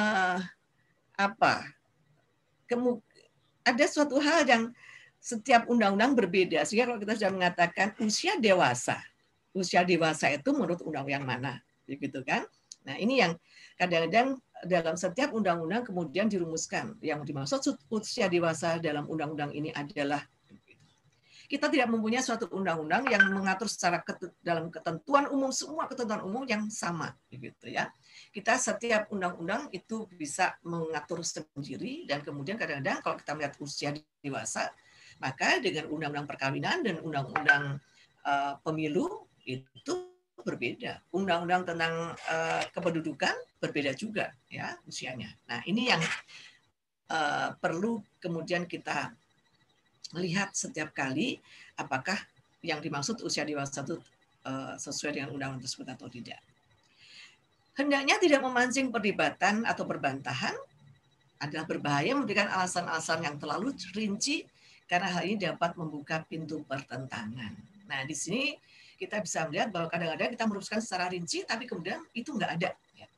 ada suatu hal yang setiap undang-undang berbeda. Sehingga kalau kita sudah mengatakan usia dewasa itu menurut undang-undang mana, gitu kan? Nah, ini yang kadang-kadang dalam setiap undang-undang kemudian dirumuskan. Yang dimaksud usia dewasa dalam undang-undang ini adalah kita tidak mempunyai suatu undang-undang yang mengatur secara dalam ketentuan umum, semua ketentuan umum yang sama, gitu ya. Kita setiap undang-undang itu bisa mengatur sendiri, dan kemudian kadang-kadang kalau kita melihat usia dewasa, maka dengan undang-undang perkawinan dan undang-undang pemilu itu berbeda. Undang-undang tentang kependudukan berbeda juga ya usianya. Nah, ini yang perlu kemudian kita lihat setiap kali apakah yang dimaksud usia dewasa itu sesuai dengan undang-undang tersebut atau tidak. Hendaknya tidak memancing perdebatan atau perbantahan, adalah berbahaya memberikan alasan-alasan yang terlalu rinci karena hal ini dapat membuka pintu pertentangan. Nah, di sini kita bisa melihat bahwa kadang-kadang kita merumuskan secara rinci, tapi kemudian itu nggak ada.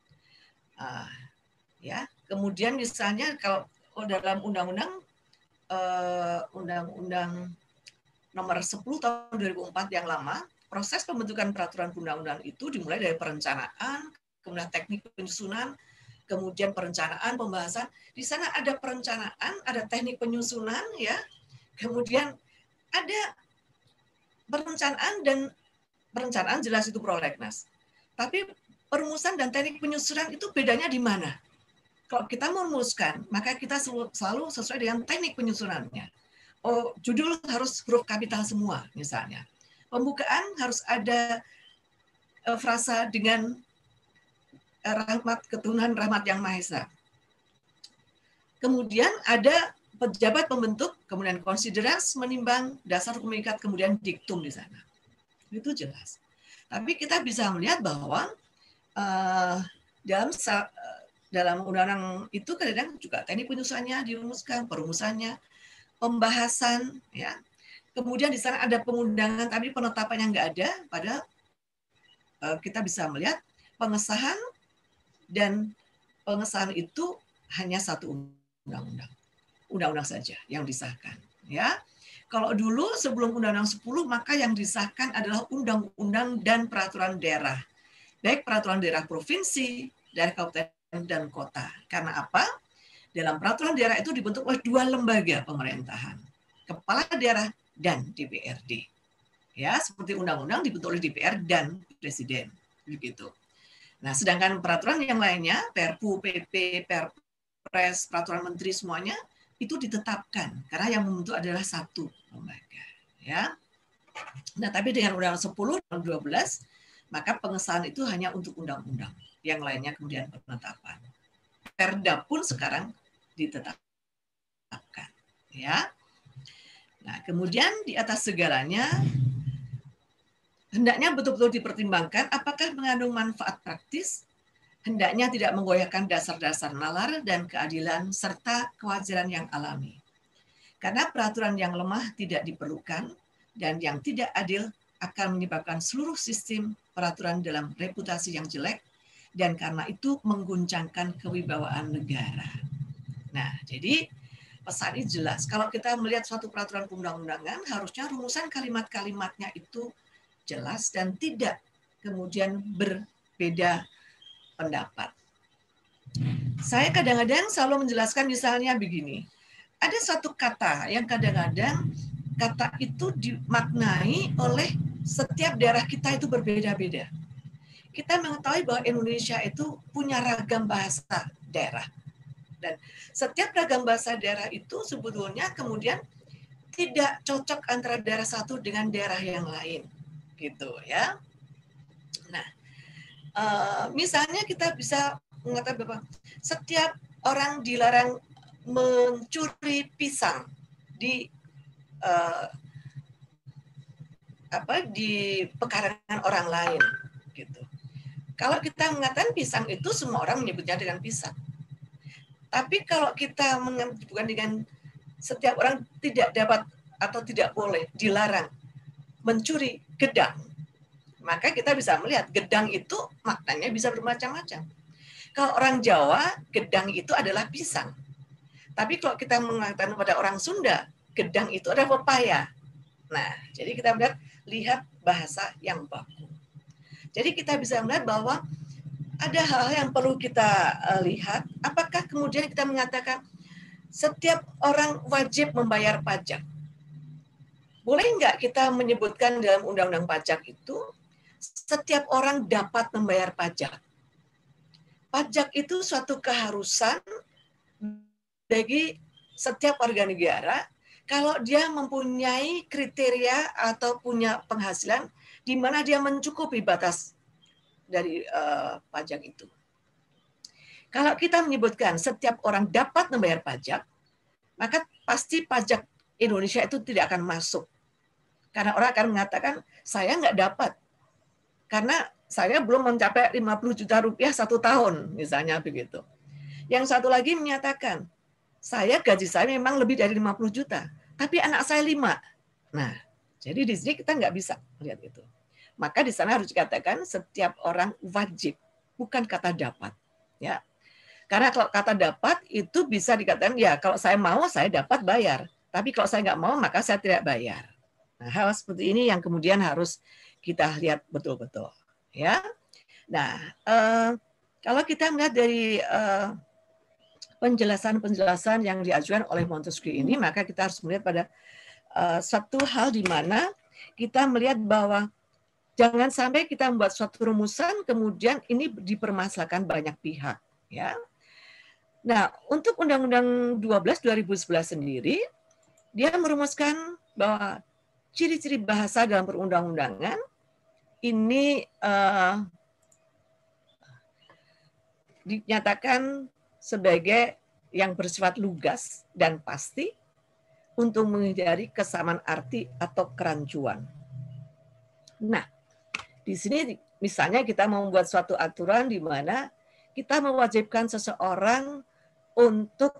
Ya, kemudian misalnya kalau dalam undang-undang nomor 10 tahun 2004 yang lama, proses pembentukan peraturan undang-undang itu dimulai dari perencanaan, kemudian teknik penyusunan, kemudian perencanaan, pembahasan. Di sana ada perencanaan, ada teknik penyusunan, ya. Kemudian ada perencanaan, dan perencanaan jelas itu prolegnas. Tapi perumusan dan teknik penyusunan itu bedanya di mana? Kalau kita merumuskan, maka kita selalu sesuai dengan teknik penyusunannya. Oh, judul harus huruf kapital semua, misalnya. Pembukaan harus ada frasa dengan rahmat ketuhanan, rahmat yang Maha Esa. Kemudian ada pejabat pembentuk, kemudian konsideras, menimbang, dasar komunikat, kemudian diktum di sana. Itu jelas. Tapi kita bisa melihat bahwa dalam undang-undang itu kadang-kadang juga teknik penyusunannya dirumuskan, perumusannya, pembahasan, ya. Kemudian di sana ada pengundangan, tapi penetapannya nggak ada. Padahal kita bisa melihat pengesahan, dan pengesahan itu hanya satu undang-undang saja yang disahkan. Ya, kalau dulu sebelum Undang-Undang 10 maka yang disahkan adalah undang-undang dan peraturan daerah, baik peraturan daerah provinsi, daerah kabupaten dan kota. Karena apa? Dalam peraturan daerah itu dibentuk oleh dua lembaga pemerintahan, kepala daerah dan DPRD. Ya, seperti undang-undang dibentuk oleh DPR dan presiden, begitu. Nah, sedangkan peraturan yang lainnya, Perpu, PP, Perpres, peraturan menteri semuanya itu ditetapkan karena yang membentuk adalah satu lembaga. Ya. Nah, tapi dengan Undang-Undang 10 tahun 12, maka pengesahan itu hanya untuk undang-undang. Yang lainnya kemudian penetapan. Perda pun sekarang ditetapkan. Ya. Nah, kemudian di atas segalanya, hendaknya betul-betul dipertimbangkan apakah mengandung manfaat praktis, hendaknya tidak menggoyahkan dasar-dasar nalar dan keadilan serta kewajaran yang alami. Karena peraturan yang lemah tidak diperlukan dan yang tidak adil akan menyebabkan seluruh sistem peraturan dalam reputasi yang jelek, dan karena itu mengguncangkan kewibawaan negara. Nah, jadi pesan ini jelas. Kalau kita melihat suatu peraturan perundang-undangan, harusnya rumusan kalimat-kalimatnya itu jelas dan tidak kemudian berbeda pendapat. Saya kadang-kadang selalu menjelaskan misalnya begini. Ada satu kata yang kadang-kadang kata itu dimaknai oleh setiap daerah kita itu berbeda-beda. Kita mengetahui bahwa Indonesia itu punya ragam bahasa daerah. Dan setiap ragam bahasa daerah itu sebetulnya kemudian tidak cocok antara daerah satu dengan daerah yang lain. Gitu ya. Nah, misalnya kita bisa mengatakan bahwa setiap orang dilarang mencuri pisang di pekarangan orang lain, gitu. Kalau kita mengatakan pisang itu semua orang menyebutnya dengan pisang. Tapi kalau kita bukan dengan setiap orang tidak dapat atau tidak boleh dilarang mencuri gedang, Maka kita bisa melihat gedang itu maknanya bisa bermacam-macam. Kalau orang Jawa, gedang itu adalah pisang. Tapi kalau kita mengatakan pada orang Sunda, gedang itu adalah pepaya. Nah, jadi kita lihat bahasa yang baku. Jadi kita bisa melihat bahwa ada hal-hal yang perlu kita lihat. Apakah kemudian kita mengatakan setiap orang wajib membayar pajak? Boleh nggak kita menyebutkan dalam undang-undang pajak itu setiap orang dapat membayar pajak? Pajak itu suatu keharusan bagi setiap warga negara kalau dia mempunyai kriteria atau punya penghasilan di mana dia mencukupi batas dari pajak itu. Kalau kita menyebutkan setiap orang dapat membayar pajak, maka pasti pajak Indonesia itu tidak akan masuk. Karena orang akan mengatakan, saya nggak dapat. Karena saya belum mencapai 50 juta rupiah 1 tahun, misalnya begitu. Yang satu lagi menyatakan, gaji saya memang lebih dari 50 juta, tapi anak saya 5. Nah, jadi di sini kita nggak bisa melihat itu. Maka di sana harus dikatakan setiap orang wajib, bukan kata dapat. Ya, karena kalau kata dapat itu bisa dikatakan, ya kalau saya mau saya dapat bayar, tapi kalau saya nggak mau maka saya tidak bayar. Nah, hal seperti ini yang kemudian harus kita lihat betul-betul. Ya, nah kalau kita melihat dari penjelasan-penjelasan yang diajukan oleh Montesquieu ini, maka kita harus melihat pada satu hal di mana kita melihat bahwa jangan sampai kita membuat suatu rumusan kemudian ini dipermasalahkan banyak pihak. Ya. Nah, untuk Undang-Undang 12 2011 sendiri, dia merumuskan bahwa ciri-ciri bahasa dalam perundang-undangan ini dinyatakan sebagai yang bersifat lugas dan pasti untuk menghindari kesamaan arti atau kerancuan. Nah, di sini misalnya kita membuat suatu aturan di mana kita mewajibkan seseorang untuk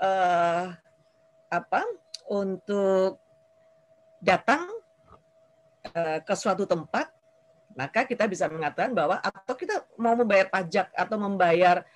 untuk datang ke suatu tempat, maka kita bisa mengatakan bahwa atau kita mau membayar pajak atau membayar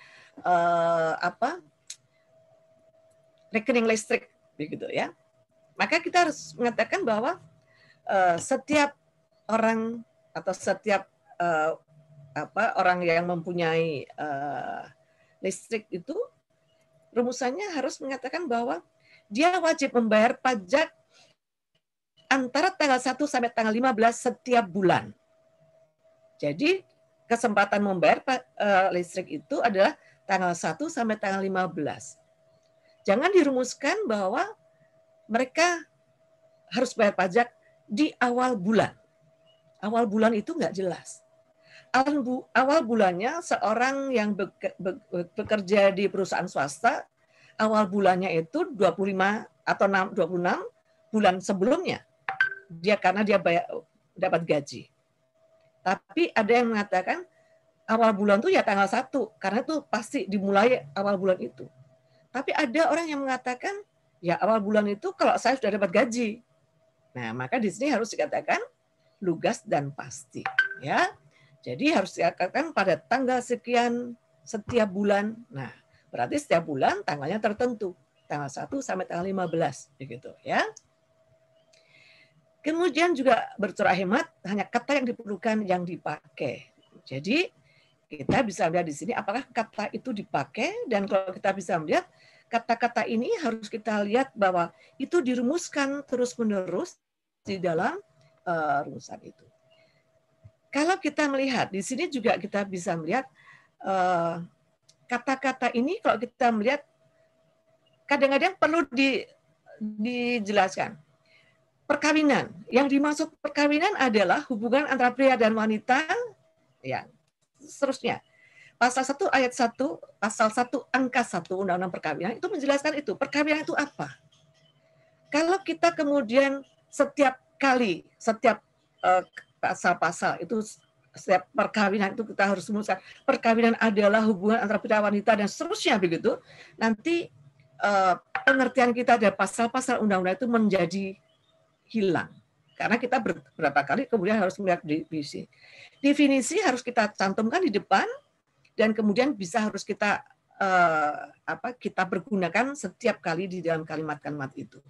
rekening listrik begitu ya. Maka kita harus mengatakan bahwa setiap orang atau setiap orang yang mempunyai listrik itu rumusannya harus mengatakan bahwa dia wajib membayar pajak antara tanggal 1 sampai tanggal 15 setiap bulan. Jadi kesempatan membayar listrik itu adalah tanggal 1 sampai tanggal 15. Jangan dirumuskan bahwa mereka harus bayar pajak di awal bulan. Awal bulan itu nggak jelas. Awal bulannya seorang yang bekerja di perusahaan swasta, awal bulannya itu 25 atau 26 bulan sebelumnya. Karena dia dapat gaji. Tapi ada yang mengatakan awal bulan itu ya tanggal 1, karena itu pasti dimulai awal bulan itu. Tapi ada orang yang mengatakan ya awal bulan itu kalau saya sudah dapat gaji. Nah, maka di sini harus dikatakan lugas dan pasti, ya. Jadi harus dikatakan pada tanggal sekian setiap bulan. Nah, berarti setiap bulan tanggalnya tertentu, tanggal 1 sampai tanggal 15 begitu, ya. Kemudian juga berturut hemat hanya kata yang diperlukan yang dipakai. Jadi kita bisa lihat di sini apakah kata itu dipakai, dan kalau kita bisa melihat kata-kata ini harus kita lihat bahwa itu dirumuskan terus-menerus di dalam rumusan itu. Kalau kita melihat di sini juga kita bisa melihat kata-kata ini kalau kita melihat kadang-kadang perlu dijelaskan. Perkawinan, yang dimaksud perkawinan adalah hubungan antara pria dan wanita, ya, seterusnya. Pasal 1 ayat 1, pasal 1 angka 1 Undang-Undang Perkawinan itu menjelaskan itu. Perkawinan itu apa? Kalau kita kemudian setiap kali, setiap pasal-pasal itu, setiap perkawinan itu kita harus menuliskan perkawinan adalah hubungan antara pria dan wanita dan seterusnya begitu, nanti pengertian kita dari pasal-pasal undang-undang itu menjadi hilang. Karena kita beberapa kali kemudian harus melihat definisi. Definisi harus kita cantumkan di depan dan kemudian harus kita kita pergunakan setiap kali di dalam kalimat-kalimat itu.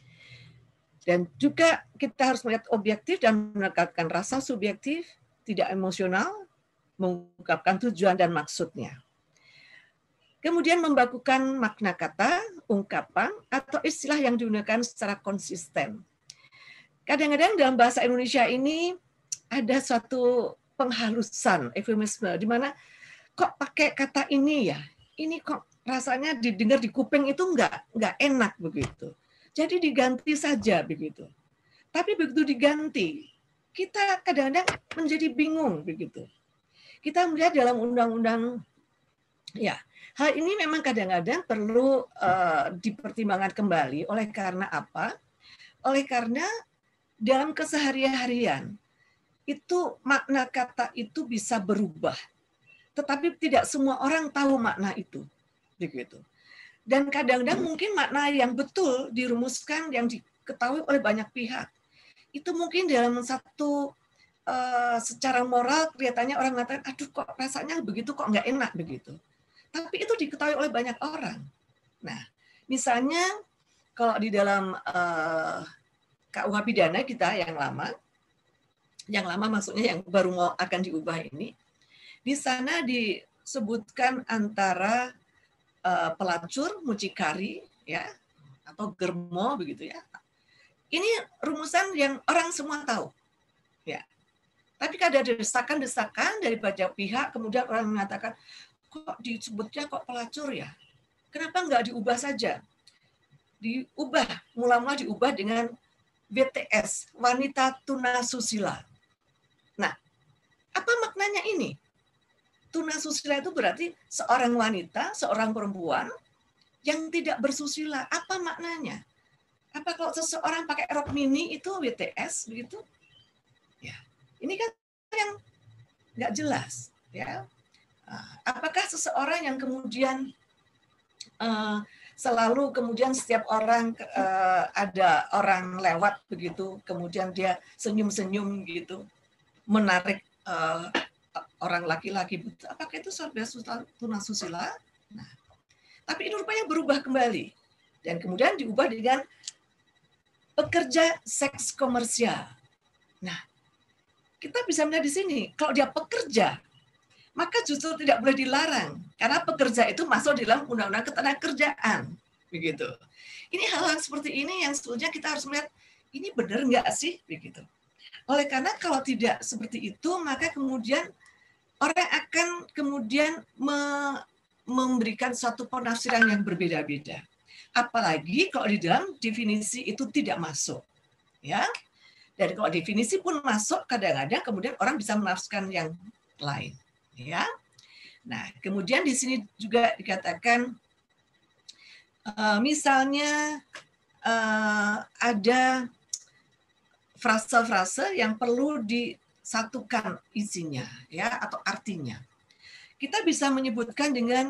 Dan juga kita harus melihat objektif dan menekankan rasa subjektif, tidak emosional, mengungkapkan tujuan dan maksudnya. Kemudian membakukan makna kata, ungkapan, atau istilah yang digunakan secara konsisten. Kadang-kadang dalam bahasa Indonesia ini ada suatu penghalusan, eufemisme, di mana kok pakai kata ini ya, ini kok rasanya didengar di kuping itu nggak enak begitu. Jadi diganti saja begitu. Tapi begitu diganti, kita kadang-kadang menjadi bingung begitu. Kita melihat dalam undang-undang, ya hal ini memang kadang-kadang perlu dipertimbangkan kembali. Oleh karena apa? Oleh karena dalam keseharian itu makna kata itu bisa berubah, tetapi tidak semua orang tahu makna itu, begitu. Dan kadang-kadang mungkin makna yang betul dirumuskan, yang diketahui oleh banyak pihak, itu mungkin dalam satu secara moral kelihatannya orang mengatakan, aduh kok rasanya begitu, kok nggak enak begitu. Tapi itu diketahui oleh banyak orang. Nah, misalnya kalau di dalam KUH pidana kita yang lama maksudnya yang baru mau akan diubah ini, di sana disebutkan antara pelacur, mucikari, ya, atau germo begitu ya. Ini rumusan yang orang semua tahu, ya. Tapi ada desakan-desakan dari banyak pihak, kemudian orang mengatakan, kok disebutnya kok pelacur ya? Kenapa nggak diubah saja? Diubah, mula-mula diubah dengan WTS, wanita tunasusila. Nah, apa maknanya ini? Tunasusila itu berarti seorang wanita, seorang perempuan yang tidak bersusila. Apa maknanya? Apa kalau seseorang pakai rok mini itu WTS begitu? Ya, ini kan yang nggak jelas. Ya, apakah seseorang yang kemudian selalu kemudian setiap orang ada orang lewat begitu, kemudian dia senyum-senyum gitu, menarik orang laki-laki, apakah itu saudara tunasusila? Nah, tapi ini rupanya berubah kembali dan kemudian diubah dengan pekerja seks komersial. Nah, kita bisa melihat di sini, kalau dia pekerja, maka justru tidak boleh dilarang karena pekerja itu masuk dalam undang-undang ketenagakerjaan, begitu. Ini hal-hal seperti ini yang sebetulnya kita harus melihat ini benar nggak sih, begitu. Oleh karena kalau tidak seperti itu, maka kemudian orang akan kemudian memberikan suatu penafsiran yang berbeda-beda. Apalagi kalau di dalam definisi itu tidak masuk, ya. Dan kalau definisi pun masuk, kadang-kadang kemudian orang bisa menafsirkan yang lain. Ya, nah kemudian di sini juga dikatakan, misalnya ada frase-frase yang perlu disatukan isinya, ya atau artinya. Kita bisa menyebutkan dengan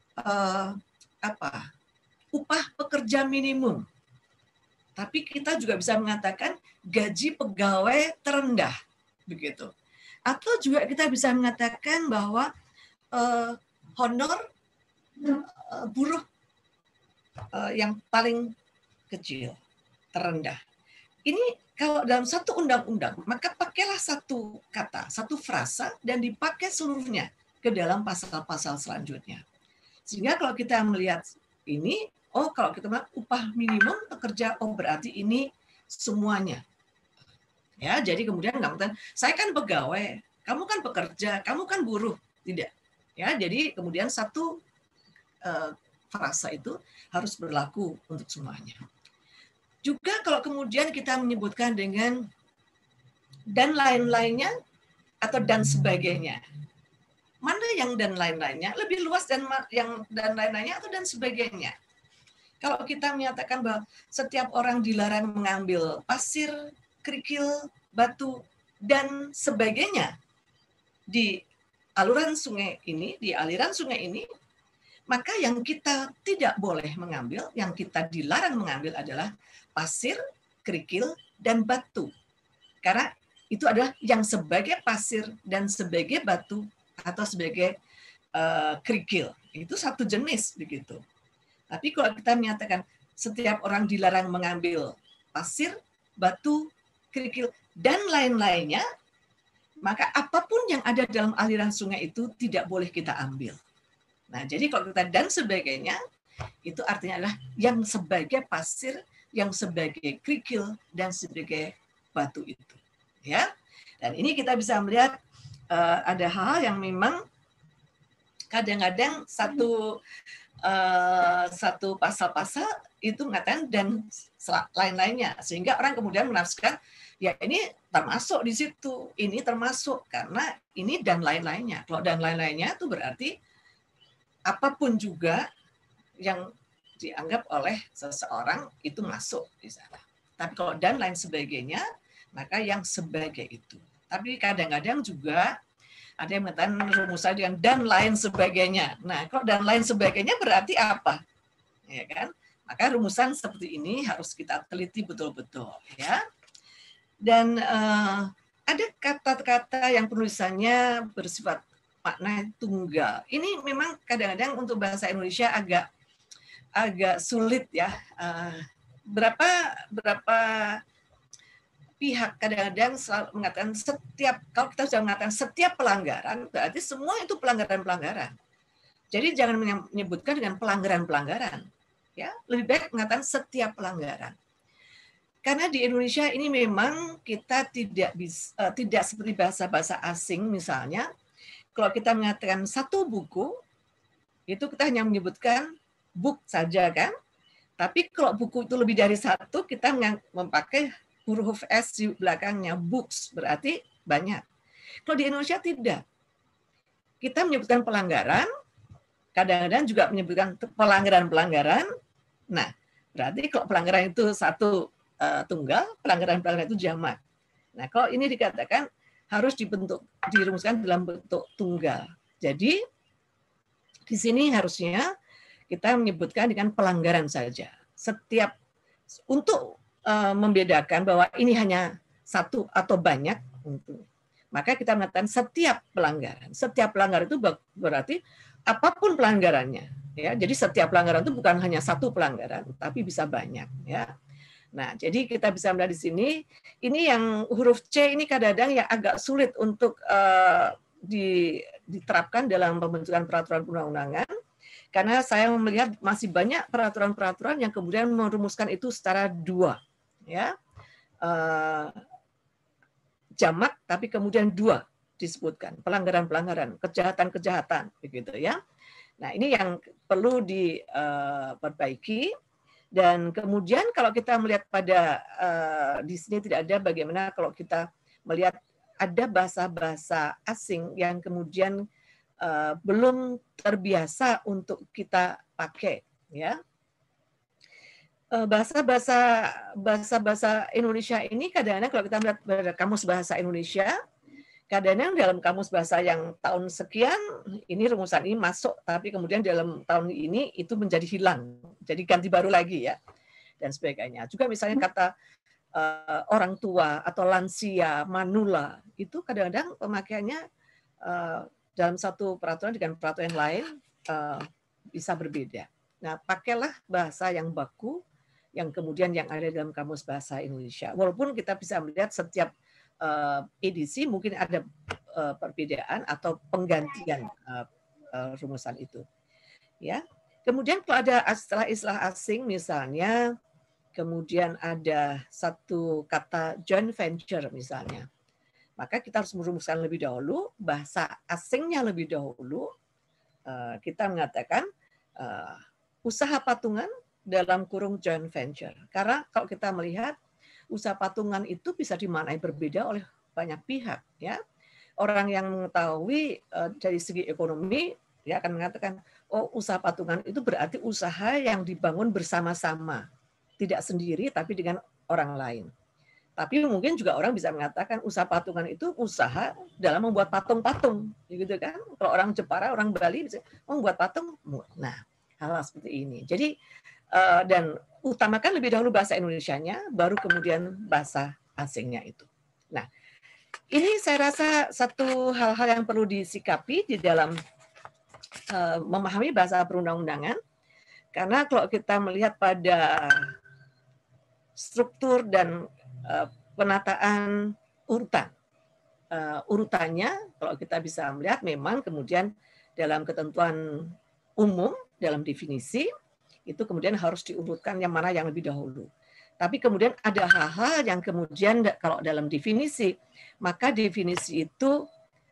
upah pekerja minimum, tapi kita juga bisa mengatakan gaji pegawai terendah, begitu. Atau juga kita bisa mengatakan bahwa honor buruh yang paling kecil, terendah. Ini kalau dalam satu undang-undang, maka pakailah satu kata, satu frasa, dan dipakai seluruhnya ke dalam pasal-pasal selanjutnya. Sehingga kalau kita melihat ini, kalau kita melihat upah minimum pekerja, berarti ini semuanya. Ya, jadi kemudian nggak, saya kan pegawai, kamu kan pekerja, kamu kan buruh, tidak. Ya, jadi kemudian satu frasa itu harus berlaku untuk semuanya. Juga kalau kemudian kita menyebutkan dengan dan lain-lainnya atau dan sebagainya, mana yang dan lain-lainnya lebih luas dan yang dan lain-lainnya atau dan sebagainya. Kalau kita menyatakan bahwa setiap orang dilarang mengambil pasir, kerikil, batu, dan sebagainya di aliran sungai ini, maka yang kita tidak boleh mengambil, yang kita dilarang mengambil adalah pasir, kerikil, dan batu. Karena itu adalah yang sebagai pasir dan sebagai batu atau sebagai kerikil. Itu satu jenis begitu. Tapi kalau kita menyatakan setiap orang dilarang mengambil pasir, batu, kerikil, dan lain-lainnya, maka apapun yang ada dalam aliran sungai itu tidak boleh kita ambil. Nah, jadi kalau kita dan sebagainya, itu artinya adalah yang sebagai pasir, yang sebagai kerikil, dan sebagai batu itu. Ya, dan ini kita bisa melihat ada hal yang memang kadang-kadang satu pasal-pasal itu mengatakan dan lain-lainnya, sehingga orang kemudian menafsirkan ya ini termasuk di situ, ini termasuk karena ini dan lain-lainnya. Kalau dan lain-lainnya itu berarti apapun juga yang dianggap oleh seseorang itu masuk di sana. Tapi kalau dan lain sebagainya, maka yang sebagai itu. Tapi kadang-kadang juga ada yang mengatakan rumusan dengan dan lain sebagainya. Nah, kalau dan lain sebagainya berarti apa? Ya kan? Maka rumusan seperti ini harus kita teliti betul-betul, ya. Dan ada kata-kata yang penulisannya bersifat makna tunggal. Ini memang kadang-kadang untuk bahasa Indonesia agak sulit ya. Berapa pihak kadang-kadang selalu mengatakan kalau kita sudah mengatakan setiap pelanggaran, berarti semua itu pelanggaran-pelanggaran. Jadi jangan menyebutkan dengan pelanggaran-pelanggaran. Ya, lebih baik mengatakan setiap pelanggaran. Karena di Indonesia ini memang kita tidak seperti bahasa-bahasa asing misalnya, kalau kita mengatakan satu buku, itu kita hanya menyebutkan book saja kan. Tapi kalau buku itu lebih dari satu, kita memakai huruf S di belakangnya, books, berarti banyak. Kalau di Indonesia tidak. Kita menyebutkan pelanggaran, kadang-kadang juga menyebutkan pelanggaran-pelanggaran. Nah, berarti kalau pelanggaran itu satu tunggal, pelanggaran-pelanggaran itu jamak. Nah, kalau ini dikatakan harus dirumuskan dalam bentuk tunggal. Jadi, di sini harusnya kita menyebutkan dengan pelanggaran saja. Setiap untuk membedakan bahwa ini hanya satu atau banyak, maka kita mengatakan setiap pelanggaran. Setiap pelanggaran itu berarti apapun pelanggarannya. Ya, jadi setiap pelanggaran itu bukan hanya satu pelanggaran, tapi bisa banyak. Ya. Nah, jadi kita bisa melihat di sini, ini yang huruf C ini kadang-kadang yang agak sulit untuk diterapkan dalam pembentukan peraturan perundang-undangan. Karena saya melihat masih banyak peraturan-peraturan yang kemudian merumuskan itu secara dua, ya, jamak, tapi kemudian dua disebutkan pelanggaran-pelanggaran, kejahatan-kejahatan, begitu ya. Nah, ini yang perlu diperbaiki. Dan kemudian kalau kita melihat pada di sini tidak ada bagaimana kalau kita melihat ada bahasa-bahasa asing yang kemudian belum terbiasa untuk kita pakai, ya. Bahasa-bahasa Indonesia ini kadang-kadang kalau kita melihat pada kamus bahasa Indonesia, kadang-kadang dalam kamus bahasa yang tahun sekian ini rumusan ini masuk, tapi kemudian dalam tahun ini itu menjadi hilang, jadi ganti baru lagi ya, dan sebagainya. Juga misalnya kata orang tua atau lansia, manula, itu kadang-kadang pemakaiannya dalam satu peraturan dengan peraturan yang lain bisa berbeda. Nah, pakailah bahasa yang baku, yang kemudian yang ada dalam kamus bahasa Indonesia. Walaupun kita bisa melihat setiap edisi mungkin ada perbedaan atau penggantian rumusan itu. Ya. Kemudian kalau ada istilah-istilah asing misalnya, kemudian ada satu kata joint venture misalnya, maka kita harus merumuskan lebih dahulu bahasa asingnya lebih dahulu. Kita mengatakan usaha patungan dalam kurung joint venture. Karena kalau kita melihat usaha patungan itu bisa dimaknai berbeda oleh banyak pihak, ya. Orang yang mengetahui dari segi ekonomi ya akan mengatakan, oh, usaha patungan itu berarti usaha yang dibangun bersama-sama, tidak sendiri tapi dengan orang lain. Tapi mungkin juga orang bisa mengatakan usaha patungan itu usaha dalam membuat patung-patung, gitu kan? Kalau orang Jepara, orang Bali bisa membuat patung. Nah, hal seperti ini. Jadi dan utamakan lebih dahulu bahasa Indonesianya, baru kemudian bahasa asingnya itu. Ini saya rasa satu hal-hal yang perlu disikapi di dalam memahami bahasa perundang-undangan, karena kalau kita melihat pada struktur dan penataan urutannya, kalau kita bisa melihat memang kemudian dalam ketentuan umum, dalam definisi, itu kemudian harus diurutkan yang mana yang lebih dahulu. Tapi kemudian ada hal-hal yang kemudian kalau dalam definisi, maka definisi itu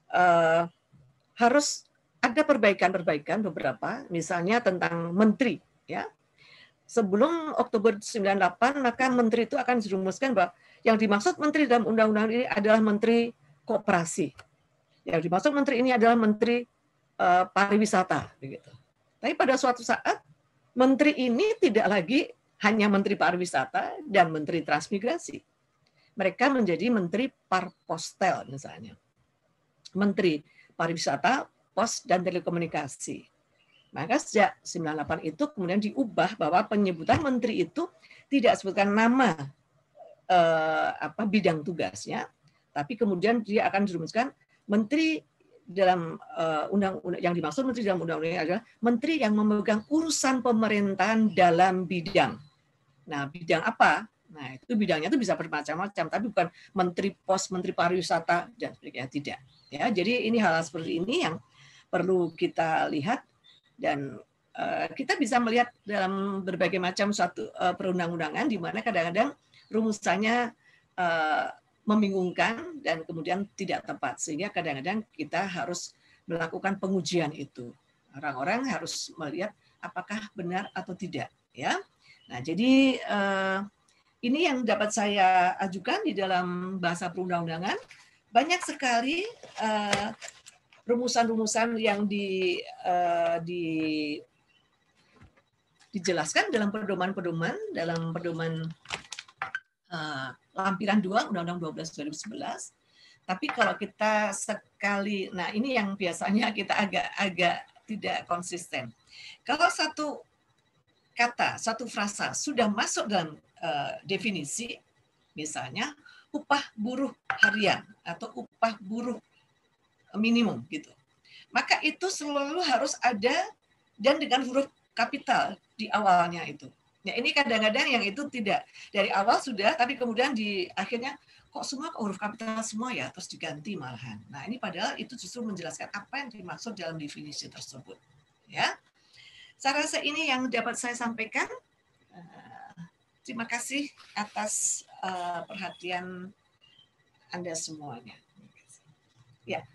harus ada perbaikan-perbaikan beberapa, misalnya tentang menteri. Ya. Sebelum Oktober 98, maka menteri itu akan dirumuskan bahwa yang dimaksud menteri dalam undang-undang ini adalah menteri koperasi. Yang dimaksud menteri ini adalah menteri pariwisata. Begitu. Tapi pada suatu saat, menteri ini tidak lagi hanya menteri pariwisata dan menteri transmigrasi. Mereka menjadi menteri parpostel misalnya. Menteri pariwisata, pos, dan telekomunikasi. Maka sejak 98 itu kemudian diubah bahwa penyebutan menteri itu tidak sebutkan nama bidang tugasnya, tapi kemudian dia akan dirumuskan menteri dalam undang-undang yang dimaksud menteri dalam undang-undang adalah menteri yang memegang urusan pemerintahan dalam bidang. Nah, bidang apa? Nah, itu bidangnya itu bisa bermacam-macam, tapi bukan menteri pos, menteri pariwisata dan sebagainya, tidak. Ya, jadi ini hal seperti ini yang perlu kita lihat dan kita bisa melihat dalam berbagai macam suatu perundang-undangan di mana kadang-kadang rumusannya membingungkan dan kemudian tidak tepat, sehingga kadang-kadang kita harus melakukan pengujian itu. Orang-orang harus melihat apakah benar atau tidak, ya. Nah, jadi ini yang dapat saya ajukan di dalam bahasa perundang-undangan. Banyak sekali rumusan-rumusan yang dijelaskan dalam pedoman-pedoman, dalam pedoman lampiran 2 Undang-Undang 12 2011. Tapi kalau kita sekali, nah ini yang biasanya kita agak tidak konsisten. Kalau satu kata, satu frasa sudah masuk dalam definisi, misalnya upah buruh harian atau upah buruh minimum gitu, maka itu selalu harus ada dan dengan huruf kapital di awalnya itu. Ya, ini kadang-kadang yang itu tidak dari awal sudah, tapi kemudian di akhirnya kok semua huruf kapital semua ya, terus diganti malahan. Nah ini padahal itu justru menjelaskan apa yang dimaksud dalam definisi tersebut. Ya. Saya rasa ini yang dapat saya sampaikan. Terima kasih atas perhatian Anda semuanya. Ya.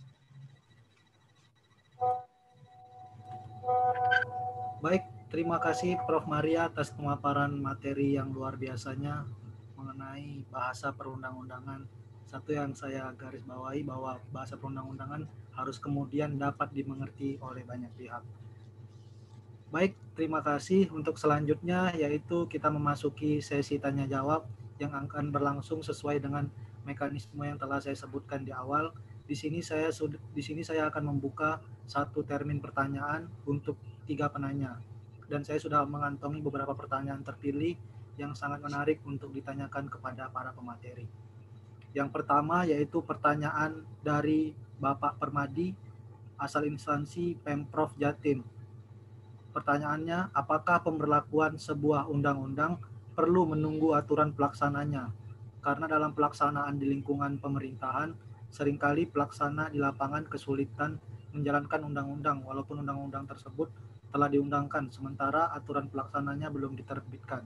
Baik, terima kasih Prof. Maria atas pemaparan materi yang luar biasanya mengenai bahasa perundang-undangan. Satu yang saya garis bawahi bahwa bahasa perundang-undangan harus kemudian dapat dimengerti oleh banyak pihak. Baik, terima kasih. Untuk selanjutnya yaitu kita memasuki sesi tanya jawab yang akan berlangsung sesuai dengan mekanisme yang telah saya sebutkan di awal. Di sini saya akan membuka satu termin pertanyaan untuk 3 penanya. Dan saya sudah mengantongi beberapa pertanyaan terpilih yang sangat menarik untuk ditanyakan kepada para pemateri. Yang pertama yaitu pertanyaan dari Bapak Permadi, asal instansi Pemprov Jatim. Pertanyaannya, apakah pemberlakuan sebuah undang-undang perlu menunggu aturan pelaksananya? Karena dalam pelaksanaan di lingkungan pemerintahan, seringkali pelaksana di lapangan kesulitan menjalankan undang-undang walaupun undang-undang tersebut telah diundangkan, sementara aturan pelaksananya belum diterbitkan.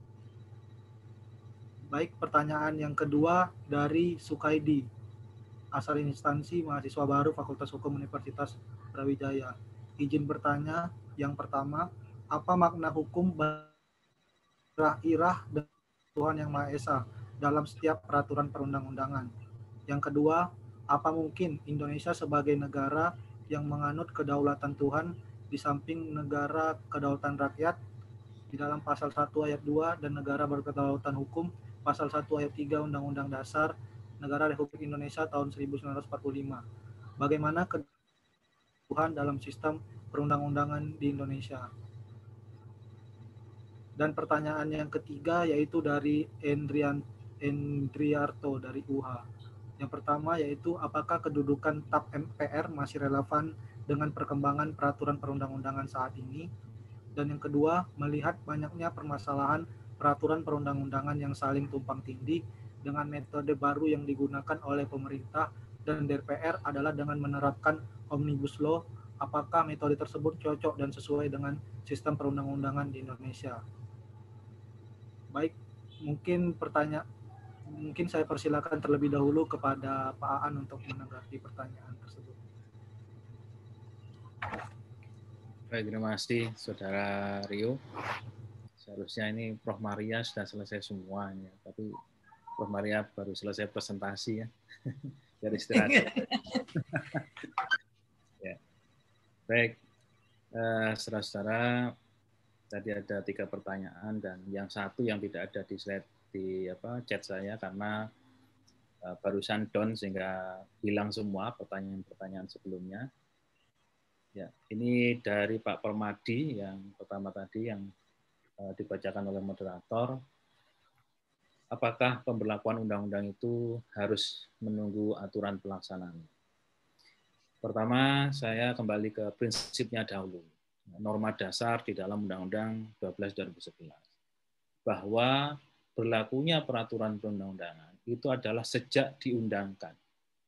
Baik, pertanyaan yang kedua dari Sukaidi, asal instansi mahasiswa baru Fakultas Hukum Universitas Brawijaya. Izin bertanya, yang pertama, apa makna hukum irah dan Tuhan Yang Maha Esa dalam setiap peraturan perundang-undangan? Yang kedua, apa mungkin Indonesia sebagai negara yang menganut kedaulatan Tuhan di samping negara kedaulatan rakyat di dalam pasal 1 ayat 2 dan negara berkedaulatan hukum pasal 1 ayat 3 Undang-Undang Dasar Negara Republik Indonesia tahun 1945. Bagaimana Tuhan dalam sistem perundang-undangan di Indonesia? Dan pertanyaan yang ketiga yaitu dari Endriarto dari UHA. Yang pertama yaitu apakah kedudukan TAP MPR masih relevan dengan perkembangan peraturan perundang-undangan saat ini. Dan yang kedua, melihat banyaknya permasalahan peraturan perundang-undangan yang saling tumpang tindih dengan metode baru yang digunakan oleh pemerintah dan DPR adalah dengan menerapkan Omnibus Law. Apakah metode tersebut cocok dan sesuai dengan sistem perundang-undangan di Indonesia? Baik, mungkin saya persilakan terlebih dahulu kepada Pak Aan untuk menanggapi pertanyaan tersebut. Baik, terima kasih Saudara Rio. Seharusnya ini Prof. Maria sudah selesai semuanya, tapi Prof. Maria baru selesai presentasi ya. Dari istirahat. Ya. Baik, saudara-saudara, tadi ada 3 pertanyaan dan yang satu yang tidak ada di slide di chat saya karena barusan down sehingga hilang semua pertanyaan-pertanyaan sebelumnya. Ya, ini dari Pak Permadi yang pertama tadi yang dibacakan oleh moderator. Apakah pemberlakuan undang-undang itu harus menunggu aturan pelaksanaan? Pertama, saya kembali ke prinsipnya dahulu. Norma dasar di dalam Undang-Undang 12/2011. Bahwa berlakunya peraturan perundang-undangan itu adalah sejak diundangkan.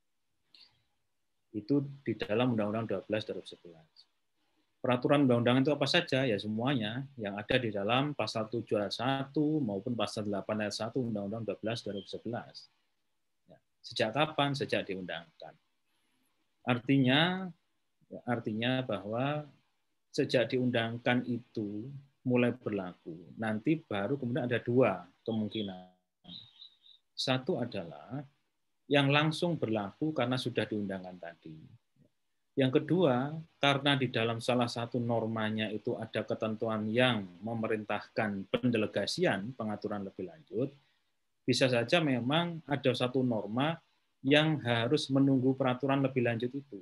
Itu di dalam Undang-Undang 12/2011. Peraturan undang-undangan itu apa saja? Ya semuanya yang ada di dalam pasal 7 ayat 1 maupun pasal 8 ayat 1 Undang-Undang 12/2011. Ya, sejak kapan? Sejak diundangkan. Artinya bahwa sejak diundangkan itu mulai berlaku. Nanti baru kemudian ada 2 kemungkinan. Satu adalah yang langsung berlaku karena sudah diundangkan tadi. Yang kedua, karena di dalam salah satu normanya itu ada ketentuan yang memerintahkan pendelegasian pengaturan lebih lanjut, bisa saja memang ada satu norma yang harus menunggu peraturan lebih lanjut itu.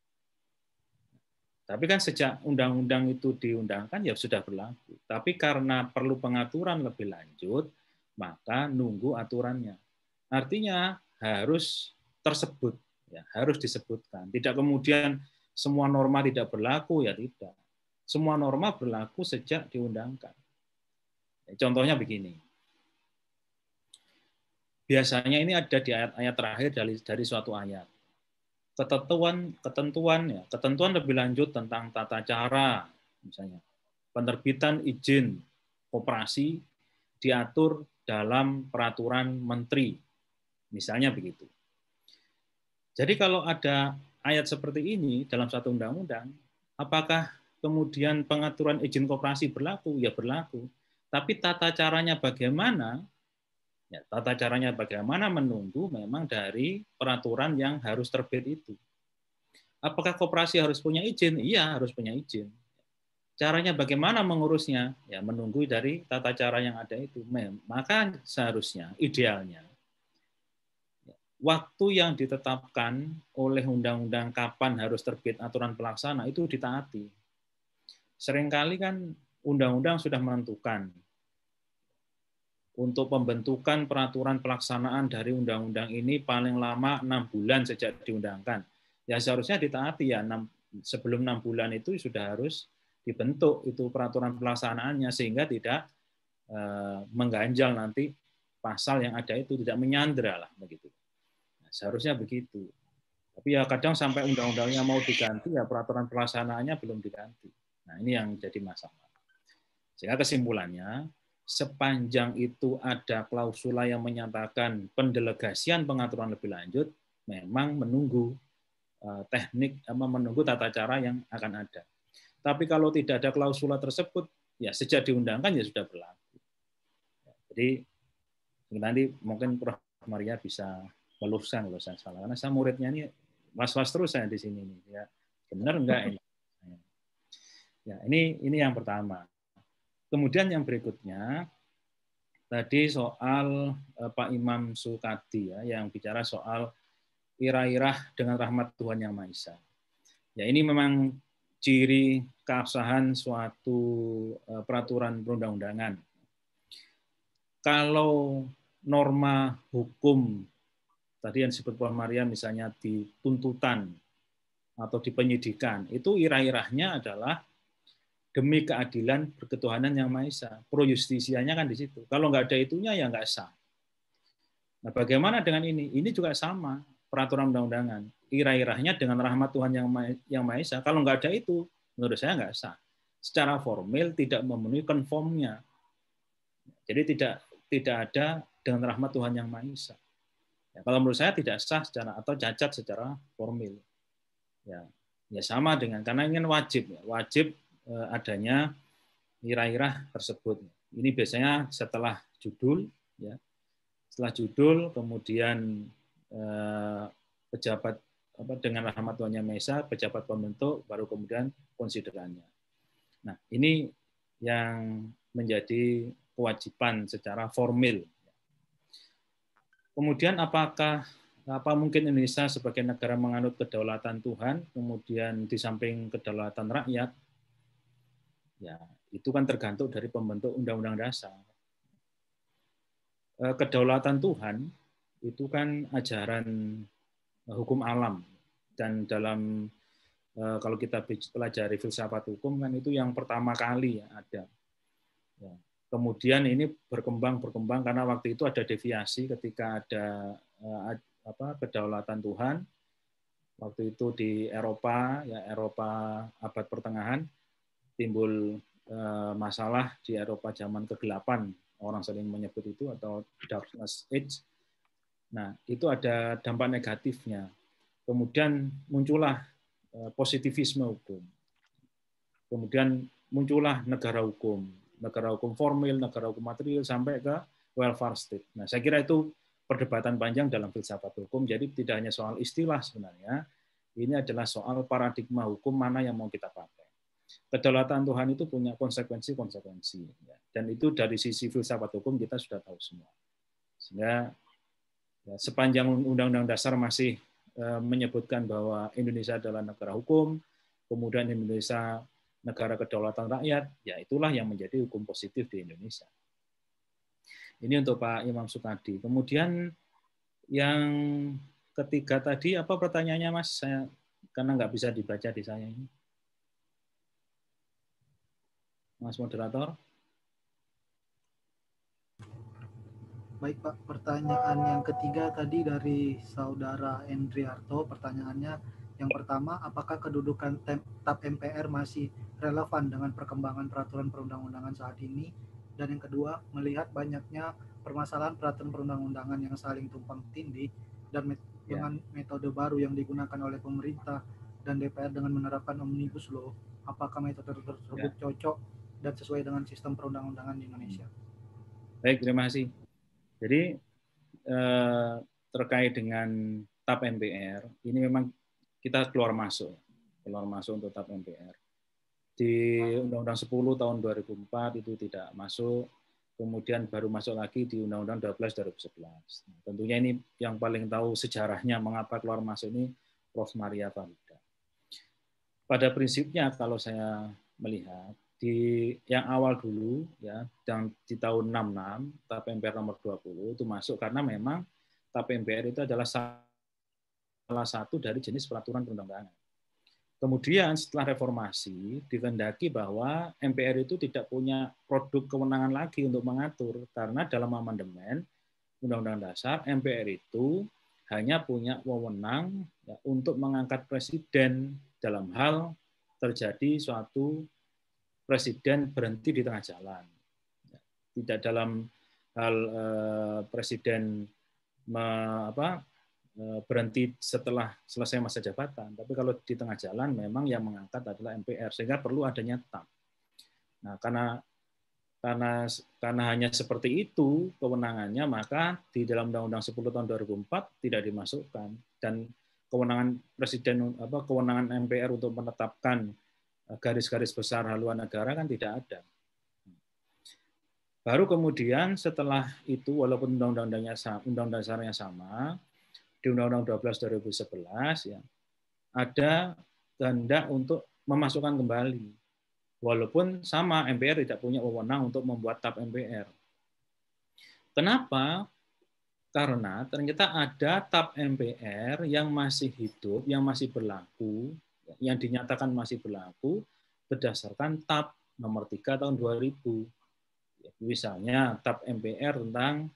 Tapi kan sejak undang-undang itu diundangkan ya sudah berlaku. Tapi karena perlu pengaturan lebih lanjut, maka nunggu aturannya. Artinya harus tersebut, ya, harus disebutkan. Tidak kemudian semua norma tidak berlaku, ya tidak. Semua norma berlaku sejak diundangkan. Contohnya begini. Biasanya ini ada di ayat-ayat terakhir dari suatu ayat. Ketentuan lebih lanjut tentang tata cara, misalnya penerbitan izin koperasi diatur dalam peraturan menteri, misalnya begitu. Jadi kalau ada ayat seperti ini dalam satu undang-undang, apakah kemudian pengaturan izin koperasi berlaku? Ya berlaku. Tapi tata caranya bagaimana? Ya, tata caranya bagaimana menunggu memang dari peraturan yang harus terbit itu. Apakah koperasi harus punya izin? Iya, harus punya izin. Caranya bagaimana mengurusnya? Ya, menunggu dari tata cara yang ada itu. Maka seharusnya, idealnya, waktu yang ditetapkan oleh undang-undang kapan harus terbit aturan pelaksana itu ditaati. Seringkali kan undang-undang sudah menentukan untuk pembentukan peraturan pelaksanaan dari undang-undang ini paling lama 6 bulan sejak diundangkan. Ya seharusnya ditaati ya, sebelum 6 bulan itu sudah harus dibentuk itu peraturan pelaksanaannya sehingga tidak mengganjal nanti pasal yang ada itu, tidak menyandra lah begitu. Nah, seharusnya begitu. Tapi ya kadang sampai undang-undangnya mau diganti ya peraturan pelaksanaannya belum diganti. Nah ini yang jadi masalah. Sehingga kesimpulannya, sepanjang itu ada klausula yang menyatakan pendelegasian pengaturan lebih lanjut, memang menunggu teknik, menunggu tata cara yang akan ada. Tapi kalau tidak ada klausula tersebut, ya sejak diundangkan ya sudah berlaku. Jadi nanti mungkin Prof. Maria bisa meluruskan kalau saya salah, karena saya muridnya ini was-was terus saya di sini nih. Ya benar enggak ini? Ya ini yang pertama. Kemudian yang berikutnya, tadi soal Pak Imam Sukadi ya, yang bicara soal irah-irah dengan rahmat Tuhan Yang Maha Esa. Ya ini memang ciri keabsahan suatu peraturan perundang-undangan. Kalau norma hukum tadi yang disebut Puan Maria misalnya di tuntutan atau di penyidikan, itu irah-irahnya adalah demi keadilan berketuhanan yang Maha Esa. Pro justisianya kan di situ. Kalau nggak ada itunya ya nggak sah. Nah, bagaimana dengan ini? Ini juga sama, peraturan undang-undangan. Irah-irahnya dengan rahmat Tuhan yang Maha Esa. Kalau nggak ada itu, menurut saya nggak sah. Secara formil tidak memenuhi konformnya. Jadi tidak ada dengan rahmat Tuhan yang Maha Esa. Ya, kalau menurut saya tidak sah secara atau cacat secara formil. Ya sama dengan karena ingin wajib adanya irah-irah tersebut. Ini biasanya setelah judul, ya. Setelah judul, kemudian pejabat dengan rahmat Tuhan Yang Maha Esa, pejabat pembentuk, baru kemudian konsiderannya. Nah, ini yang menjadi kewajiban secara formil. Kemudian apa mungkin Indonesia sebagai negara menganut kedaulatan Tuhan, kemudian di samping kedaulatan rakyat, ya itu kan tergantung dari pembentuk Undang-Undang Dasar. Kedaulatan Tuhan itu kan ajaran hukum alam, dan dalam kalau kita pelajari filsafat hukum kan itu yang pertama kali ya ada. Ya. Kemudian ini berkembang karena waktu itu ada deviasi ketika ada kedaulatan Tuhan. Waktu itu di Eropa abad pertengahan timbul masalah di Eropa zaman kegelapan, orang sering menyebut itu, atau Darkness Age. Nah, itu ada dampak negatifnya. Kemudian muncullah positivisme hukum. Kemudian muncullah negara hukum formil, negara hukum material, sampai ke welfare state. Nah, saya kira itu perdebatan panjang dalam filsafat hukum. Jadi tidak hanya soal istilah sebenarnya, ini adalah soal paradigma hukum mana yang mau kita pakai. Kedaulatan Tuhan itu punya konsekuensi, dan itu dari sisi filsafat hukum kita sudah tahu semua. Sehingga ya, sepanjang Undang-Undang Dasar masih menyebutkan bahwa Indonesia adalah negara hukum, kemudian Indonesia negara kedaulatan rakyat, ya itulah yang menjadi hukum positif di Indonesia. Ini untuk Pak Imam Sukadi. Kemudian yang ketiga tadi, apa pertanyaannya Mas? Karena nggak bisa dibaca di saya ini. Mas moderator. Baik Pak, pertanyaan yang ketiga tadi dari Saudara Endriarto, pertanyaannya yang pertama, apakah kedudukan TAP MPR masih relevan dengan perkembangan peraturan perundang-undangan saat ini? Dan yang kedua, melihat banyaknya permasalahan peraturan perundang-undangan yang saling tumpang tindih dan dengan metode baru yang digunakan oleh pemerintah dan DPR dengan menerapkan Omnibus Law, apakah metode tersebut cocok dan sesuai dengan sistem perundang-undangan di Indonesia? Baik, terima kasih. Jadi terkait dengan TAP MPR, ini memang kita keluar masuk untuk TAP MPR. Di Undang-Undang 10 tahun 2004 itu tidak masuk, kemudian baru masuk lagi di Undang-Undang 12 2011. Nah, tentunya ini yang paling tahu sejarahnya mengapa keluar masuk ini Prof. Maria Farida. Pada prinsipnya kalau saya melihat di yang awal dulu ya, dan di tahun 66 TAP MPR nomor 20 itu masuk karena memang TAP MPR itu adalah salah satu dari jenis peraturan perundang-undangan. Kemudian setelah reformasi dikehendaki bahwa MPR itu tidak punya produk kewenangan lagi untuk mengatur, karena dalam amandemen Undang-Undang Dasar MPR itu hanya punya wewenang ya, untuk mengangkat presiden dalam hal terjadi suatu presiden berhenti di tengah jalan. Tidak dalam hal presiden berhenti setelah selesai masa jabatan, tapi kalau di tengah jalan memang yang mengangkat adalah MPR, sehingga perlu adanya TAP. Nah, karena hanya seperti itu kewenangannya, maka di dalam Undang-Undang 10 tahun 2004 tidak dimasukkan, dan kewenangan presiden kewenangan MPR untuk menetapkan garis-garis besar haluan negara kan tidak ada. Baru kemudian setelah itu, walaupun undang-undang dasarnya sama, di Undang-Undang 12 2011 ya, ada kehendak untuk memasukkan kembali. Walaupun sama, MPR tidak punya wewenang untuk membuat TAP MPR. Kenapa? Karena ternyata ada TAP MPR yang masih hidup, yang masih berlaku, yang dinyatakan masih berlaku berdasarkan TAP nomor 3 tahun 2000. Misalnya TAP MPR tentang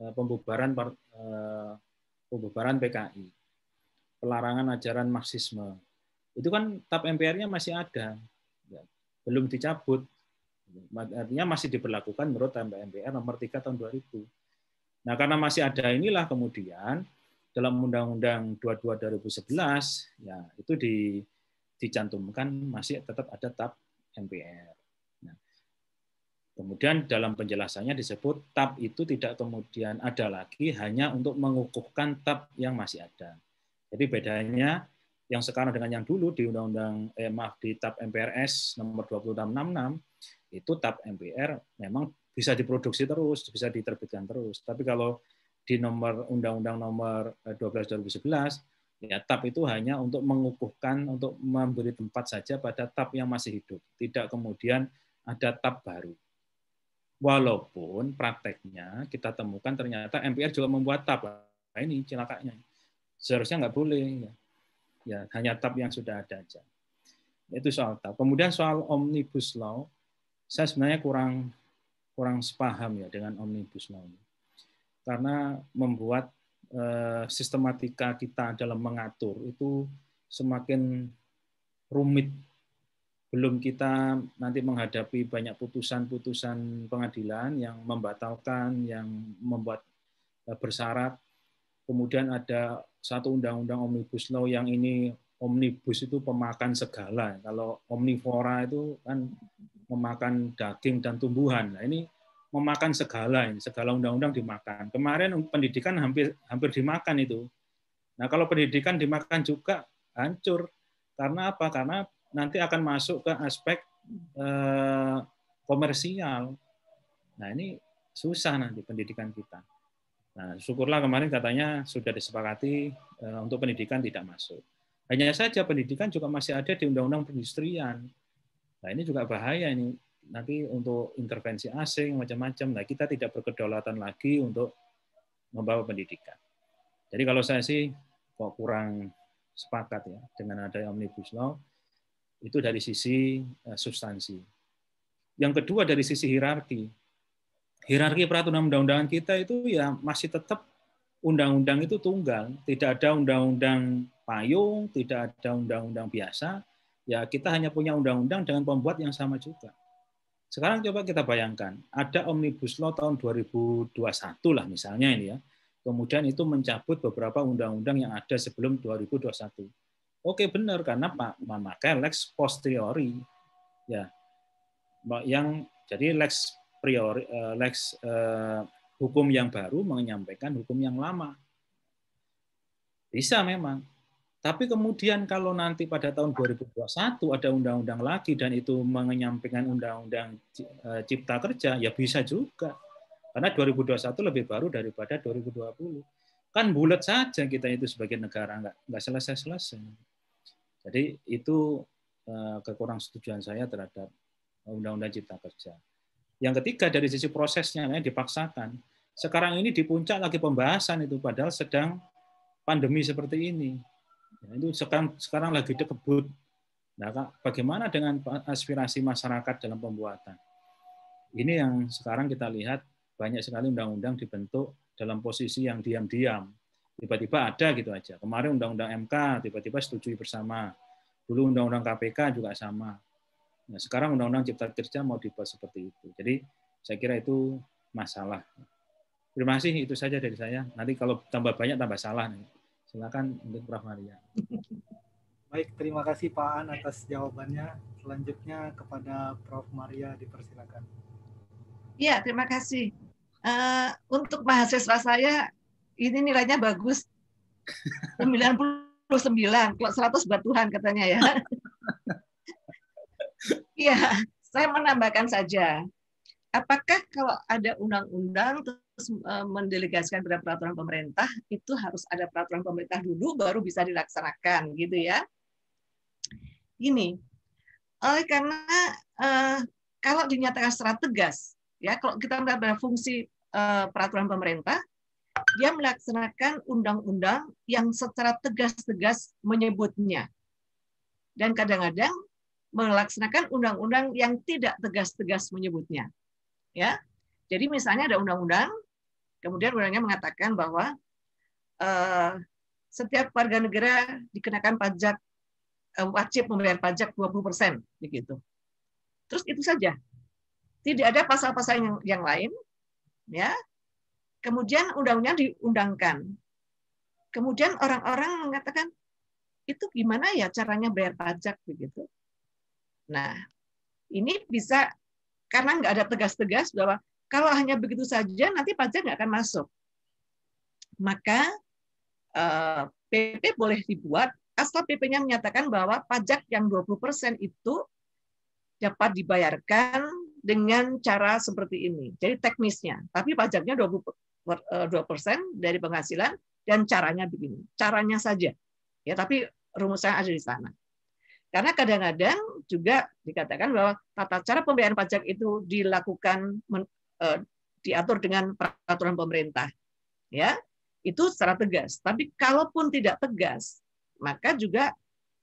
pembubaran PKI, pelarangan ajaran Marxisme. Itu kan TAP MPR-nya masih ada, belum dicabut. Artinya masih diberlakukan menurut TAP MPR nomor 3 tahun 2000. Nah, karena masih ada inilah kemudian dalam Undang-Undang 22 2011 ya itu dicantumkan masih tetap ada TAP MPR. Nah, kemudian dalam penjelasannya disebut TAP itu tidak kemudian ada lagi hanya untuk mengukuhkan TAP yang masih ada. Jadi bedanya yang sekarang dengan yang dulu di Undang-Undang di TAP MPRS nomor 2666 itu TAP MPR memang bisa diproduksi terus, bisa diterbitkan terus. Tapi kalau di nomor Undang-Undang nomor 12 2011, ya TAP itu hanya untuk mengukuhkan, untuk memberi tempat saja pada TAP yang masih hidup. Tidak kemudian ada TAP baru. Walaupun prakteknya kita temukan ternyata MPR juga membuat TAP. Nah, ini celakanya. Seharusnya nggak boleh. Ya, hanya TAP yang sudah ada aja. Itu soal TAP. Kemudian soal Omnibus Law, saya sebenarnya kurang sepaham ya dengan Omnibus Law ini. Karena membuat sistematika kita dalam mengatur itu semakin rumit. Belum kita nanti menghadapi banyak putusan-putusan pengadilan yang membatalkan, yang membuat bersyarat. Kemudian ada satu undang-undang Omnibus Law yang ini omnibus itu pemakan segala. Kalau omnivora itu kan memakan daging dan tumbuhan. Nah, ini memakan segala undang-undang dimakan. Kemarin pendidikan hampir dimakan itu. Nah, kalau pendidikan dimakan juga hancur. Karena apa? Karena nanti akan masuk ke aspek komersial. Nah, ini susah nanti pendidikan kita. Nah, syukurlah kemarin katanya sudah disepakati untuk pendidikan tidak masuk. Hanya saja pendidikan juga masih ada di Undang-Undang Perindustrian. Nah, ini juga bahaya ini. Nanti untuk intervensi asing macam-macam. Nah, kita tidak berkedaulatan lagi untuk membawa pendidikan. Jadi kalau saya sih kok kurang sepakat ya dengan adanya Omnibus Law itu dari sisi substansi. Yang kedua dari sisi hierarki. Hierarki peraturan undang-undangan kita itu ya masih tetap undang-undang itu tunggal. Tidak ada undang-undang payung, tidak ada undang-undang biasa. Ya kita hanya punya undang-undang dengan pembuat yang sama juga. Sekarang coba kita bayangkan, ada Omnibus Law tahun 2021 lah misalnya ini ya. Kemudian itu mencabut beberapa undang-undang yang ada sebelum 2021. Oke benar karena memakai lex posteriori. Ya. Yang jadi lex priori hukum yang baru menyampaikan hukum yang lama. Bisa memang. Tapi kemudian kalau nanti pada tahun 2021 ada undang-undang lagi dan itu menyampaikan undang-undang cipta kerja, ya bisa juga. Karena 2021 lebih baru daripada 2020. Kan bulat saja kita itu sebagai negara, nggak selesai-selesai. Jadi itu kekurangsetujuan saya terhadap undang-undang cipta kerja. Yang ketiga dari sisi prosesnya dipaksakan. Sekarang ini di puncak lagi pembahasan itu, padahal sedang pandemi seperti ini. Ya, itu sekarang lagi dikebut. Nah, bagaimana dengan aspirasi masyarakat dalam pembuatan? Ini yang sekarang kita lihat banyak sekali undang-undang dibentuk dalam posisi yang diam-diam. Tiba-tiba ada gitu aja. Kemarin undang-undang MK tiba-tiba setujui bersama. Dulu undang-undang KPK juga sama. Nah, sekarang undang-undang cipta kerja mau dibuat seperti itu. Jadi saya kira itu masalah. Terima kasih, itu saja dari saya. Nanti kalau tambah banyak tambah salah nih. Silakan untuk Prof. Maria. Baik, terima kasih Pak Aan atas jawabannya. Selanjutnya kepada Prof. Maria dipersilakan. Iya, terima kasih. Untuk mahasiswa saya ini nilainya bagus. 99, kalau 100 buat Tuhan katanya ya. Iya, saya menambahkan saja. Apakah kalau ada undang-undang terus mendelegasikan pada peraturan pemerintah, itu harus ada peraturan pemerintah dulu baru bisa dilaksanakan gitu ya? Gini, karena kalau dinyatakan secara tegas, ya kalau kita melihat pada fungsi peraturan pemerintah, dia melaksanakan undang-undang yang secara tegas-tegas menyebutnya. Dan kadang-kadang melaksanakan undang-undang yang tidak tegas-tegas menyebutnya. Ya. Jadi misalnya ada undang-undang, kemudian undangnya mengatakan bahwa setiap warga negara dikenakan pajak, wajib membayar pajak 20%, begitu. Terus itu saja. Tidak ada pasal-pasal yang lain, ya. Kemudian undang-undang diundangkan. Kemudian orang-orang mengatakan, itu gimana ya caranya bayar pajak, begitu. Nah, ini bisa karena nggak ada tegas-tegas bahwa kalau hanya begitu saja nanti pajak nggak akan masuk. Maka PP boleh dibuat asal PP-nya menyatakan bahwa pajak yang 20% itu dapat dibayarkan dengan cara seperti ini. Jadi teknisnya, tapi pajaknya 20% dari penghasilan dan caranya begini. Caranya saja. Ya, tapi rumusnya ada di sana. Karena kadang-kadang juga dikatakan bahwa tata cara pembayaran pajak itu dilakukan diatur dengan peraturan pemerintah. Ya, itu secara tegas. Tapi kalaupun tidak tegas, maka juga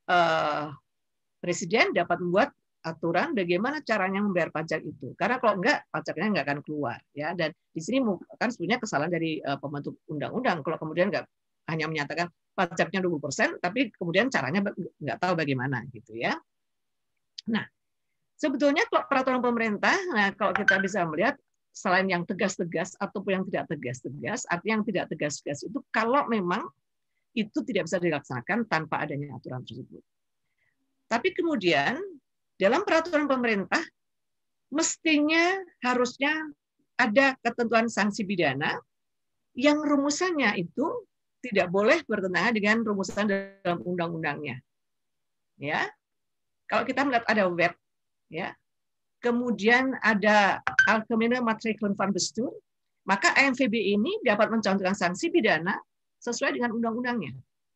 Presiden dapat membuat aturan bagaimana caranya membayar pajak itu. Karena kalau enggak, pajaknya enggak akan keluar. Ya, dan di sini kan sebenarnya kesalahan dari pembentuk undang-undang. Kalau kemudian enggak hanya menyatakan pajaknya 20%, tapi kemudian caranya nggak tahu bagaimana gitu ya. Nah, sebetulnya kalau peraturan pemerintah, nah kalau kita bisa melihat selain yang tegas-tegas ataupun yang tidak tegas-tegas, artinya yang tidak tegas-tegas itu kalau memang itu tidak bisa dilaksanakan tanpa adanya aturan tersebut. Tapi kemudian dalam peraturan pemerintah mestinya harusnya ada ketentuan sanksi pidana yang rumusannya itu tidak boleh bertentangan dengan rumusan dalam undang-undangnya. Ya, kalau kita melihat ada web, ya, kemudian ada Algemene Maatregelen van Bestuur, maka AMVB ini dapat mencantumkan sanksi pidana sesuai dengan undang-undangnya.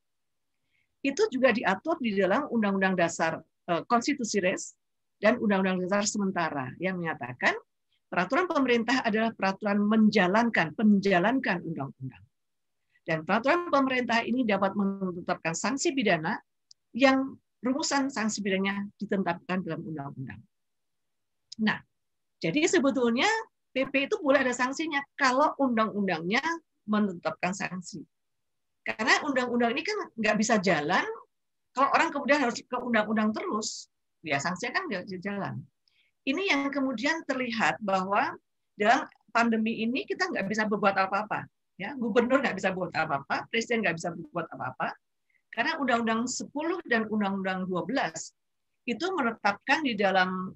Itu juga diatur di dalam Undang-Undang Dasar Konstitusi Res dan Undang-Undang Dasar sementara yang menyatakan peraturan pemerintah adalah peraturan menjalankan undang-undang. Dan peraturan pemerintah ini dapat menetapkan sanksi pidana yang rumusan sanksi pidananya ditetapkan dalam undang-undang. Nah, jadi sebetulnya PP itu boleh ada sanksinya kalau undang-undangnya menetapkan sanksi. Karena undang-undang ini kan nggak bisa jalan kalau orang kemudian harus ke undang-undang terus, ya sanksinya kan nggak bisa jalan. Ini yang kemudian terlihat bahwa dalam pandemi ini kita nggak bisa berbuat apa-apa. Ya, gubernur nggak bisa buat apa-apa, presiden nggak bisa buat apa-apa, karena Undang-Undang 10 dan Undang-Undang 12 itu menetapkan di dalam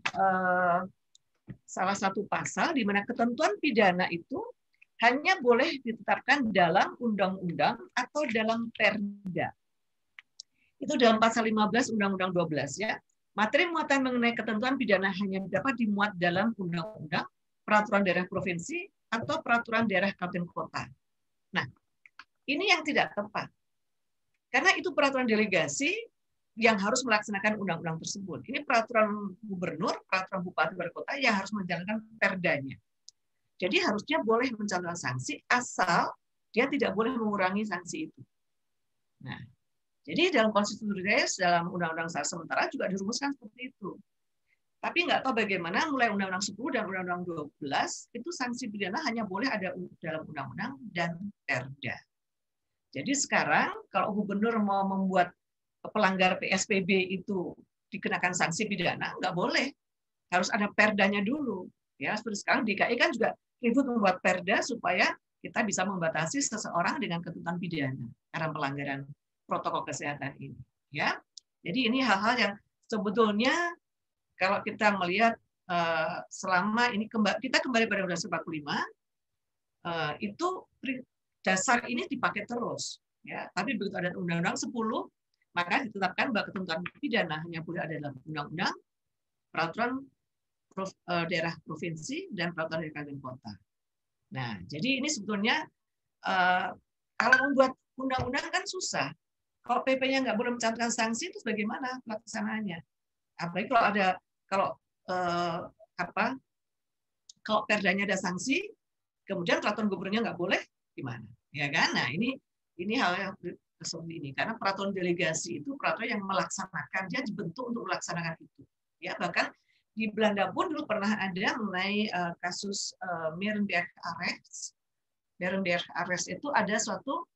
salah satu pasal di mana ketentuan pidana itu hanya boleh ditetapkan dalam undang-undang atau dalam perda. Itu dalam pasal 15 Undang-Undang 12 ya. Materi muatan mengenai ketentuan pidana hanya dapat dimuat dalam undang-undang, peraturan daerah provinsi atau peraturan daerah kabupaten kota. Nah, ini yang tidak tepat. Karena itu peraturan delegasi yang harus melaksanakan undang-undang tersebut. Ini peraturan gubernur, peraturan bupati wali kota yang harus menjalankan perdanya. Jadi harusnya boleh mencantumkan sanksi asal dia tidak boleh mengurangi sanksi itu. Nah, jadi dalam konstitusi dalam undang-undang dasar sementara juga dirumuskan seperti itu. Tapi nggak tahu bagaimana mulai Undang-Undang 10 dan Undang-Undang 12 itu sanksi pidana hanya boleh ada dalam undang-undang dan perda. Jadi sekarang kalau gubernur mau membuat pelanggar PSBB itu dikenakan sanksi pidana, nggak boleh. Harus ada perdanya dulu. Ya, seperti sekarang DKI kan juga ribut membuat perda supaya kita bisa membatasi seseorang dengan ketentuan pidana karena pelanggaran protokol kesehatan ini. Ya, jadi ini hal-hal yang sebetulnya kalau kita melihat selama ini kita kembali pada Undang-Undang 45, itu dasar ini dipakai terus. Ya, tapi begitu ada Undang-Undang 10, maka ditetapkan bahwa ketentuan pidana hanya boleh ada dalam undang-undang, peraturan daerah provinsi, dan peraturan daerah kabupaten kota. Nah, jadi ini sebetulnya kalau membuat undang-undang kan susah. Kalau PP-nya nggak boleh mencantumkan sanksi, itu bagaimana pelaksanaannya? Apalagi kalau kalau perdanya ada sanksi, kemudian peraturan gubernurnya nggak boleh, gimana? ya kan? Nah, ini hal yang seperti ini, karena peraturan delegasi itu peraturan yang melaksanakan, dia dibentuk untuk melaksanakan itu. Ya, bahkan di Belanda pun dulu pernah ada mengenai kasus Nuremberg Arrest. Nuremberg Arrest itu ada suatu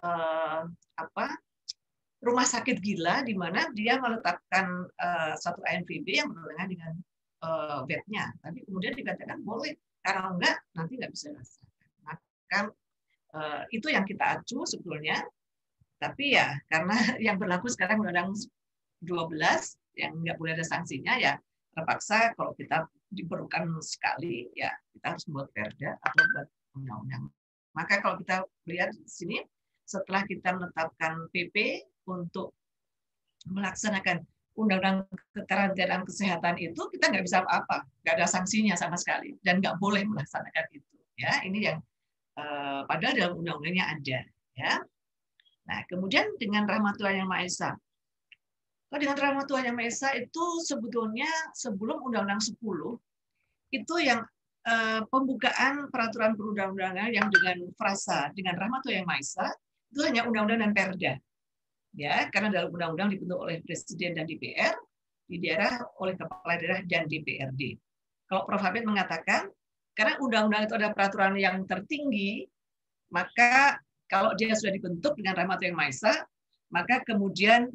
rumah sakit gila di mana dia meletakkan satu ANPB yang bertentangan dengan bednya, tapi kemudian dikatakan boleh, karena enggak nanti nggak bisa dilaksanakan. Maka itu yang kita acu sebetulnya. Tapi ya karena yang berlaku sekarang Undang-Undang 12 yang nggak boleh ada sanksinya, ya terpaksa kalau kita diperlukan sekali ya kita harus membuat perda atau buat undang-undang. Maka kalau kita lihat di sini, setelah kita menetapkan PP untuk melaksanakan Undang-Undang Kekarantinaan Kesehatan itu, kita nggak bisa apa-apa, nggak ada sanksinya sama sekali, dan nggak boleh melaksanakan itu. Ya, ini yang padahal dalam undang-undangnya ada. Ya. Nah, kemudian dengan rahmat Tuhan Yang Maha Esa. Kalau dengan rahmat Tuhan Yang Maha Esa itu sebetulnya sebelum Undang-Undang 10 itu yang pembukaan peraturan perundang-undangan yang dengan frasa dengan rahmat Tuhan Yang Maha Esa itu hanya undang-undang dan perda. Ya, karena dalam undang-undang dibentuk oleh Presiden dan DPR, di daerah oleh Kepala Daerah dan DPRD. Kalau Prof. Hamid mengatakan, karena undang-undang itu ada peraturan yang tertinggi, maka kalau dia sudah dibentuk dengan rahmat Tuhan Yang Maha Esa, maka kemudian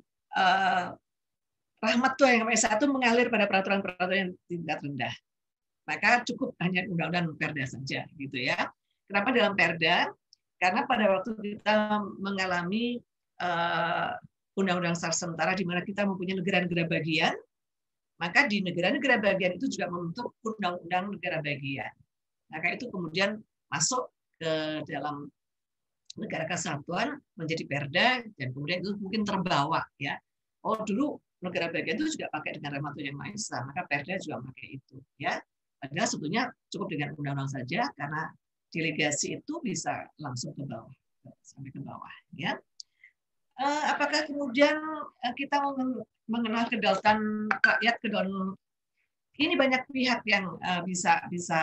rahmat Tuhan Yang Maha Esa itu mengalir pada peraturan-peraturan yang tingkat rendah. Maka cukup hanya undang-undang perda saja, gitu ya. Kenapa dalam perda? Karena pada waktu kita mengalami undang-undang sar sementara di mana kita mempunyai negara-negara bagian, maka di negara-negara bagian itu juga membentuk undang-undang negara bagian. Maka itu kemudian masuk ke dalam negara kesatuan menjadi perda, dan kemudian itu mungkin terbawa ya. Oh, dulu negara bagian itu juga pakai dengan rahmat Tuhan Yang Maha Esa, maka perda juga pakai itu ya. Padahal sebetulnya cukup dengan undang-undang saja, karena delegasi itu bisa langsung ke bawah, sampai ke bawah ya. Apakah kemudian kita mengenal kedaulatan rakyat, kedaulatan ini banyak pihak yang bisa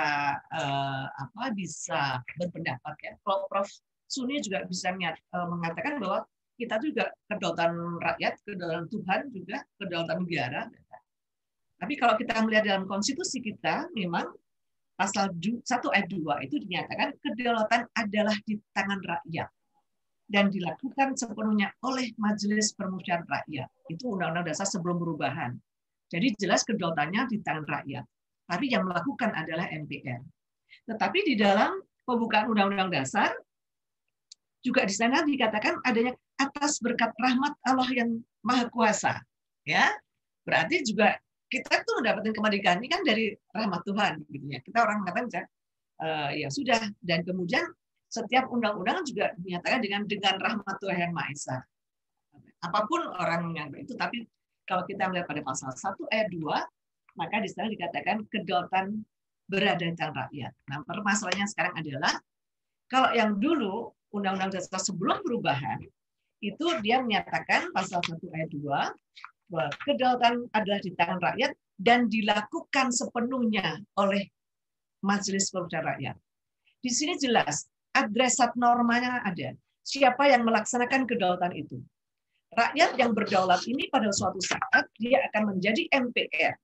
berpendapat ya. Kalau Prof. Suni juga bisa mengatakan bahwa kita juga kedaulatan rakyat, kedaulatan Tuhan juga, kedaulatan negara. Tapi kalau kita melihat dalam konstitusi kita, memang pasal 1 ayat 2 itu dinyatakan kedaulatan adalah di tangan rakyat dan dilakukan sepenuhnya oleh Majelis Permusyawaratan Rakyat. Itu Undang-Undang Dasar sebelum perubahan. Jadi jelas kedaulatannya di tangan rakyat. Tapi yang melakukan adalah MPR. Tetapi di dalam pembukaan Undang-Undang Dasar juga di sana dikatakan adanya atas berkat rahmat Allah yang Maha Kuasa. Ya, berarti juga kita tuh mendapatkan kemerdekaan ini kan dari rahmat Tuhan, gitu ya. Kita orang mengatakan ya sudah, dan kemudian setiap undang-undang juga dinyatakan dengan rahmat Tuhan Yang Maha Esa. Apapun orang menganggap itu, tapi kalau kita melihat pada pasal 1 ayat 2, maka di sana dikatakan kedaulatan berada di tangan rakyat. Nah, permasalahannya sekarang adalah kalau yang dulu Undang-Undang Dasar sebelum perubahan itu dia menyatakan pasal 1 ayat 2 bahwa kedaulatan adalah di tangan rakyat dan dilakukan sepenuhnya oleh Majelis Permusyawaratan Rakyat. Di sini jelas adresat normanya ada. Siapa yang melaksanakan kedaulatan itu? Rakyat yang berdaulat ini pada suatu saat dia akan menjadi MPR,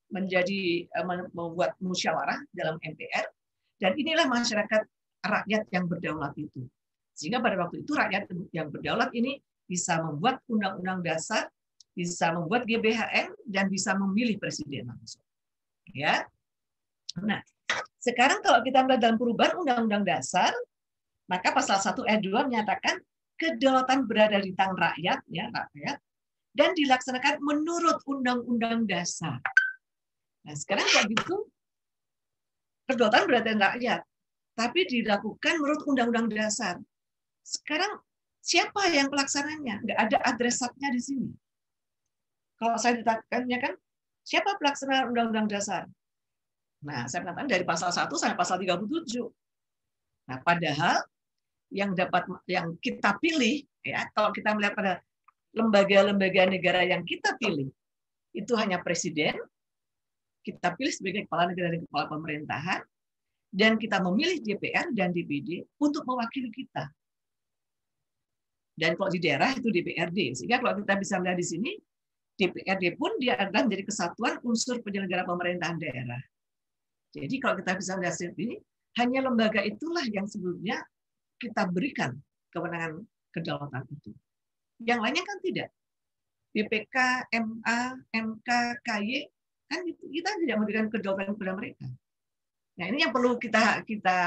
membuat musyawarah dalam MPR, dan inilah masyarakat rakyat yang berdaulat itu. Sehingga pada waktu itu rakyat yang berdaulat ini bisa membuat undang-undang dasar, bisa membuat GBHN, dan bisa memilih presiden langsung. Ya. Nah, sekarang kalau kita melihat dalam perubahan undang-undang dasar, maka pasal 1 ayat 2 menyatakan kedaulatan berada di tangan rakyat, ya rakyat, dan dilaksanakan menurut undang-undang dasar. Nah, sekarang kayak gitu, kedaulatan berada di rakyat, tapi dilakukan menurut undang-undang dasar. Sekarang siapa yang pelaksananya? Nggak ada adresatnya di sini. Kalau saya ditanyakan, kan siapa pelaksana undang-undang dasar? Nah, saya mengatakan dari pasal 1 sampai pasal 37. Nah, padahal yang kita pilih, ya, kalau kita melihat pada lembaga-lembaga negara yang kita pilih, itu hanya presiden, kita pilih sebagai kepala negara dan kepala pemerintahan, dan kita memilih DPR dan DPD untuk mewakili kita. Dan kalau di daerah itu DPRD. Sehingga kalau kita bisa melihat di sini, DPRD pun dia adalah menjadi kesatuan unsur penyelenggara pemerintahan daerah. Jadi kalau kita bisa melihat ini, hanya lembaga itulah yang sebelumnya kita berikan kewenangan kedaulatan itu. Yang lainnya kan tidak. BPK, MA, MK, KY, kan kita tidak memberikan kedaulatan kepada mereka. Nah ini yang perlu kita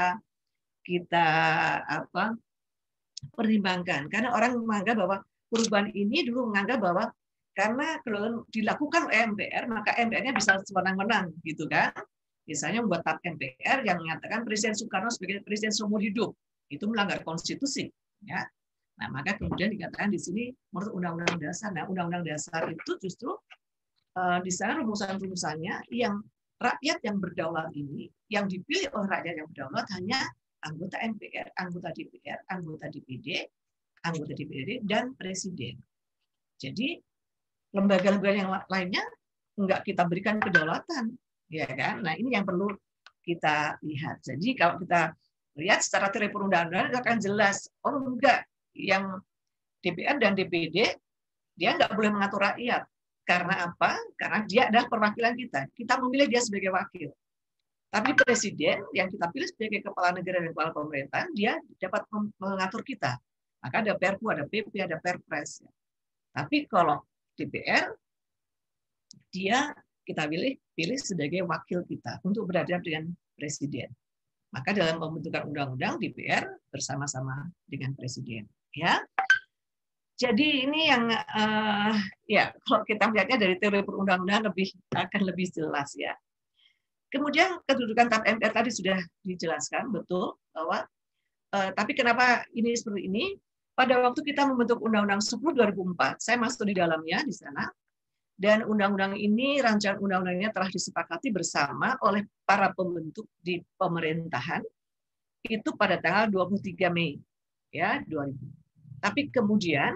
pertimbangkan. Karena orang menganggap bahwa perubahan ini dulu menganggap bahwa karena kalau dilakukan oleh MPR, maka MPR-nya bisa sewenang-wenang, gitu kan? Misalnya membuat TAP MPR yang mengatakan Presiden Soekarno sebagai presiden seumur hidup, itu melanggar konstitusi, ya. Nah, maka kemudian dikatakan di sini menurut Undang-Undang Dasar. Nah, Undang-Undang Dasar itu justru di sana rumusan-rumusannya yang rakyat yang berdaulat ini, yang dipilih oleh rakyat yang berdaulat hanya anggota MPR, anggota DPR, anggota DPD, dan presiden. Jadi lembaga-lembaga yang lainnya enggak kita berikan kedaulatan, ya kan? Nah ini yang perlu kita lihat. Jadi kalau kita lihat secara teori perundang-undangan akan jelas, oh enggak, yang DPR dan DPD dia enggak boleh mengatur rakyat. Karena apa? Karena dia adalah perwakilan kita. Kita memilih dia sebagai wakil. Tapi presiden yang kita pilih sebagai kepala negara dan kepala pemerintahan, dia dapat mengatur kita. Maka ada Perpu, ada PP, ada Perpres. Tapi kalau DPR, dia kita pilih sebagai wakil kita untuk berhadapan dengan presiden. Maka dalam pembentukan undang-undang DPR bersama-sama dengan presiden. Ya, jadi ini yang ya kalau kita melihatnya dari teori perundang-undangan akan lebih jelas ya. Kemudian kedudukan TAP MPR tadi sudah dijelaskan betul bahwa tapi kenapa ini seperti ini? Pada waktu kita membentuk Undang-Undang 10/2004, saya masuk di dalamnya di sana, dan undang-undang ini rancangan undang-undangnya telah disepakati bersama oleh para pembentuk di pemerintahan itu pada tanggal 23 Mei ya 2000. Tapi kemudian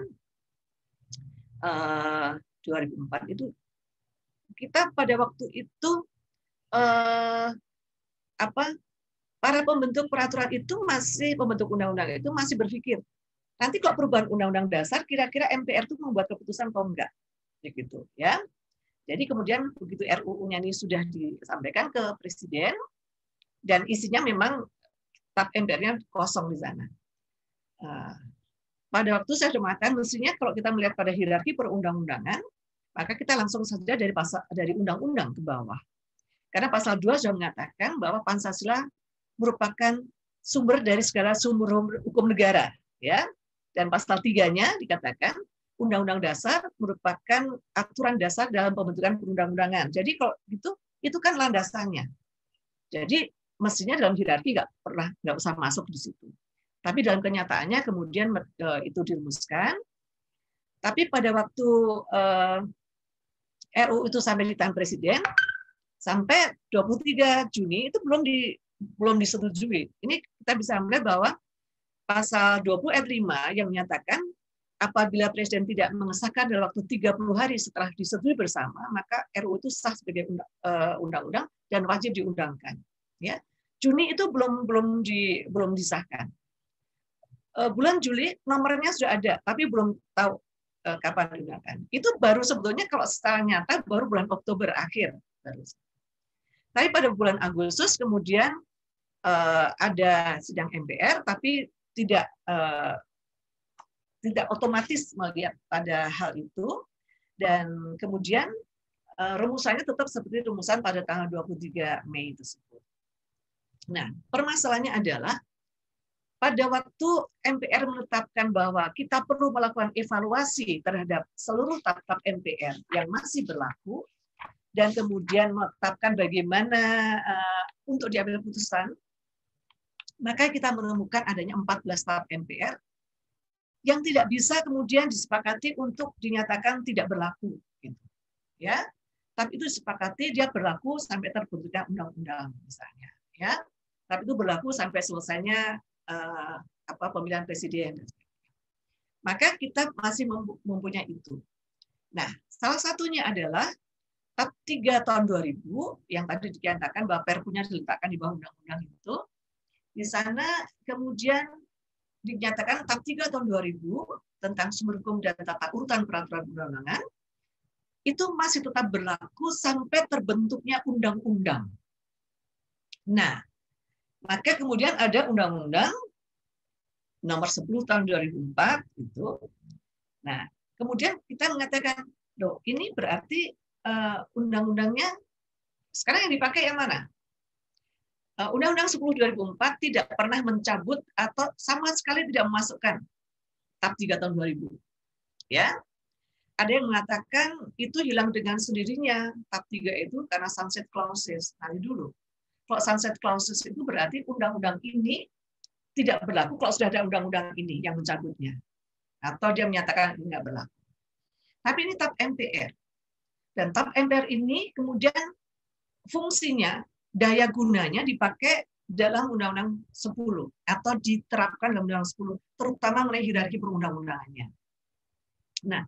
2004 itu kita pada waktu itu para pembentuk peraturan itu pembentuk undang-undang itu masih berpikir nanti kalau perubahan undang-undang dasar kira-kira MPR itu membuat keputusan atau enggak gitu ya. Jadi kemudian begitu RUU-nya ini sudah disampaikan ke presiden dan isinya memang TAP MPR-nya kosong di sana. Pada waktu saya sudah mengatakan mestinya kalau kita melihat pada hierarki perundang-undangan maka kita langsung saja dari undang-undang ke bawah. Karena pasal 2 sudah mengatakan bahwa Pancasila merupakan sumber dari segala sumber hukum negara, ya. Dan pasal 3-nya dikatakan Undang-Undang Dasar merupakan aturan dasar dalam pembentukan perundang-undangan. Jadi kalau gitu, itu kan landasannya. Jadi mestinya dalam hierarki nggak usah masuk di situ. Tapi dalam kenyataannya kemudian itu dirumuskan. Tapi pada waktu RUU itu sampai di tangan presiden, sampai 23 Juni itu belum disetujui. Ini kita bisa melihat bahwa pasal 20 ayat 5 yang menyatakan apabila presiden tidak mengesahkan dalam waktu 30 hari setelah disetujui bersama, maka RUU itu sah sebagai undang-undang dan wajib diundangkan. Ya, Juni itu belum disahkan. Bulan Juli nomornya sudah ada, tapi belum tahu kapan diundangkan. Itu baru sebetulnya kalau secara nyata baru bulan Oktober akhir. Tapi pada bulan Agustus kemudian ada sidang MPR, tapi tidak otomatis melihat pada hal itu, dan kemudian rumusannya tetap seperti rumusan pada tanggal 23 Mei tersebut. Nah, permasalahannya adalah pada waktu MPR menetapkan bahwa kita perlu melakukan evaluasi terhadap seluruh TAP MPR yang masih berlaku, dan kemudian menetapkan bagaimana untuk diambil putusan, maka kita menemukan adanya 14 TAP MPR yang tidak bisa kemudian disepakati untuk dinyatakan tidak berlaku, gitu. Ya, tapi itu disepakati dia berlaku sampai terbentuknya undang-undang misalnya, ya. Tapi itu berlaku sampai selesainya pemilihan presiden. Maka kita masih mempunyai itu. Nah, salah satunya adalah TAP 3 tahun 2000 yang tadi dikatakan bahwa Perpunya diletakkan di bawah undang-undang itu. Di sana kemudian dinyatakan TAP 3 tahun 2000 tentang sumber hukum dan tata urutan peraturan perundang-undangan itu masih tetap berlaku sampai terbentuknya undang-undang. Nah, maka kemudian ada Undang-Undang Nomor 10 Tahun 2004 itu. Nah, kemudian kita mengatakan, loh, ini berarti undang-undangnya sekarang yang dipakai yang mana? Undang-Undang 10 2004 tidak pernah mencabut atau sama sekali tidak memasukkan TAP 3 tahun 2000. Ya. Ada yang mengatakan itu hilang dengan sendirinya TAP 3 itu karena sunset clauses. Nanti dulu. Kalau sunset clauses itu berarti undang-undang ini tidak berlaku kalau sudah ada undang-undang ini yang mencabutnya. Atau dia menyatakan ini nggak berlaku. Tapi ini TAP MPR. Dan TAP MPR ini kemudian fungsinya, daya gunanya dipakai dalam Undang-Undang 10 atau diterapkan dalam Undang-Undang 10, terutama mengenai hierarki perundang-undangannya. Nah,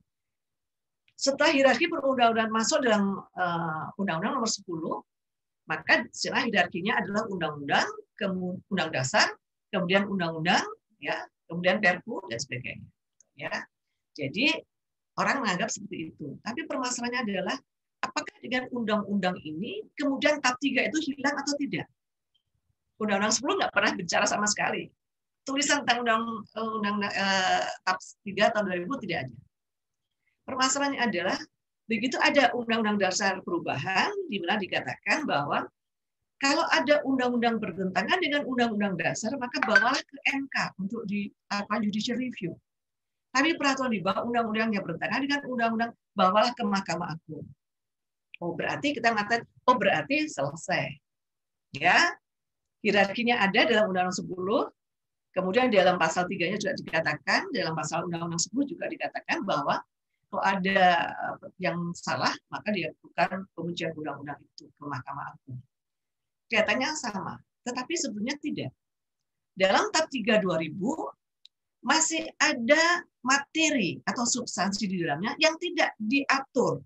setelah hierarki perundang-undangan masuk dalam Undang-Undang Nomor 10, maka istilah hierarkinya adalah undang-undang, undang dasar, kemudian undang-undang, ya, kemudian Perpu dan sebagainya. Ya, jadi orang menganggap seperti itu. Tapi permasalahannya adalah apakah dengan undang-undang ini kemudian TAP 3 itu hilang atau tidak? Undang-Undang 10 nggak pernah bicara sama sekali. Tulisan tentang undang-undang TAP 3 tahun 2000 tidak ada. Permasalahannya adalah begitu ada Undang-Undang Dasar Perubahan di mana dikatakan bahwa kalau ada undang-undang bertentangan dengan Undang-Undang Dasar, maka bawalah ke MK untuk judicial review. Tapi peraturan di bawah undang-undang yang bertentangan dengan undang-undang, bawalah ke Mahkamah Agung. Oh, berarti kita mengatakan, oh berarti selesai. Ya, hierarkinya ada dalam Undang-Undang 10, kemudian dalam pasal 3-nya juga dikatakan, dalam pasal Undang-Undang 10 juga dikatakan bahwa kalau ada yang salah, maka dilakukan pengujian undang-undang itu ke Mahkamah Agung. Kelihatannya sama, tetapi sebenarnya tidak. Dalam TAP 3 2000 masih ada materi atau substansi di dalamnya yang tidak diatur.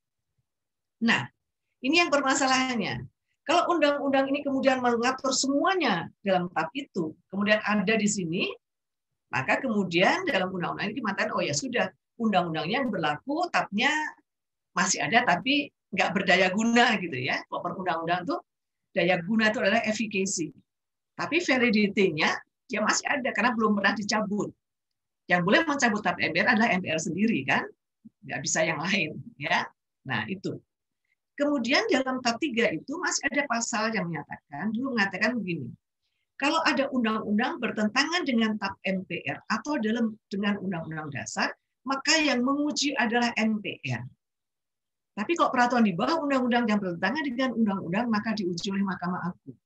Nah, ini yang permasalahannya. Kalau undang-undang ini kemudian mengatur semuanya dalam TAP itu, kemudian ada di sini, maka kemudian dalam undang-undang ini dikatakan, oh ya sudah, undang-undangnya yang berlaku, TAP-nya masih ada, tapi nggak berdaya guna gitu ya. Kalau per undang-undang itu daya guna itu adalah efficacy. Tapi validity-nya dia masih ada karena belum pernah dicabut. Yang boleh mencabut TAP MPR adalah MPR sendiri kan, nggak bisa yang lain ya. Nah itu. Kemudian dalam TAP 3 itu masih ada pasal yang menyatakan, dulu mengatakan begini, kalau ada undang-undang bertentangan dengan TAP MPR atau dengan undang-undang dasar, maka yang menguji adalah MPR. Tapi kalau peraturan di bawah undang-undang yang bertentangan dengan undang-undang, maka diuji oleh Mahkamah Agung.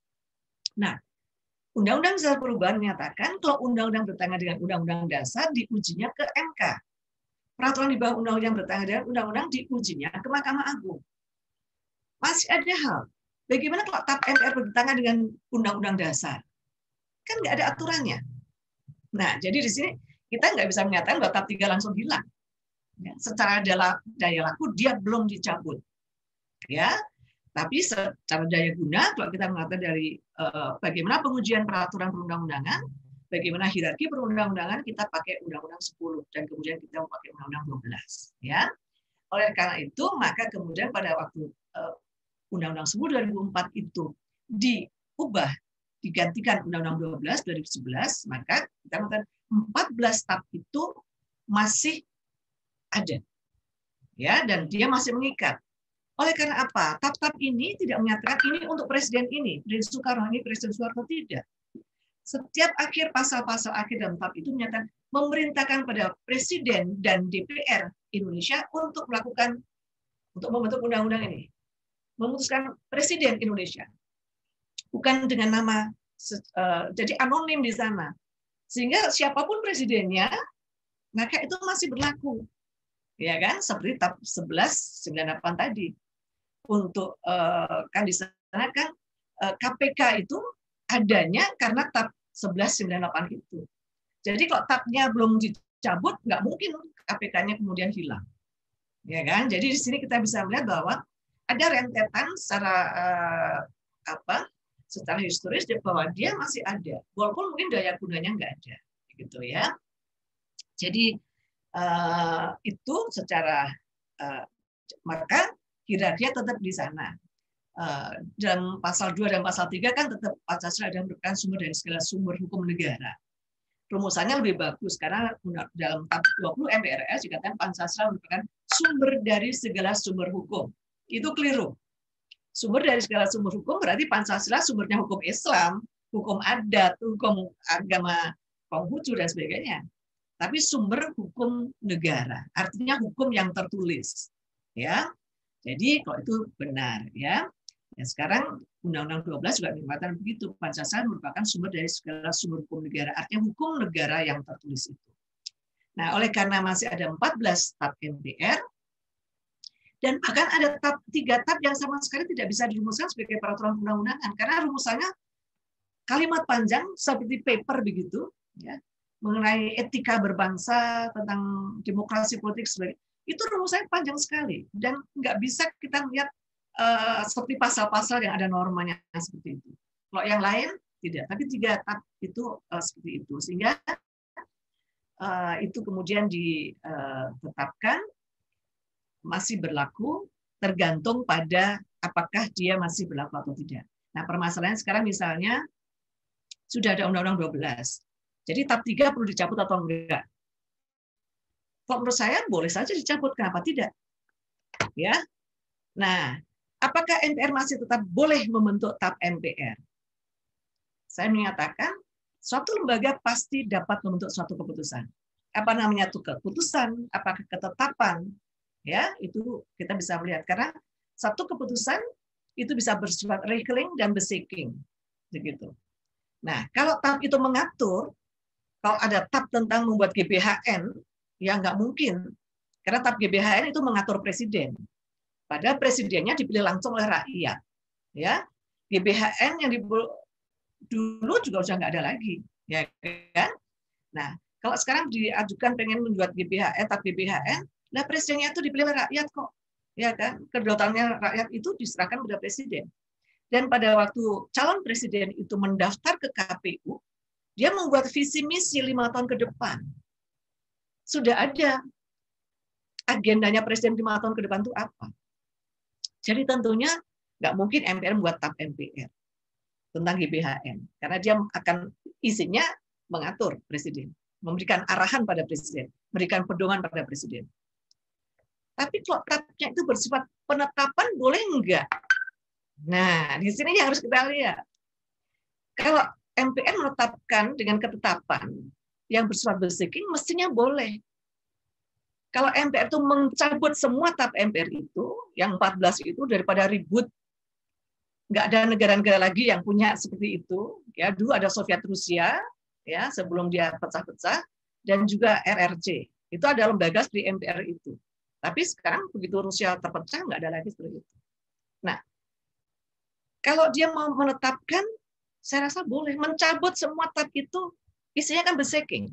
Nah, Undang-Undang Dasar Perubahan menyatakan kalau undang-undang bertentangan dengan undang-undang dasar diujinya ke MK. Peraturan di bawah undang-undang bertentangan dengan undang-undang diujinya ke Mahkamah Agung. Masih ada hal. Bagaimana kalau TAP MPR bertentangan dengan undang-undang dasar? Kan nggak ada aturannya. Nah, jadi di sini kita nggak bisa menyatakan bahwa TAP 3 langsung hilang. Ya, secara daya laku dia belum dicabut. Ya, tapi secara daya guna kalau kita mengatakan dari bagaimana pengujian peraturan perundang-undangan, bagaimana hierarki perundang-undangan, kita pakai Undang-Undang 10 dan kemudian kita pakai Undang-Undang 12. Ya, oleh karena itu maka kemudian pada waktu Undang-Undang 10 2004 itu diubah, digantikan Undang-Undang 12 2011, maka kita mengatakan 14 TAP itu masih ada. Ya, dan dia masih mengikat. Oleh karena apa? TAP-TAP ini tidak menyatakan ini untuk presiden ini, Presiden Soekarno ini, Presiden Soeharto, tidak. Setiap akhir pasal-pasal akhir dalam TAP itu menyatakan memerintahkan pada Presiden dan DPR Indonesia untuk membentuk undang-undang ini. Memutuskan Presiden Indonesia. Bukan dengan nama, jadi anonim di sana. Sehingga siapapun presidennya, maka itu masih berlaku. Ya kan, seperti TAP 1198 tadi. Untuk kan di sana kan KPK itu adanya karena TAP 1198 itu. Jadi kalau TAP-nya belum dicabut, nggak mungkin KPK-nya kemudian hilang. Ya kan? Jadi di sini kita bisa melihat bahwa ada rentetan secara historis bahwa dia masih ada, walaupun mungkin daya gunanya nggak ada, gitu ya. Jadi itu secara maka hierarki tetap di sana. Dalam pasal 2 dan pasal 3 kan tetap Pancasila adalah merupakan sumber dari segala sumber hukum negara. Rumusannya lebih bagus karena dalam tab 20 MPRS dikatakan Pancasila merupakan sumber dari segala sumber hukum. Itu keliru. Sumber dari segala sumber hukum berarti Pancasila sumbernya hukum Islam, hukum adat, hukum agama Konghucu dan sebagainya. Tapi sumber hukum negara, artinya hukum yang tertulis. Ya. Jadi kalau itu benar ya. Ya, sekarang Undang-Undang 12 juga menyatakan begitu. Pancasila merupakan sumber dari segala sumber hukum negara. Artinya hukum negara yang tertulis itu. Nah, oleh karena masih ada 14 tab MPR, dan bahkan ada 3 tab yang sama sekali tidak bisa dirumuskan sebagai peraturan undang-undangan. Karena rumusannya kalimat panjang seperti paper begitu, ya, mengenai etika berbangsa, tentang demokrasi politik, sebagainya. Itu rumusnya panjang sekali. Dan nggak bisa kita lihat seperti pasal-pasal yang ada normanya seperti itu. Kalau yang lain tidak, tapi 3 tab itu seperti itu. Sehingga itu kemudian ditetapkan masih berlaku tergantung pada apakah dia masih berlaku atau tidak. Nah, permasalahannya sekarang misalnya sudah ada Undang-Undang 12. Jadi tab 3 perlu dicabut atau enggak? Kalau menurut saya boleh saja dicabut, kenapa tidak? Ya. Nah, apakah MPR masih tetap boleh membentuk tab MPR? Saya menyatakan suatu lembaga pasti dapat membentuk suatu keputusan. Apa namanya itu keputusan? Apakah ketetapan? Ya, itu kita bisa melihat karena satu keputusan itu bisa bersifat recurring dan beseking, begitu. Nah, kalau tab itu mengatur, kalau ada tab tentang membuat GBHN, ya nggak mungkin, karena tab GBHN itu mengatur presiden. Padahal presidennya dipilih langsung oleh rakyat, ya. GBHN yang dulu juga sudah nggak ada lagi, ya kan? Nah, kalau sekarang diajukan pengen membuat GBHN, tab GBHN, nah presidennya itu dipilih oleh rakyat kok, ya kan? Kedaulatannya rakyat itu diserahkan kepada presiden. Dan pada waktu calon presiden itu mendaftar ke KPU, dia membuat visi misi 5 tahun ke depan. Sudah ada agendanya presiden 5 tahun ke depan itu apa? Jadi tentunya nggak mungkin MPR membuat tab MPR tentang GBHN, karena dia akan isinya mengatur presiden, memberikan arahan pada presiden, memberikan pedoman pada presiden. Tapi kalau tabnya itu bersifat penetapan, boleh enggak? Nah, di sini yang harus kita lihat. Kalau MPR menetapkan dengan ketetapan yang bersifat beseking, mestinya boleh. Kalau MPR itu mencabut semua tab MPR itu, yang 14 itu, daripada ribut, nggak ada negara-negara lagi yang punya seperti itu. Ya, dulu ada Soviet Rusia, ya sebelum dia pecah-pecah, dan juga RRC. Itu ada lembaga seperti MPR itu. Tapi sekarang begitu Rusia terpecah, nggak ada lagi seperti itu. Nah, kalau dia mau menetapkan, saya rasa boleh. Mencabut semua tab itu, isinya kan beseking.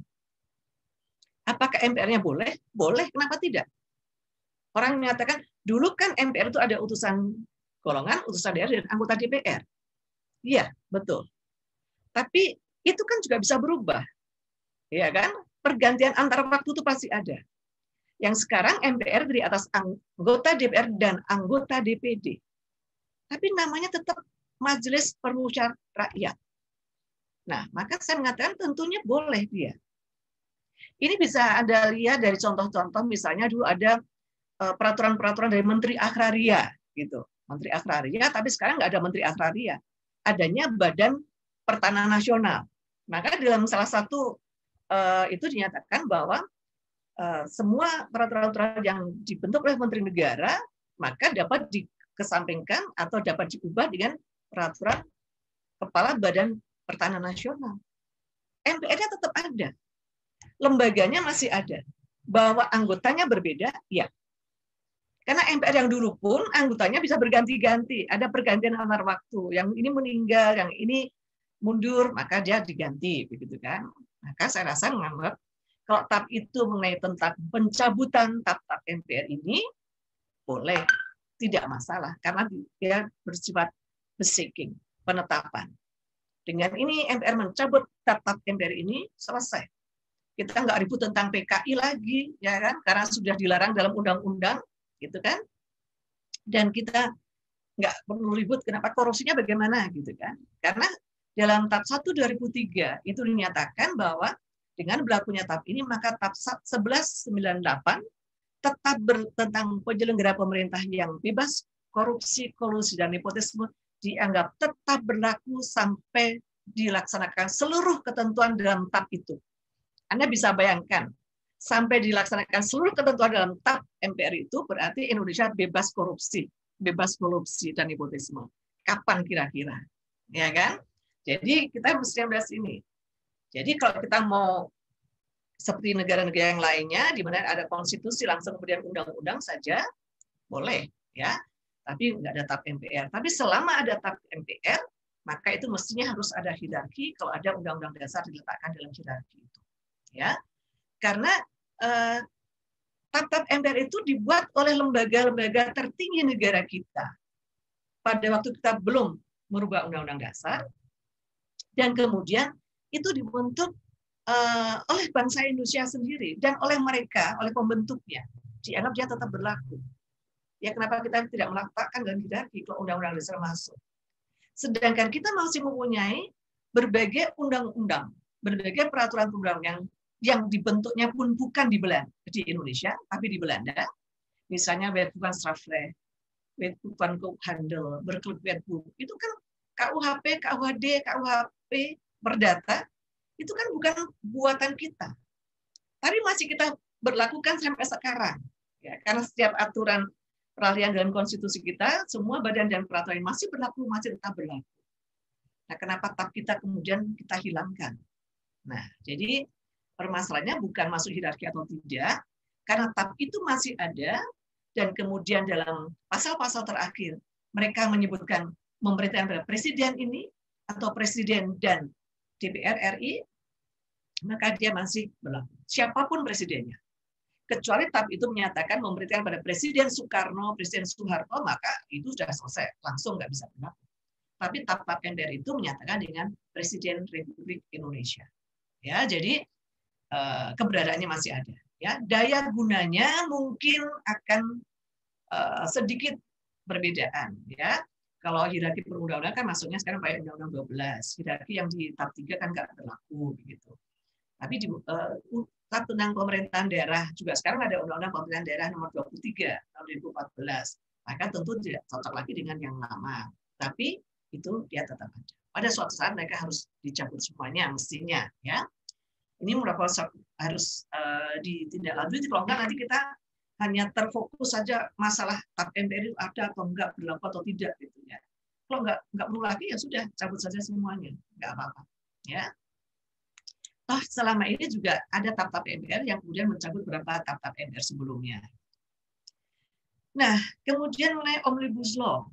Apakah MPR-nya boleh? Boleh, kenapa tidak? Orang menyatakan, dulu kan MPR itu ada utusan golongan, utusan daerah, dan anggota DPR. Iya, betul. Tapi itu kan juga bisa berubah. Ya kan? Pergantian antar waktu itu pasti ada. Yang sekarang MPR dari atas anggota DPR dan anggota DPD. Tapi namanya tetap Majelis Permusyawaratan Rakyat. Nah, maka saya mengatakan tentunya boleh dia. Ini bisa Anda lihat dari contoh-contoh, misalnya dulu ada peraturan-peraturan dari Menteri Agraria, gitu. Menteri Agraria, tapi sekarang nggak ada Menteri Agraria. Adanya Badan Pertanahan Nasional. Maka dalam salah satu itu dinyatakan bahwa semua peraturan-peraturan yang dibentuk oleh Menteri Negara maka dapat dikesampingkan atau dapat diubah dengan peraturan Kepala Badan Pertanahan Nasional. MPR-nya tetap ada, lembaganya masih ada, bahwa anggotanya berbeda, ya. Karena MPR yang dulu pun anggotanya bisa berganti-ganti, ada pergantian antar waktu. Yang ini meninggal, yang ini mundur, maka dia diganti, begitu kan? Maka saya rasa menganggap kalau tab itu mengenai tentang pencabutan tab-tab MPR ini boleh, tidak masalah, karena dia bersifat beseking, penetapan. Dengan ini MPR mencabut tab-tab MPR ini selesai. Kita nggak ribut tentang PKI lagi, ya kan? Karena sudah dilarang dalam undang-undang, gitu kan? Dan kita nggak perlu ribut kenapa korupsinya bagaimana, gitu kan? Karena dalam TAP 1 2003 itu dinyatakan bahwa dengan berlakunya TAP ini maka TAP 1198 tetap tentang penyelenggara pemerintah yang bebas korupsi, kolusi, dan nepotisme dianggap tetap berlaku sampai dilaksanakan seluruh ketentuan dalam TAP itu. Anda bisa bayangkan, sampai dilaksanakan seluruh ketentuan dalam TAP MPR itu berarti Indonesia bebas korupsi dan nepotisme. Kapan kira-kira? Ya kan? Jadi kita mesti bahas ini. Jadi kalau kita mau seperti negara-negara yang lainnya, di mana ada konstitusi langsung kemudian undang-undang saja, boleh, ya. Tapi nggak ada TAP MPR. Tapi selama ada TAP MPR, maka itu mestinya harus ada hierarki. Kalau ada undang-undang dasar diletakkan dalam hierarki itu, ya. Karena TAP MPR itu dibuat oleh lembaga-lembaga tertinggi negara kita pada waktu kita belum merubah undang-undang dasar, dan kemudian itu dibentuk oleh bangsa Indonesia sendiri dan oleh mereka, oleh pembentuknya, dianggap dia tetap berlaku. Ya kenapa kita tidak meletakkan dalam hierarki kalau undang-undang dasar masuk? Sedangkan kita masih mempunyai berbagai undang-undang, berbagai peraturan perundang-undangan yang dibentuknya pun bukan di Belanda, di Indonesia, tapi di Belanda. Misalnya Wetboek Strafrecht, Wetboek Koophandel, Berkelwetboek, itu kan KUHP, KUHD, KUHP, Perdata, itu kan bukan buatan kita. Tapi masih kita berlakukan sampai sekarang. Ya, karena setiap aturan peralihan dalam konstitusi kita, semua badan dan peraturan masih berlaku, masih tetap berlaku. Nah, kenapa TAP kita kemudian kita hilangkan? Nah, jadi permasalahannya bukan masuk hierarki atau tidak, karena TAP itu masih ada, dan kemudian dalam pasal-pasal terakhir, mereka menyebutkan memerintahkan pada presiden ini, atau presiden dan DPR RI, maka dia masih berlaku. Siapapun presidennya. Kecuali TAP itu menyatakan memerintahkan pada Presiden Soekarno, Presiden Soeharto, maka itu sudah selesai, langsung nggak bisa berlaku. Tapi TAP MPR itu menyatakan dengan Presiden Republik Indonesia. Ya, jadi keberadaannya masih ada. Ya, daya gunanya mungkin akan sedikit perbedaan. Ya, kalau hierarki perundang-undangan kan masuknya sekarang pakai Undang-Undang 12. Hierarki yang di TAP 3 kan nggak berlaku begitu. Tapi di TAP tentang pemerintahan daerah juga sekarang ada Undang-Undang Pemerintahan Daerah nomor 23 tahun 2014. Maka tentu tidak cocok lagi dengan yang lama. Tapi itu dia tetap ada. Pada suatu saat mereka harus dicabut semuanya mestinya, ya. Ini merupakan harus ditindaklanjuti. Kalau enggak nanti kita hanya terfokus saja masalah TAP MPR itu ada atau enggak, berlaku atau tidak gitu ya. Kalau enggak perlu lagi ya sudah cabut saja semuanya, enggak apa-apa, ya. Toh selama ini juga ada TAP MPR yang kemudian mencabut beberapa TAP MPR sebelumnya. Nah, kemudian mengenai Omnibus Law.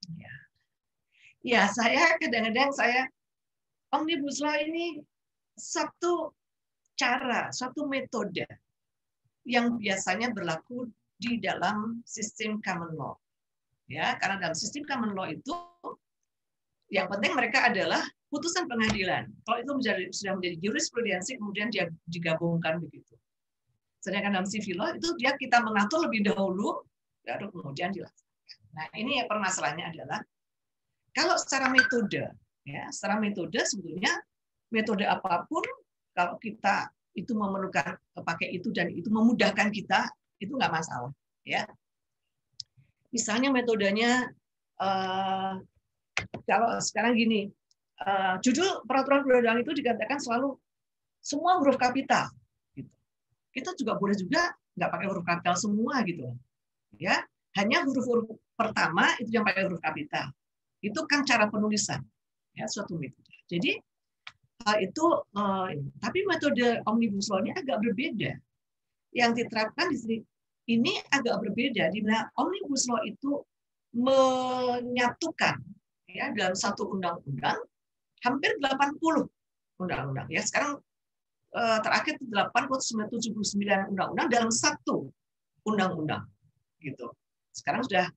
Ya, saya kadang-kadang Omnibus Law ini satu cara, suatu metode yang biasanya berlaku di dalam sistem common law. Ya, karena dalam sistem common law itu yang penting mereka adalah putusan pengadilan. Kalau itu sudah menjadi jurisprudensi, kemudian dia digabungkan begitu. Sedangkan dalam civil law itu kita mengatur lebih dahulu, baru kemudian dilaksanakan. Nah, ini permasalahannya adalah kalau secara metode, ya, secara metode sebetulnya metode apapun kalau kita itu memerlukan pakai itu dan itu memudahkan kita, itu nggak masalah, ya. Misalnya metodenya kalau sekarang gini. Judul peraturan perundang-undangan itu dikatakan selalu semua huruf kapital. Gitu. Kita juga boleh juga nggak pakai huruf kapital semua gitu, ya. Hanya huruf-huruf pertama itu yang pakai huruf kapital. Itu kan cara penulisan, ya, suatu metode. Jadi itu, tapi metode Omnibus Law-nya agak berbeda. Yang diterapkan di sini ini agak berbeda, di mana Omnibus Law itu menyatukan, ya, dalam satu undang-undang hampir 80 undang-undang. Ya, sekarang terakhir 879 undang-undang dalam satu undang-undang, gitu. Sekarang sudah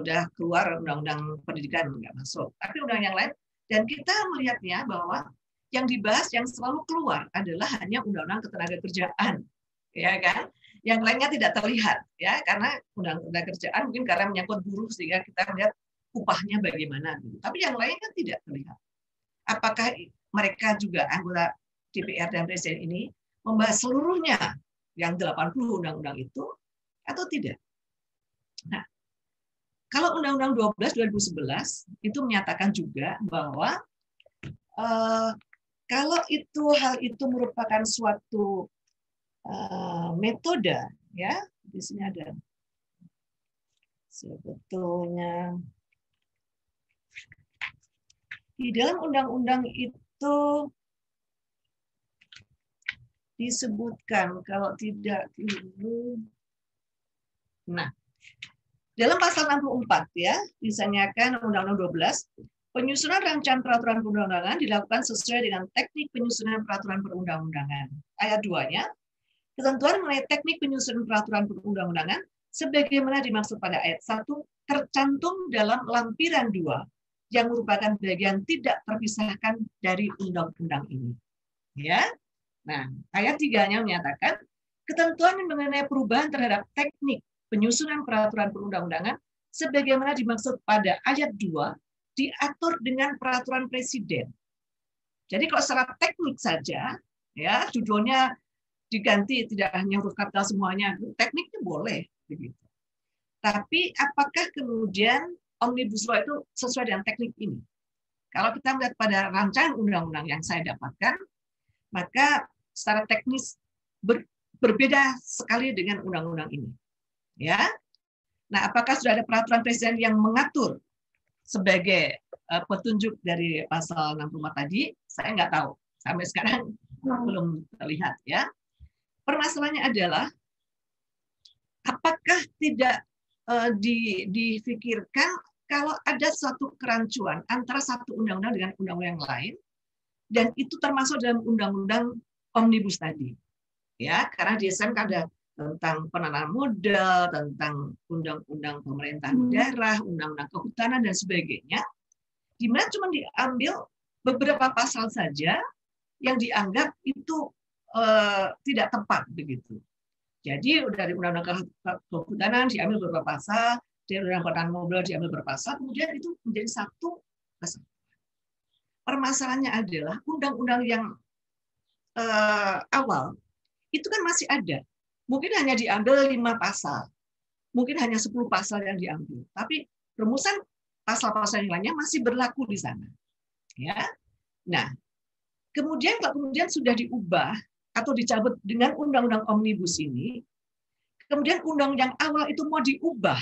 keluar undang-undang pendidikan nggak masuk, tapi undang yang lain. Dan kita melihatnya bahwa yang dibahas yang selalu keluar adalah hanya undang-undang ketenagakerjaan, ya kan? Yang lainnya tidak terlihat, ya, karena undang-undang ketenagakerjaan mungkin karena menyangkut buruh sehingga kita lihat upahnya bagaimana. Tapi yang lain kan tidak terlihat. Apakah mereka juga anggota DPR dan Presiden ini membahas seluruhnya yang 80 undang-undang itu atau tidak? Nah, kalau Undang-Undang 12 2011 itu menyatakan juga bahwa kalau hal itu merupakan suatu metode, ya, di sini ada sebetulnya di dalam undang-undang itu disebutkan kalau tidak dulu. Nah, dalam pasal 64 ya, disanyakan Undang-Undang 12, penyusunan rancangan peraturan perundang-undangan dilakukan sesuai dengan teknik penyusunan peraturan perundang-undangan. Ayat 2-nya, ketentuan mengenai teknik penyusunan peraturan perundang-undangan sebagaimana dimaksud pada ayat 1 tercantum dalam lampiran 2 yang merupakan bagian tidak terpisahkan dari undang-undang ini. Ya. Nah, ayat 3-nya menyatakan ketentuan mengenai perubahan terhadap teknik penyusunan peraturan perundang-undangan sebagaimana dimaksud pada ayat 2 diatur dengan peraturan presiden. Jadi kalau secara teknik saja, ya, judulnya diganti tidak hanya huruf kapital semuanya, tekniknya boleh begitu. Tapi apakah kemudian Omnibus Law itu sesuai dengan teknik ini? Kalau kita melihat pada rancangan undang-undang yang saya dapatkan, maka secara teknis berbeda sekali dengan undang-undang ini. Ya. Nah, apakah sudah ada peraturan presiden yang mengatur sebagai petunjuk dari pasal 64 tadi? Saya nggak tahu. Sampai sekarang belum terlihat. Ya. Permasalahannya adalah apakah tidak difikirkan kalau ada suatu kerancuan antara satu undang-undang dengan undang-undang yang lain, dan itu termasuk dalam undang-undang Omnibus tadi. Ya, karena di SMK ada tentang penanaman modal, tentang undang-undang pemerintahan daerah, undang-undang kehutanan dan sebagainya, di mana cuma diambil beberapa pasal saja yang dianggap itu tidak tepat begitu. Jadi dari undang-undang kehutanan diambil beberapa pasal, dari undang-undang penanaman modal diambil beberapa pasal, kemudian itu menjadi satu pasal. Permasalahannya adalah undang-undang yang awal itu kan masih ada. Mungkin hanya diambil 5 pasal. Mungkin hanya 10 pasal yang diambil. Tapi rumusan pasal-pasal yang lainnya masih berlaku di sana. Ya. Nah, kemudian kalau kemudian sudah diubah atau dicabut dengan undang-undang Omnibus ini, kemudian undang yang awal itu mau diubah.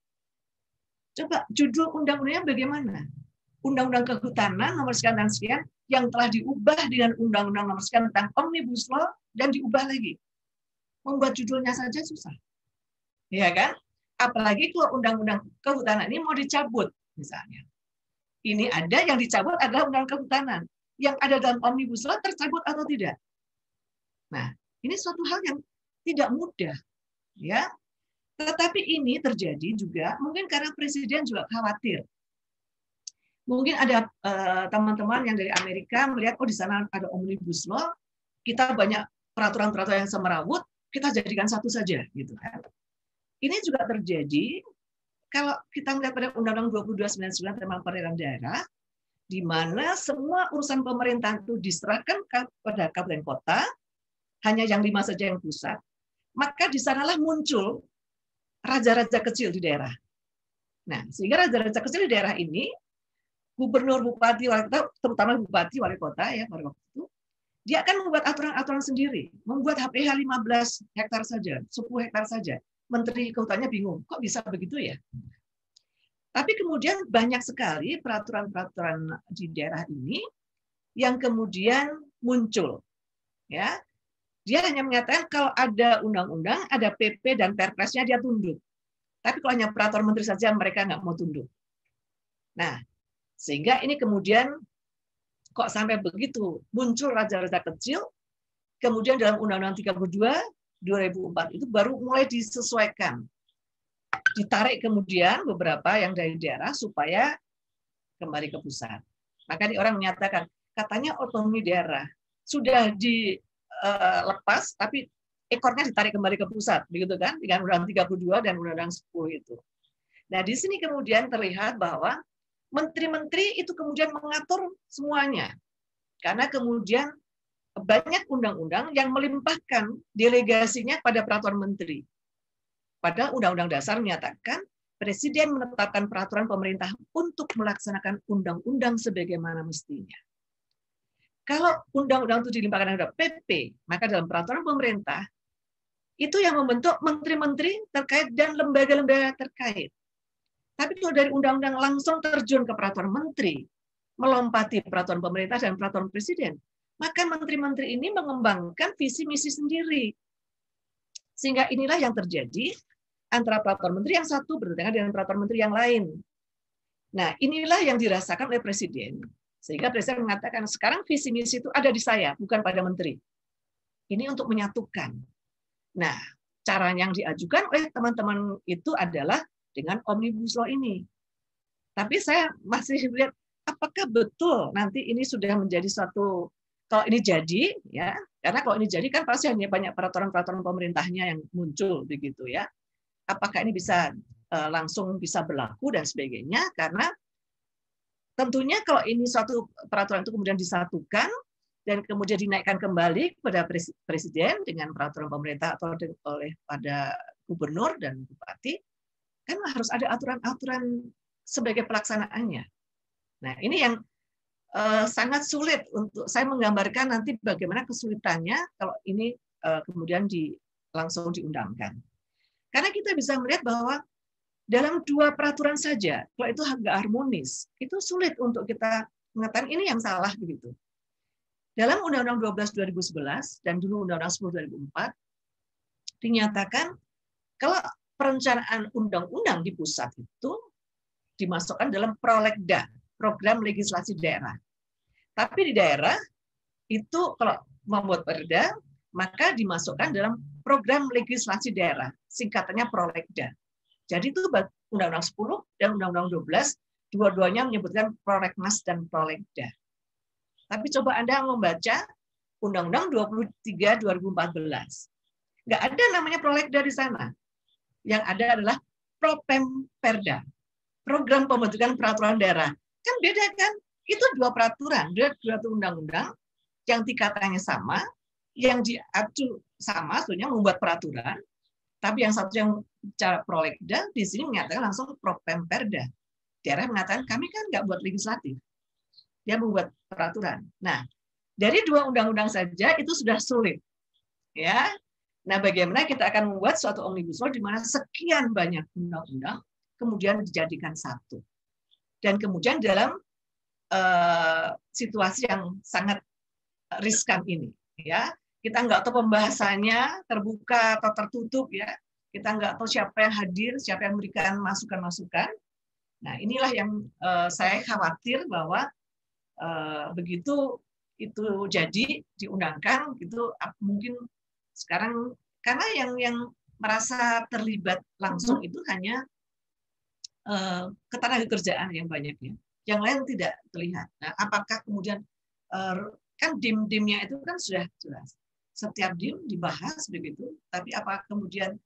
Coba judul undang-undangnya bagaimana? Undang-undang Kehutanan nomor sekian dan sekian yang telah diubah dengan undang-undang nomor sekian tentang Omnibus Law dan diubah lagi. Membuat judulnya saja susah. Ya kan? Apalagi kalau undang-undang Kehutanan ini mau dicabut misalnya. Ini ada yang dicabut adalah undang-undang Kehutanan. Yang ada dalam Omnibus Law tercabut atau tidak? Nah, ini suatu hal yang tidak mudah, ya. Tetapi ini terjadi juga mungkin karena presiden juga khawatir. Mungkin ada teman-teman yang dari Amerika melihat, oh di sana ada Omnibus Law, kita banyak peraturan-peraturan yang semerawut, kita jadikan satu saja, gitu kan. Ini juga terjadi kalau kita melihat pada Undang-Undang 2299 tentang pemerintahan daerah, di mana semua urusan pemerintahan itu diserahkan kepada kabupaten kota, hanya yang 5 saja yang pusat, maka di sanalah muncul raja-raja kecil di daerah. Nah, sehingga raja-raja kecil di daerah ini, gubernur, bupati, wali kota, terutama bupati, wali kota ya pada waktu itu, dia akan membuat aturan-aturan sendiri, membuat HPH 15 hektar saja, 10 hektar saja. Menteri Kehutanan bingung, kok bisa begitu ya? Tapi kemudian banyak sekali peraturan-peraturan di daerah ini yang kemudian muncul, ya. Dia hanya mengatakan kalau ada undang-undang, ada PP dan Perpresnya dia tunduk. Tapi kalau hanya peraturan menteri saja mereka nggak mau tunduk. Nah, sehingga ini kemudian kok sampai begitu muncul raja-raja kecil, kemudian dalam Undang-Undang 32 2004 itu baru mulai disesuaikan. Ditarik kemudian beberapa yang dari daerah supaya kembali ke pusat. Maka orang menyatakan katanya otonomi daerah sudah dilepas, tapi ekornya ditarik kembali ke pusat, begitu kan? Dengan Undang-Undang 32 dan Undang-Undang 10 itu. Nah, di sini kemudian terlihat bahwa menteri-menteri itu kemudian mengatur semuanya. Karena kemudian banyak undang-undang yang melimpahkan delegasinya pada peraturan menteri. Padahal Undang-Undang Dasar menyatakan Presiden menetapkan peraturan pemerintah untuk melaksanakan undang-undang sebagaimana mestinya. Kalau undang-undang itu dilimpahkan kepada PP, maka dalam peraturan pemerintah itu yang membentuk menteri-menteri terkait dan lembaga-lembaga terkait. Tapi kalau dari undang-undang langsung terjun ke peraturan menteri, melompati peraturan pemerintah dan peraturan presiden, maka menteri-menteri ini mengembangkan visi misi sendiri. Sehingga inilah yang terjadi antara peraturan menteri yang satu bertentangan dengan peraturan menteri yang lain. Nah, inilah yang dirasakan oleh presiden. Sehingga presiden mengatakan, sekarang visi misi itu ada di saya, bukan pada menteri. Ini untuk menyatukan. Nah, cara yang diajukan oleh teman-teman itu adalah dengan Omnibus Law ini. Tapi saya masih lihat, apakah betul nanti ini sudah menjadi suatu, kalau ini jadi, ya, karena kalau ini jadi kan pasti hanya banyak peraturan-peraturan pemerintahnya yang muncul, begitu ya. Apakah ini bisa langsung bisa berlaku dan sebagainya, karena tentunya kalau ini suatu peraturan itu kemudian disatukan dan kemudian dinaikkan kembali kepada presiden dengan peraturan pemerintah atau oleh pada gubernur dan bupati, kan harus ada aturan-aturan sebagai pelaksanaannya. Nah, ini yang sangat sulit untuk saya menggambarkan nanti bagaimana kesulitannya kalau ini kemudian langsung diundangkan. Karena kita bisa melihat bahwa dalam dua peraturan saja, kalau itu agak harmonis, itu sulit untuk kita mengatakan ini yang salah begitu. Dalam Undang-Undang 12 2011 dan dulu Undang-Undang 10 2004 dinyatakan kalau perencanaan undang-undang di pusat itu dimasukkan dalam prolegda, program legislasi daerah. Tapi di daerah itu kalau membuat perda, maka dimasukkan dalam program legislasi daerah, singkatannya prolegda. Jadi itu Undang-Undang 10 dan Undang-Undang 12, dua-duanya menyebutkan prolegnas dan prolegda. Tapi coba Anda membaca Undang-Undang 23 2014. Nggak ada namanya prolegda di sana. Yang ada adalah Propemperda, program pembentukan peraturan daerah. Kan beda kan? Itu dua peraturan, dua undang-undang yang tingkatannya sama, yang diatur sama, sebenarnya membuat peraturan, tapi yang satu yang cara prolegda, di sini menyatakan langsung Propemperda. Daerah mengatakan, kami kan nggak buat legislatif. Dia membuat peraturan. Nah, dari dua undang-undang saja itu sudah sulit. Ya. Nah, bagaimana kita akan membuat suatu omnibus law di mana sekian banyak undang-undang kemudian dijadikan satu. Dan kemudian dalam situasi yang sangat riskan ini, ya, kita nggak tahu pembahasannya terbuka atau tertutup, ya, kita nggak tahu siapa yang hadir, siapa yang memberikan masukan-masukan. Nah, inilah yang saya khawatir bahwa begitu itu jadi diundangkan, gitu mungkin sekarang karena yang merasa terlibat langsung itu hanya ketenagakerjaan yang banyaknya. Yang lain tidak terlihat. Nah, apakah kemudian kan dim-dimnya itu kan sudah jelas. Setiap dim dibahas begitu, tapi apakah kemudian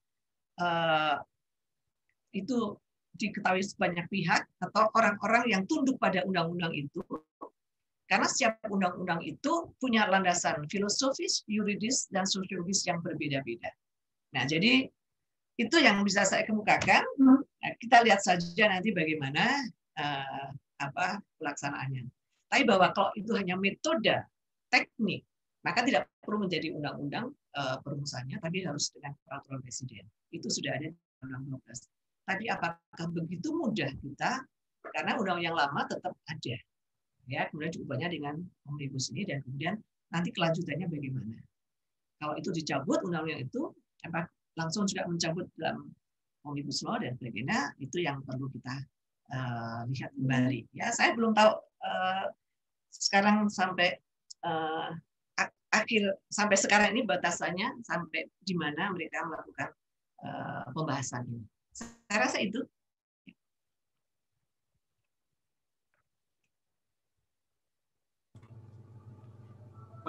itu diketahui sebanyak pihak atau orang-orang yang tunduk pada undang-undang itu? Karena setiap undang-undang itu punya landasan filosofis, yuridis, dan sosiologis yang berbeda-beda. Nah, jadi itu yang bisa saya kemukakan. Nah, kita lihat saja nanti bagaimana pelaksanaannya. Tapi bahwa kalau itu hanya metode teknik, maka tidak perlu menjadi undang-undang perumusannya, tapi harus dengan peraturan presiden. Itu sudah ada di Undang-Undang 12. Tapi apakah begitu mudah kita? Karena undang yang lama tetap ada. Ya, kemudian cukupnya dengan omnibus ini dan kemudian nanti kelanjutannya bagaimana? Kalau itu dicabut undang-undang itu, langsung juga mencabut dalam omnibus law dan sebagainya, itu yang perlu kita lihat kembali. Ya, saya belum tahu sekarang sampai akhir sampai sekarang ini batasannya sampai di mana mereka melakukan pembahasan ini. Saya rasa itu.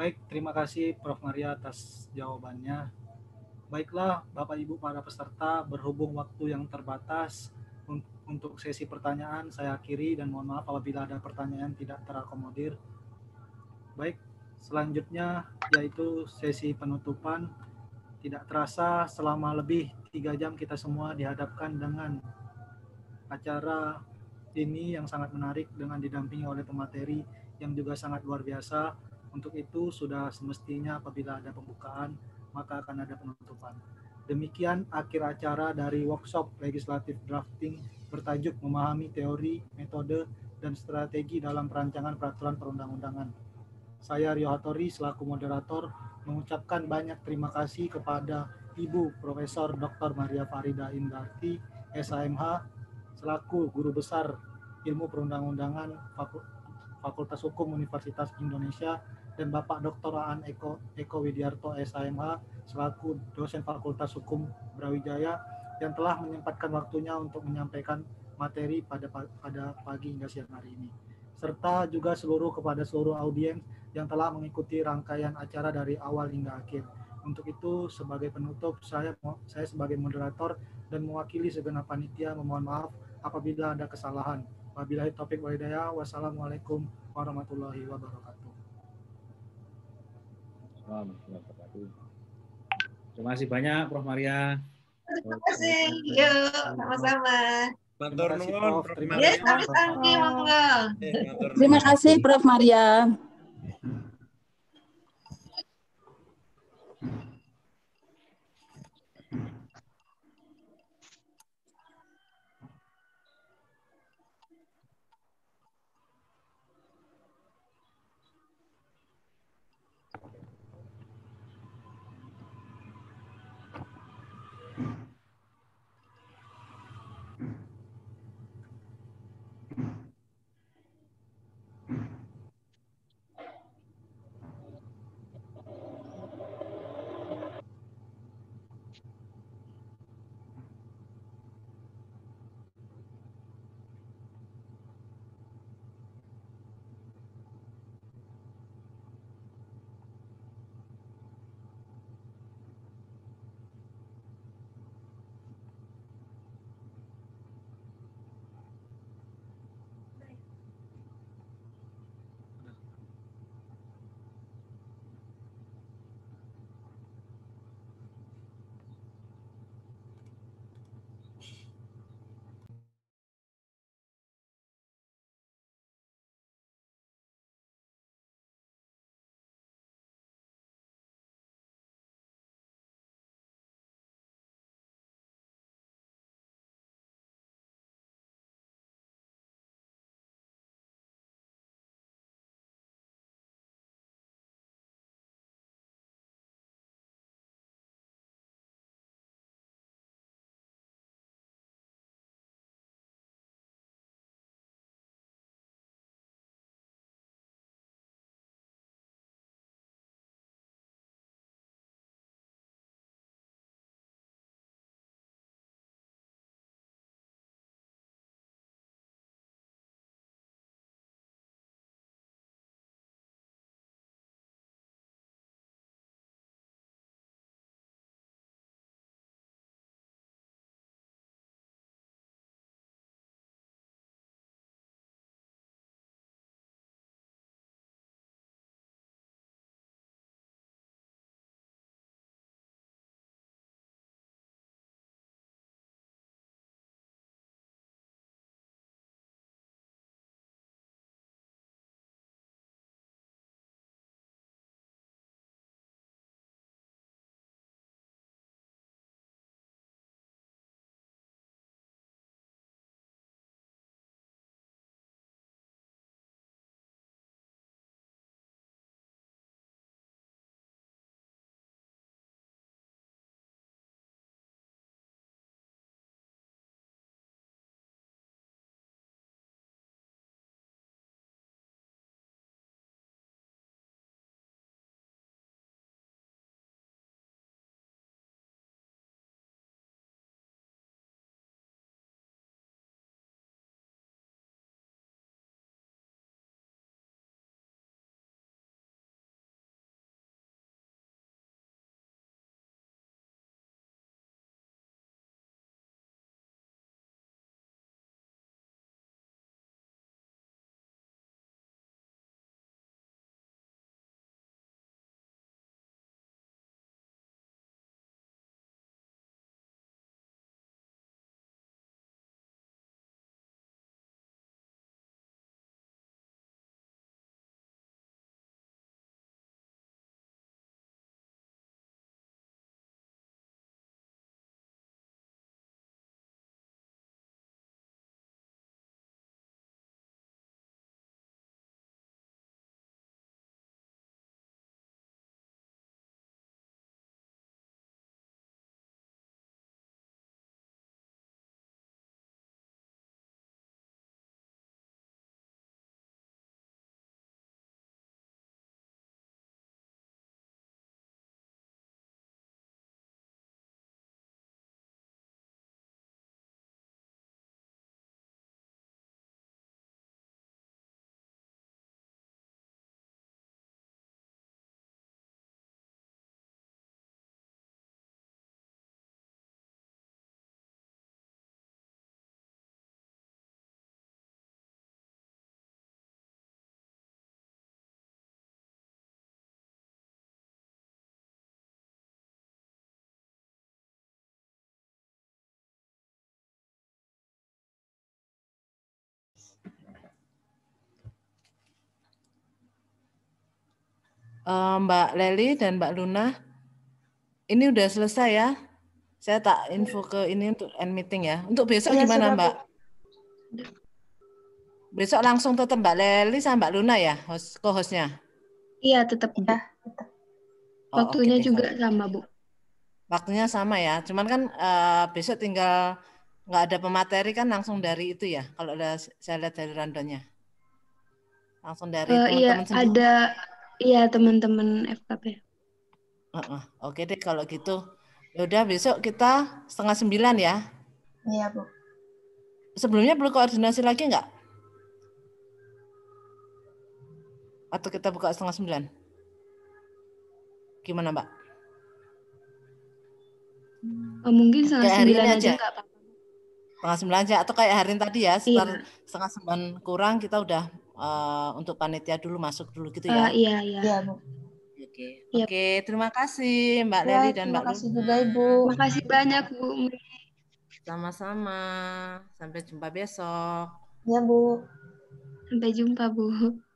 Baik, terima kasih Prof. Maria atas jawabannya. Baiklah, Bapak Ibu para peserta, berhubung waktu yang terbatas, untuk sesi pertanyaan saya akhiri dan mohon maaf apabila ada pertanyaan tidak terakomodir. Baik, selanjutnya yaitu sesi penutupan. Tidak terasa selama lebih 3 jam kita semua dihadapkan dengan acara ini yang sangat menarik dengan didampingi oleh pemateri yang juga sangat luar biasa. Untuk itu sudah semestinya apabila ada pembukaan maka akan ada penutupan. Demikian akhir acara dari workshop legislatif drafting bertajuk memahami teori, metode, dan strategi dalam perancangan peraturan perundang-undangan. Saya Rio Hattori selaku moderator mengucapkan banyak terima kasih kepada Ibu Profesor Dr. Maria Farida Indarti, SHMH, selaku Guru Besar Ilmu Perundang-undangan Fakultas Hukum Universitas Indonesia, dan Bapak Dr. Aan Eko Widiarto, SHMH, selaku dosen Fakultas Hukum Brawijaya, yang telah menyempatkan waktunya untuk menyampaikan materi pada pagi hingga siang hari ini. Serta juga kepada seluruh audiens yang telah mengikuti rangkaian acara dari awal hingga akhir. Untuk itu, sebagai penutup, saya sebagai moderator dan mewakili segenap panitia memohon maaf apabila ada kesalahan. Wabillahi taufiq wal hidayah. Wassalamualaikum warahmatullahi wabarakatuh. Terima kasih banyak Prof. Maria. Terima kasih. Yuk, sama-sama. Matur nuwun, Prof. Terima Maria. Yes, Mas Anggi, monggo. Matur Terima nuwun. kasih Prof. Maria. Mbak Leli dan Mbak Luna, ini udah selesai ya. Saya tak info ke ini untuk end meeting ya. Untuk besok Iya, gimana sudah, Bu. Mbak? Besok langsung tetap Mbak Leli sama Mbak Luna ya, co-hostnya? Iya, tetap, Bu. Oh, oke Waktunya deh, juga kalau sama, Bu. waktunya sama ya. Cuman kan besok tinggal nggak ada pemateri kan langsung dari itu ya. Kalau udah saya lihat dari rundown-nya. Langsung dari Iya, teman-teman sendiri. iya teman-teman FKP. Oke deh kalau gitu. Ya udah besok kita 8:30 ya. Iya, Bu. Sebelumnya perlu koordinasi lagi nggak? Atau kita buka 8:30? Gimana Mbak? Mungkin Kayak hari 9:30 ini aja aja. nggak apa-apa. 8:30 aja atau kayak hari ini tadi ya, sekitar Iya. 8:30 kurang kita udah untuk panitia dulu masuk dulu gitu ya. Iya, iya. Iya, Bu. Oke. Iya. Oke, terima kasih Mbak Ya, Leli dan terima Mbak kasih Luna. juga Ibu. Makasih banyak, Bu. Sama-sama. Sampai jumpa besok. Ya, Bu. Sampai jumpa, Bu.